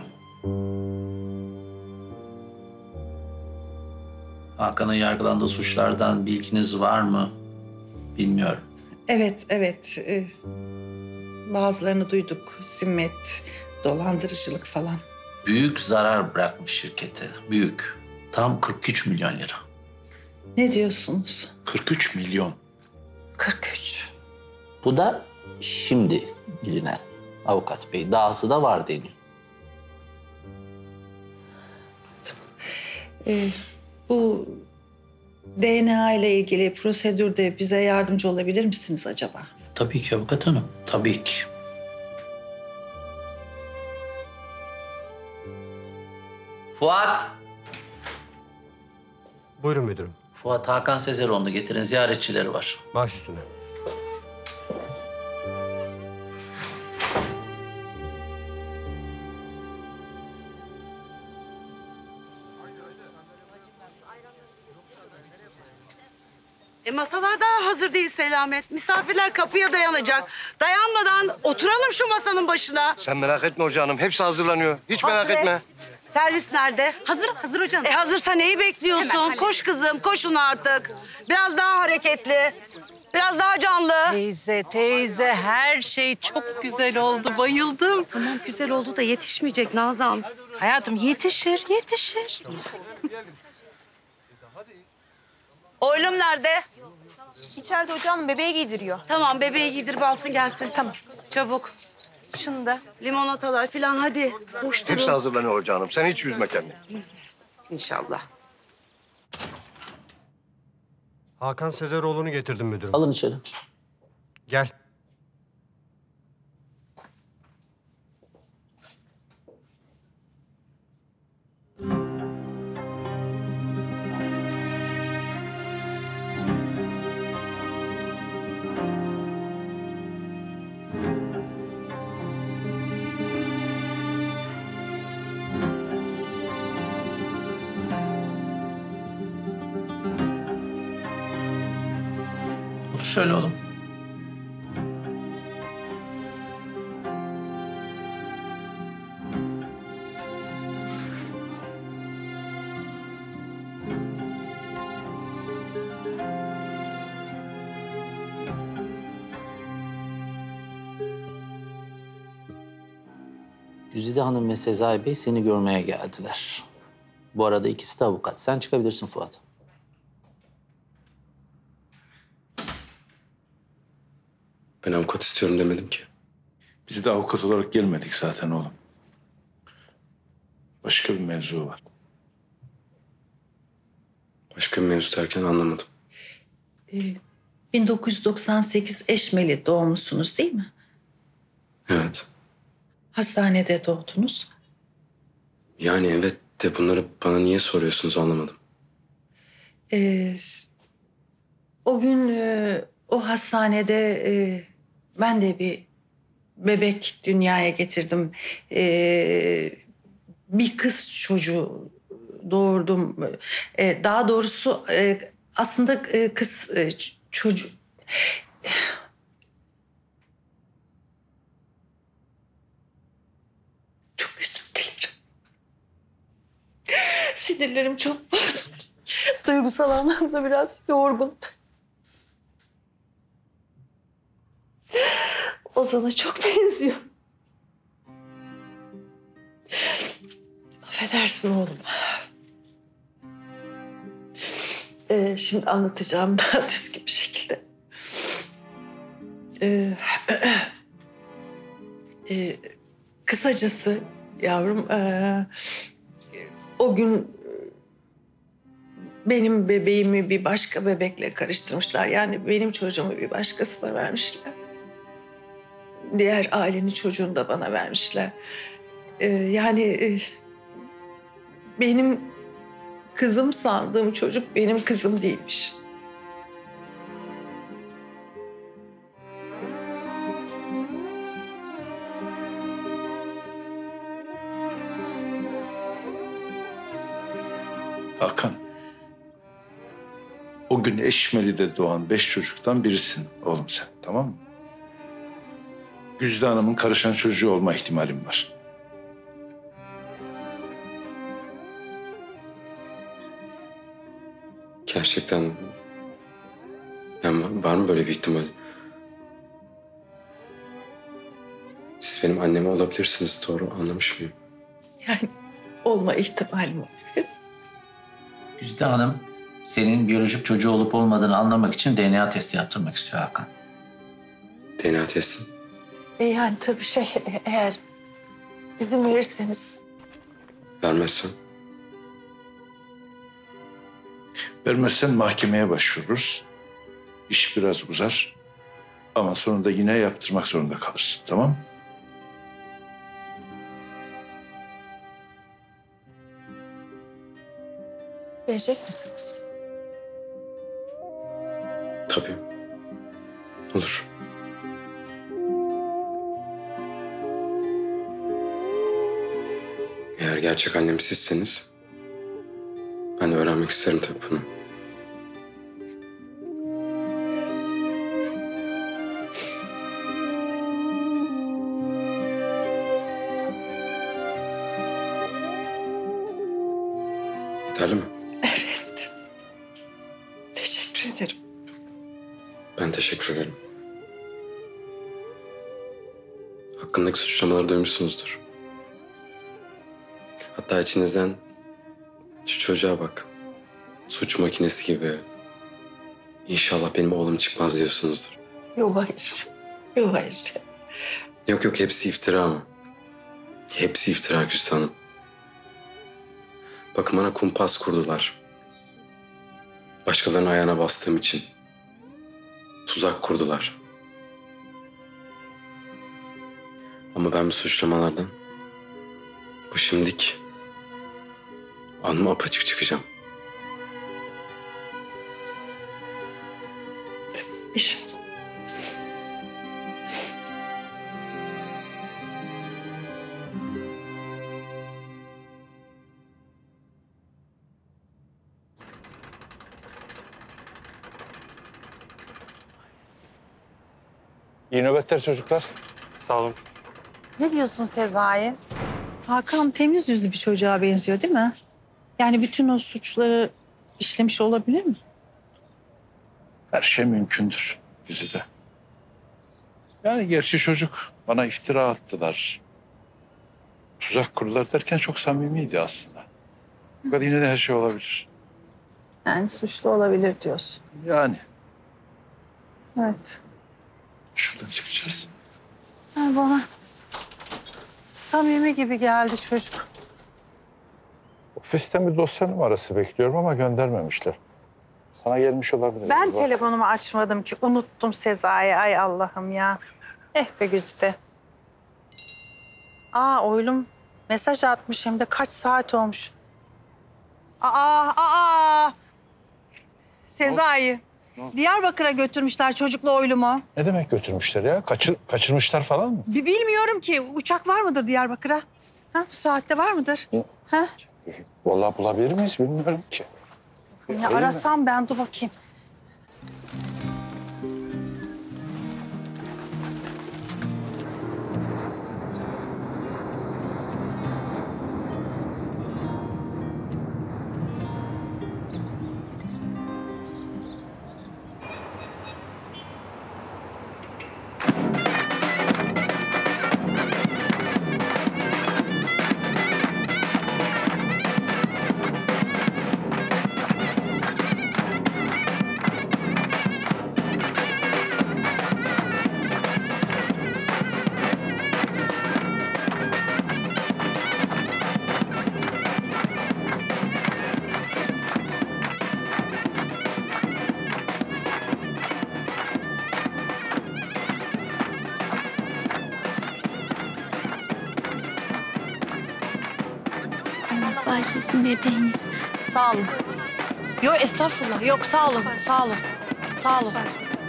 Hakan'ın yargılandığı suçlardan bilginiz var mı? Bilmiyorum. Evet, evet. Ee, bazılarını duyduk. Zimmet, dolandırıcılık falan. Büyük zarar bırakmış şirkete. Büyük. Tam kırk üç milyon lira. Ne diyorsunuz? kırk üç milyon. kırk üç. Bu da şimdi bilinen avukat bey. Dahası da var deniyor. Ee, bu D N A ile ilgili prosedürde bize yardımcı olabilir misiniz acaba? Tabii ki avukat hanım. Tabii ki. Fuat. Buyurun müdürüm. Fuat Hakan Sezeroğlu'nu getirin. Ziyaretçileri var. Baş üstüne. E masalar daha hazır değil Selamet. Misafirler kapıya dayanacak. Dayanmadan oturalım şu masanın başına. Sen merak etme hoca hanım. Hepsi hazırlanıyor. Hiç merak Hazır. etme. Servis nerede? Hazır, hazır hocam. E hazırsa neyi bekliyorsun? Hemen Koş kızım, koşun artık. Biraz daha hareketli. Biraz daha canlı. Teyze, teyze her şey çok güzel oldu. Bayıldım. Tamam güzel oldu da yetişmeyecek Nazan. Hayatım yetişir, yetişir. Oylum nerede? İçeride hocam bebeği giydiriyor. Tamam bebeği giydirip alsın gelsin. Tamam. Çabuk. Şunu da limonatalar falan hadi. Boş durun. Hepsi hazırlanıyor Hoca Hanım. Sen hiç üzme kendini. İnşallah. Hakan Sezeroğlu'nu getirdim müdürüm. Alın içeri. Gel. Otur şöyle oğlum. Güzide Hanım ve Sezai Bey seni görmeye geldiler. Bu arada ikisi de avukat. Sen çıkabilirsin Fuat. Ben avukat istiyorum demedim ki. Biz de avukat olarak gelmedik zaten oğlum. Başka bir mevzu var. Başka bir mevzu derken anlamadım. Ee, bin dokuz yüz doksan sekiz Eşmeli doğmuşsunuz değil mi? Evet. Hastanede doğdunuz. Yani evet de bunları bana niye soruyorsunuz anlamadım. Ee, o gün e, o hastanede e, ben de bir bebek dünyaya getirdim. Ee, bir kız çocuğu doğurdum. Ee, daha doğrusu e, aslında e, kız e, çocuğu... Çok özür dilerim. Sinirlerim çok duygusal anlamda biraz yorgun. Ozan'a çok benziyor. Affedersin oğlum. Ee, şimdi anlatacağım düzgün bir şekilde. Ee, e, kısacası yavrum, e, o gün benim bebeğimi bir başka bebekle karıştırmışlar. Yani benim çocuğumu bir başkasına vermişler. Diğer ailenin çocuğunu da bana vermişler. Ee, yani e, benim kızım sandığım çocuk benim kızım değilmiş. Hakan. O gün Eşmeli'de doğan beş çocuktan birisin oğlum sen, tamam mı? Güzide Hanım'ın karışan çocuğu olma ihtimalim var. Gerçekten... Yani var mı böyle bir ihtimal? Siz benim anneme olabilirsiniz, doğru anlamış mıyım? Yani olma ihtimalim var. Güzide Hanım senin biyolojik çocuğu olup olmadığını anlamak için D N A testi yaptırmak istiyor Hakan. D N A testi? E yani tabii şey, eğer izin verirseniz. Vermezsem? Vermezsen mahkemeye başvururuz. İş biraz uzar. Ama sonunda yine yaptırmak zorunda kalırsın, tamam mı? Verecek misiniz? Tabii. Olur. Eğer gerçek annem sizseniz... ben de öğrenmek isterim tabii bunu. Yeterli mi? Evet. Teşekkür ederim. Ben teşekkür ederim. Hakkındaki suçlamaları duymuşsunuzdur. Hatta içinizden şu çocuğa bak. Suç makinesi gibi. İnşallah benim oğlum çıkmaz diyorsunuzdur. Yok hayır. Yok hayır. Yok yok hepsi iftira ama. Hepsi iftira Güzide Hanım. Bakın bana kumpas kurdular. Başkalarının ayağına bastığım için. Tuzak kurdular. Ama ben bu suçlamalardan başım dik. Alnım apaçık çıkacağım. İş. İyi nöbetler çocuklar. Sağ olun. Ne diyorsun Sezai? Hakan temiz yüzlü bir çocuğa benziyor değil mi? Yani bütün o suçları işlemiş olabilir mi? Her şey mümkündür Güzide. Yani gerçi çocuk bana iftira attılar. Tuzak kurdular derken çok samimiydi aslında. Fakat yine de her şey olabilir. Yani suçlu olabilir diyorsun. Yani Evet. şuradan çıkacağız. Ha, bana samimi gibi geldi çocuk. Ofisten bir dosya numarası bekliyorum ama göndermemişler. Sana gelmiş olabilir. Ben Bak. telefonumu açmadım ki unuttum Sezai. Ay Allah'ım ya. Eh be Güzide. Aa oylum mesaj atmış hem de kaç saat olmuş. Aa aa. Sezai. Diyarbakır'a götürmüşler çocukla oylumu. Ne demek götürmüşler ya? Kaçır, kaçırmışlar falan mı? Bi- Bilmiyorum ki uçak var mıdır Diyarbakır'a? Ha, bu saatte var mıdır? Ha? Vallahi bulabilir miyiz bilmiyorum ki. Ya Değil mi? arasam ben dur bakayım. Bağışlasın bebeğiniz. Sağ olun. Yok estağfurullah. Yok sağ olun. Sağ olun. Sağ olun.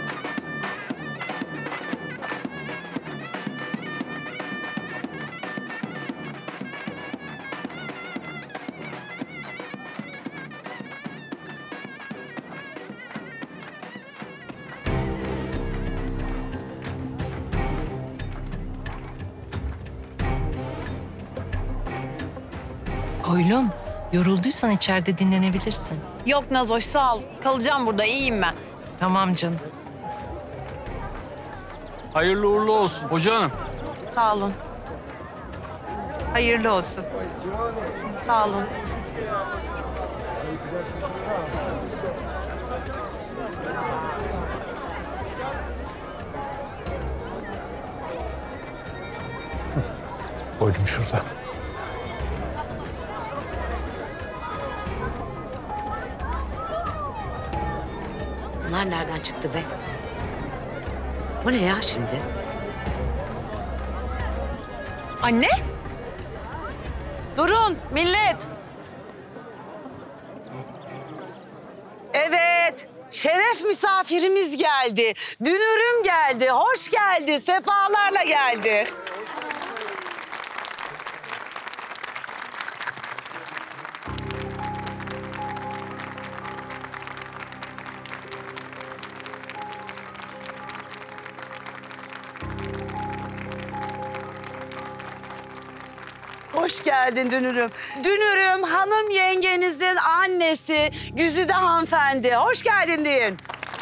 Oylum, yorulduysan içeride dinlenebilirsin. Yok Nazoş sağ ol. Kalacağım burada iyiyim ben. Tamam canım. Hayırlı uğurlu olsun hoca hanım. Sağ olun. Hayırlı olsun. Sağ olun. Koydum şurada. Bunlar nereden çıktı be? Bu ne ya şimdi? Anne? Durun millet. Evet, şeref misafirimiz geldi. Dünürüm geldi, hoş geldi, sefalarla geldi. Hoş geldin Dünürüm. Dünürüm hanım yengenizin annesi Güzide hanımefendi. Hoş geldin deyin.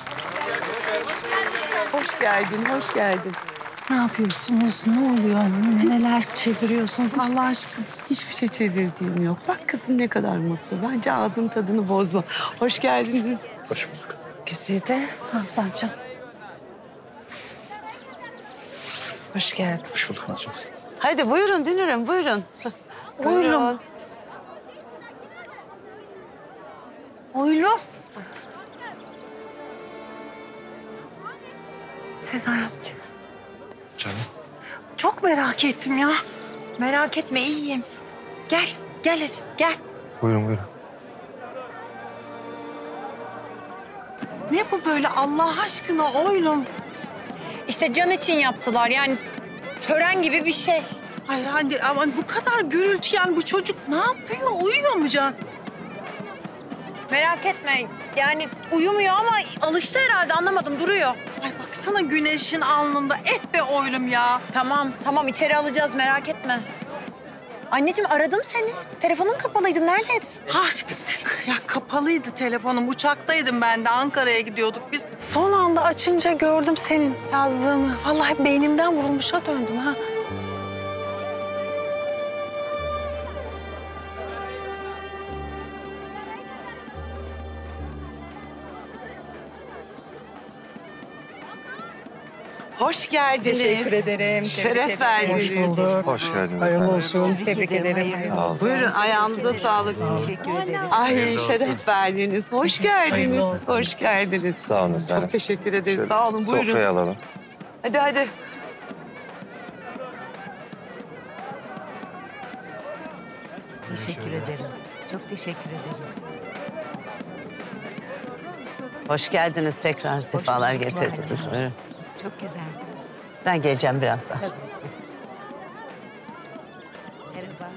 Hoş geldin, hoş geldin. Ne yapıyorsunuz? Ne oluyor? Neler çeviriyorsunuz Allah aşkına? Hiçbir şey çevirdiğim yok. Bak kızın ne kadar mutlu. Bence ağzın tadını bozma. Hoş geldiniz. Hoş bulduk. Güzide, Hasan'cığım. Hoş geldin. Hoş bulduk Nazcığım. Hadi buyurun Dünür'üm buyurun. Oylum. Oylum. Sezai amca. Canım. Çok merak ettim ya. Merak etme iyiyim. Gel, gel hadi gel. Buyurun buyurun. Ne bu böyle Allah aşkına oylum? İşte Can için yaptılar yani tören gibi bir şey. Ay hadi ama bu kadar gürültü yani bu çocuk ne yapıyor? Uyuyor mu Can? Merak etme yani uyumuyor ama alıştı herhalde anlamadım duruyor. Ay baksana güneşin alnında eh be oylum ya. Tamam tamam içeri alacağız merak etme. Anneciğim aradım seni. Telefonun kapalıydı neredeydin? Ha, ya kapalıydı telefonum. Uçaktaydım ben de Ankara'ya gidiyorduk biz. Son anda açınca gördüm senin yazdığını. Vallahi beynimden vurulmuşa döndüm ha. Hoş geldiniz. Teşekkür ederim. Şeref verdiniz. Hoş bulduk. Hoş geldiniz. Hayırlı olsun. Tebrik ederim. Buyurun ayağınıza sağlık. Teşekkür ederim. Ay şeref verdiniz. Hoş geldiniz. Hoş geldiniz. Sağ olun efendim. Çok teşekkür ederiz. Sağ olun. Buyurun. Sofraya alalım. Hadi hadi. Teşekkür ederim. Çok teşekkür ederim. Hoş geldiniz tekrar. Sefalar getirdiniz. Buyurun. Çok güzeldi. Ben geleceğim birazdan. Merhaba.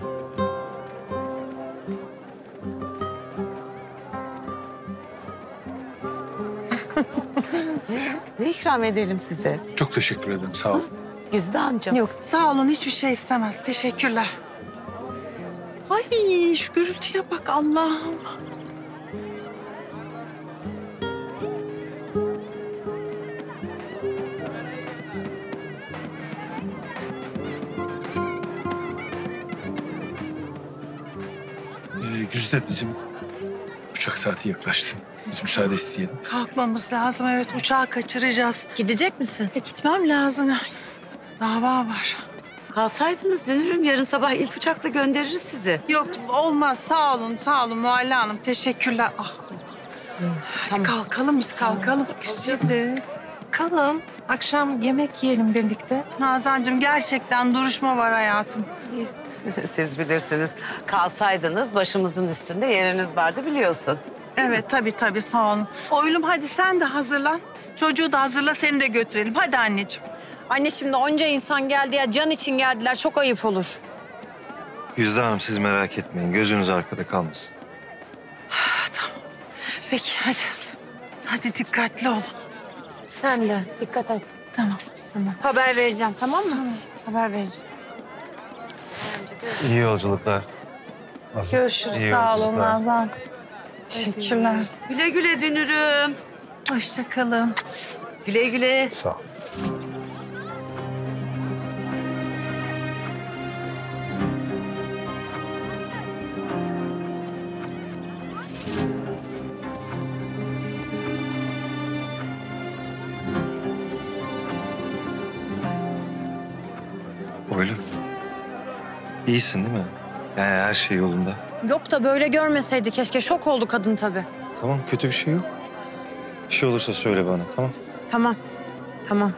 Ne ikram edelim size? Çok teşekkür ederim. Sağ ol. Güzde amcam. Yok sağ olun hiçbir şey istemez. Teşekkürler. Ay şu gürültüye bak Allah'ım. Ee, Güzide bizim uçak saati yaklaştı. Biz müsaade isteyelim. Kalkmamız lazım evet uçağı kaçıracağız. Gidecek misin? E, gitmem lazım. Dava var. Kalsaydınız Dünür'üm yarın sabah ilk uçakla göndeririz sizi. Yok olmaz sağ olun sağ olun Muhalle Hanım teşekkürler. Ah. Hadi kalkalım biz kalkalım. Güzide. Kalın. Akşam yemek yiyelim birlikte. Nazancığım gerçekten duruşma var hayatım. Siz bilirsiniz. Kalsaydınız başımızın üstünde yeriniz vardı biliyorsun. Evet tabii tabii sağ olun. Oylum hadi sen de hazırlan. Çocuğu da hazırla seni de götürelim. Hadi anneciğim. Anne şimdi onca insan geldi ya Can için geldiler çok ayıp olur. Güzde Hanım siz merak etmeyin. Gözünüz arkada kalmasın. Tamam. Peki hadi. Hadi dikkatli olun. Sen de dikkat et. Tamam. Tamam. Haber vereceğim tamam mı? Tamam. Haber vereceğim. İyi yolculuklar. Görüşürüz. İyi Sağ olun yolculuklar. Nazan. Teşekkürler. Güle güle Dünür'üm. Hoşça kalın. Güle güle. Sağ ol. Oylum. İyisin değil mi? Yani her şey yolunda. Yok da böyle görmeseydi keşke şok oldu kadın tabii. Tamam kötü bir şey yok. Bir şey olursa söyle bana tamam. Tamam tamam.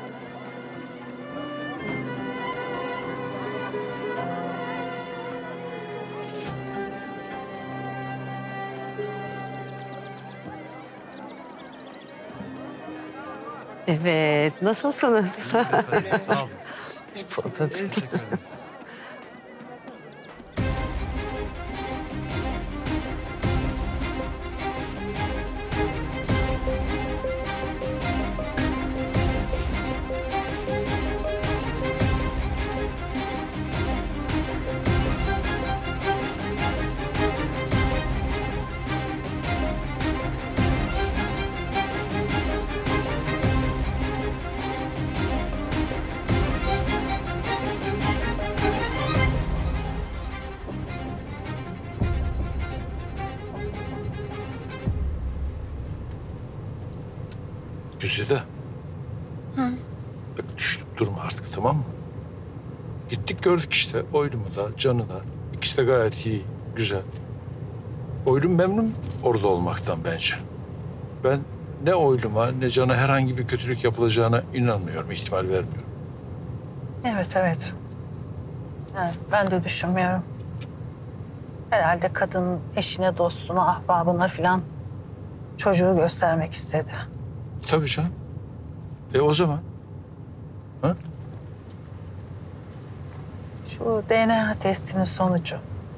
Evet, nasılsınız? Sağ olun. Bulduk. Güzide. Hı. Bak düştük durma artık. tamam mı? Gittik gördük işte Oylum'u da, Can'ı da. İkisi de gayet iyi, güzel. Oylum memnun orada olmaktan bence. Ben ne Oylum'a ne Can'a herhangi bir kötülük yapılacağına inanmıyorum, ihtimal vermiyorum. Evet, evet. Yani ben de düşünmüyorum. Herhalde kadın eşine, dostuna, ahbabına filan çocuğu göstermek istedi. Tabii canım. E o zaman? Ha? Şu D N A testinin sonucu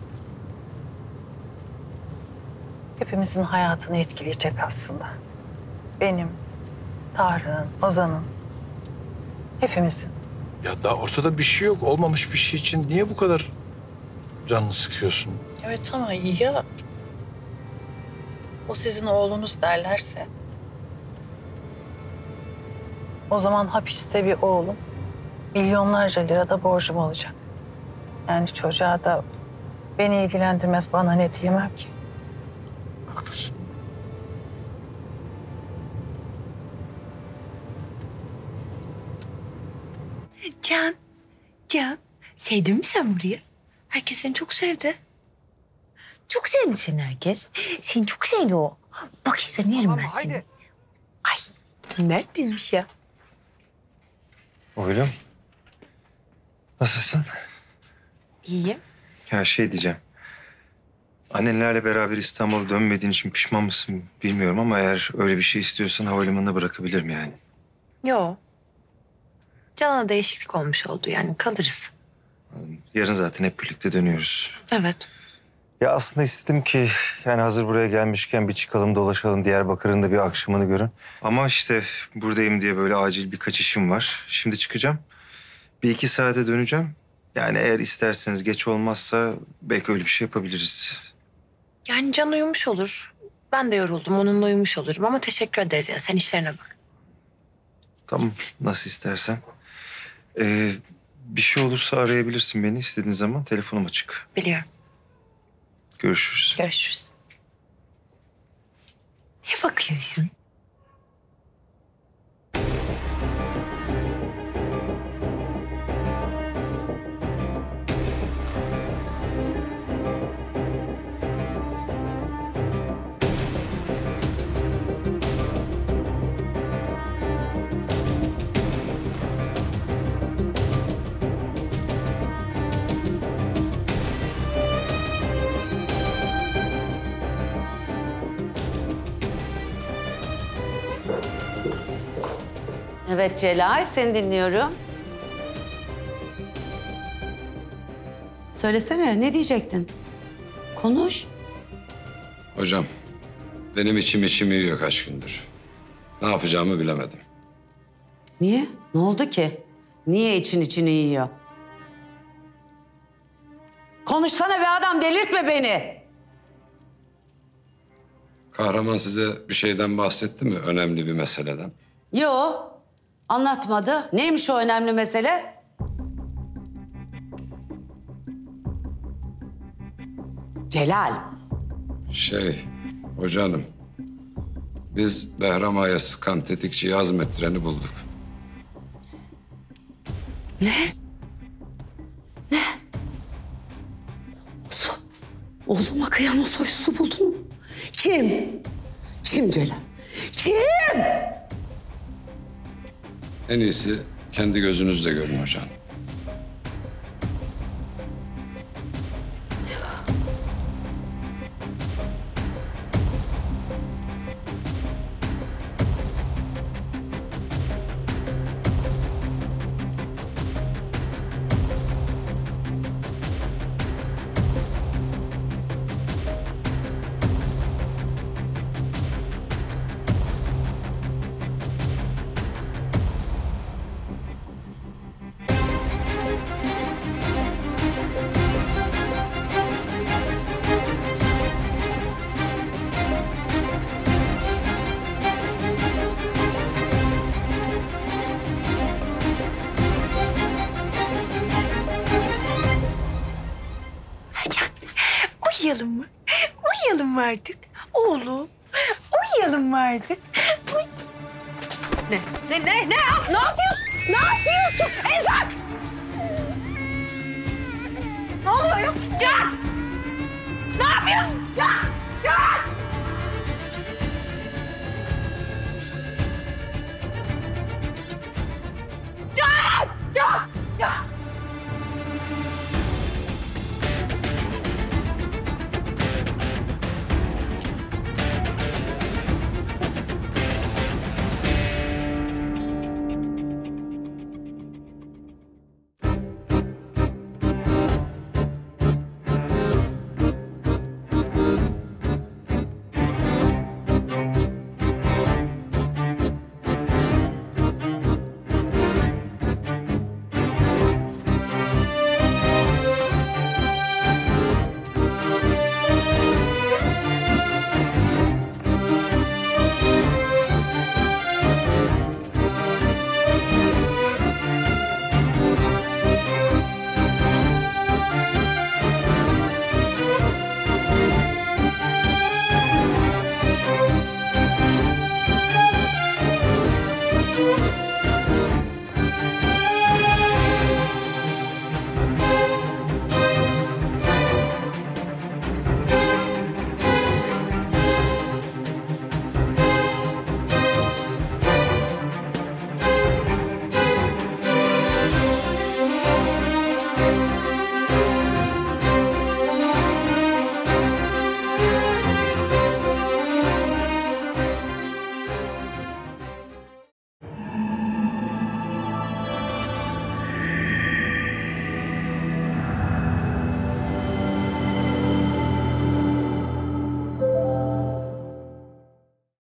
hepimizin hayatını etkileyecek aslında. Benim, Tarık'ın, Ozan'ın, hepimizin. Ya daha ortada bir şey yok. Olmamış bir şey için niye bu kadar canını sıkıyorsun? Evet ama ya o sizin oğlunuz derlerse? O zaman hapiste bir oğlum milyonlarca lirada borcum olacak. Yani çocuğa da beni ilgilendirmez, bana ne diyemem ki. Haklısın. Can, Can. Sevdin mi sen burayı? Herkes seni çok sevdi. Çok sevdi seni herkes. Seni çok sevdi o. Bak istemiyorum ben seni. Haydi. Ay, neredeymiş ya? Oylum. Nasılsın? İyiyim. Ya şey diyeceğim. Annenlerle beraber İstanbul'a dönmediğin için pişman mısın bilmiyorum ama eğer öyle bir şey istiyorsan havalimanına bırakabilirim yani. Yo. Can'a değişiklik olmuş oldu yani kalırız. Yarın zaten hep birlikte dönüyoruz. Evet. Ya aslında istedim ki yani hazır buraya gelmişken bir çıkalım dolaşalım. Diyarbakır'ın da bir akşamını görün. Ama işte buradayım diye böyle acil birkaç işim var. Şimdi çıkacağım. Bir iki saate döneceğim. Yani eğer isterseniz geç olmazsa belki öyle bir şey yapabiliriz. Yani Can uyumuş olur. Ben de yoruldum. Onunla uyumuş olurum ama teşekkür ederiz ya. Sen işlerine bak. Tamam, nasıl istersen. Ee, bir şey olursa arayabilirsin beni istediğin zaman. Telefonum açık. Biliyorum. Görüşürüz. Görüşürüz. Niye bakıyorsun? Evet Celal, seni dinliyorum. Söylesene, ne diyecektin? Konuş. Hocam, benim içim içimi yiyor kaç gündür. Ne yapacağımı bilemedim. Niye? Ne oldu ki? Niye için içini yiyor? Konuşsana be adam, delirtme beni. Kahraman size bir şeyden bahsetti mi? Önemli bir meseleden. Yo, anlatmadı. Neymiş o önemli mesele? Celal. Şey, hoca hanım. Biz Behram Ağa'ya sıkan tetikçiyi azmettireni bulduk. Ne? Ne? Oğluma kıyama soysuzu buldun mu? Kim? Kim Celal? Kim? En iyisi kendi gözünüzle görün hocam. Uyuyalım mı? Uyuyalım mı artık? Oğlum, uyuyalım mı artık? Uy... Ne? Ne, ne, ne? Ne yapıyorsun? Ne yapıyorsun? Ezak!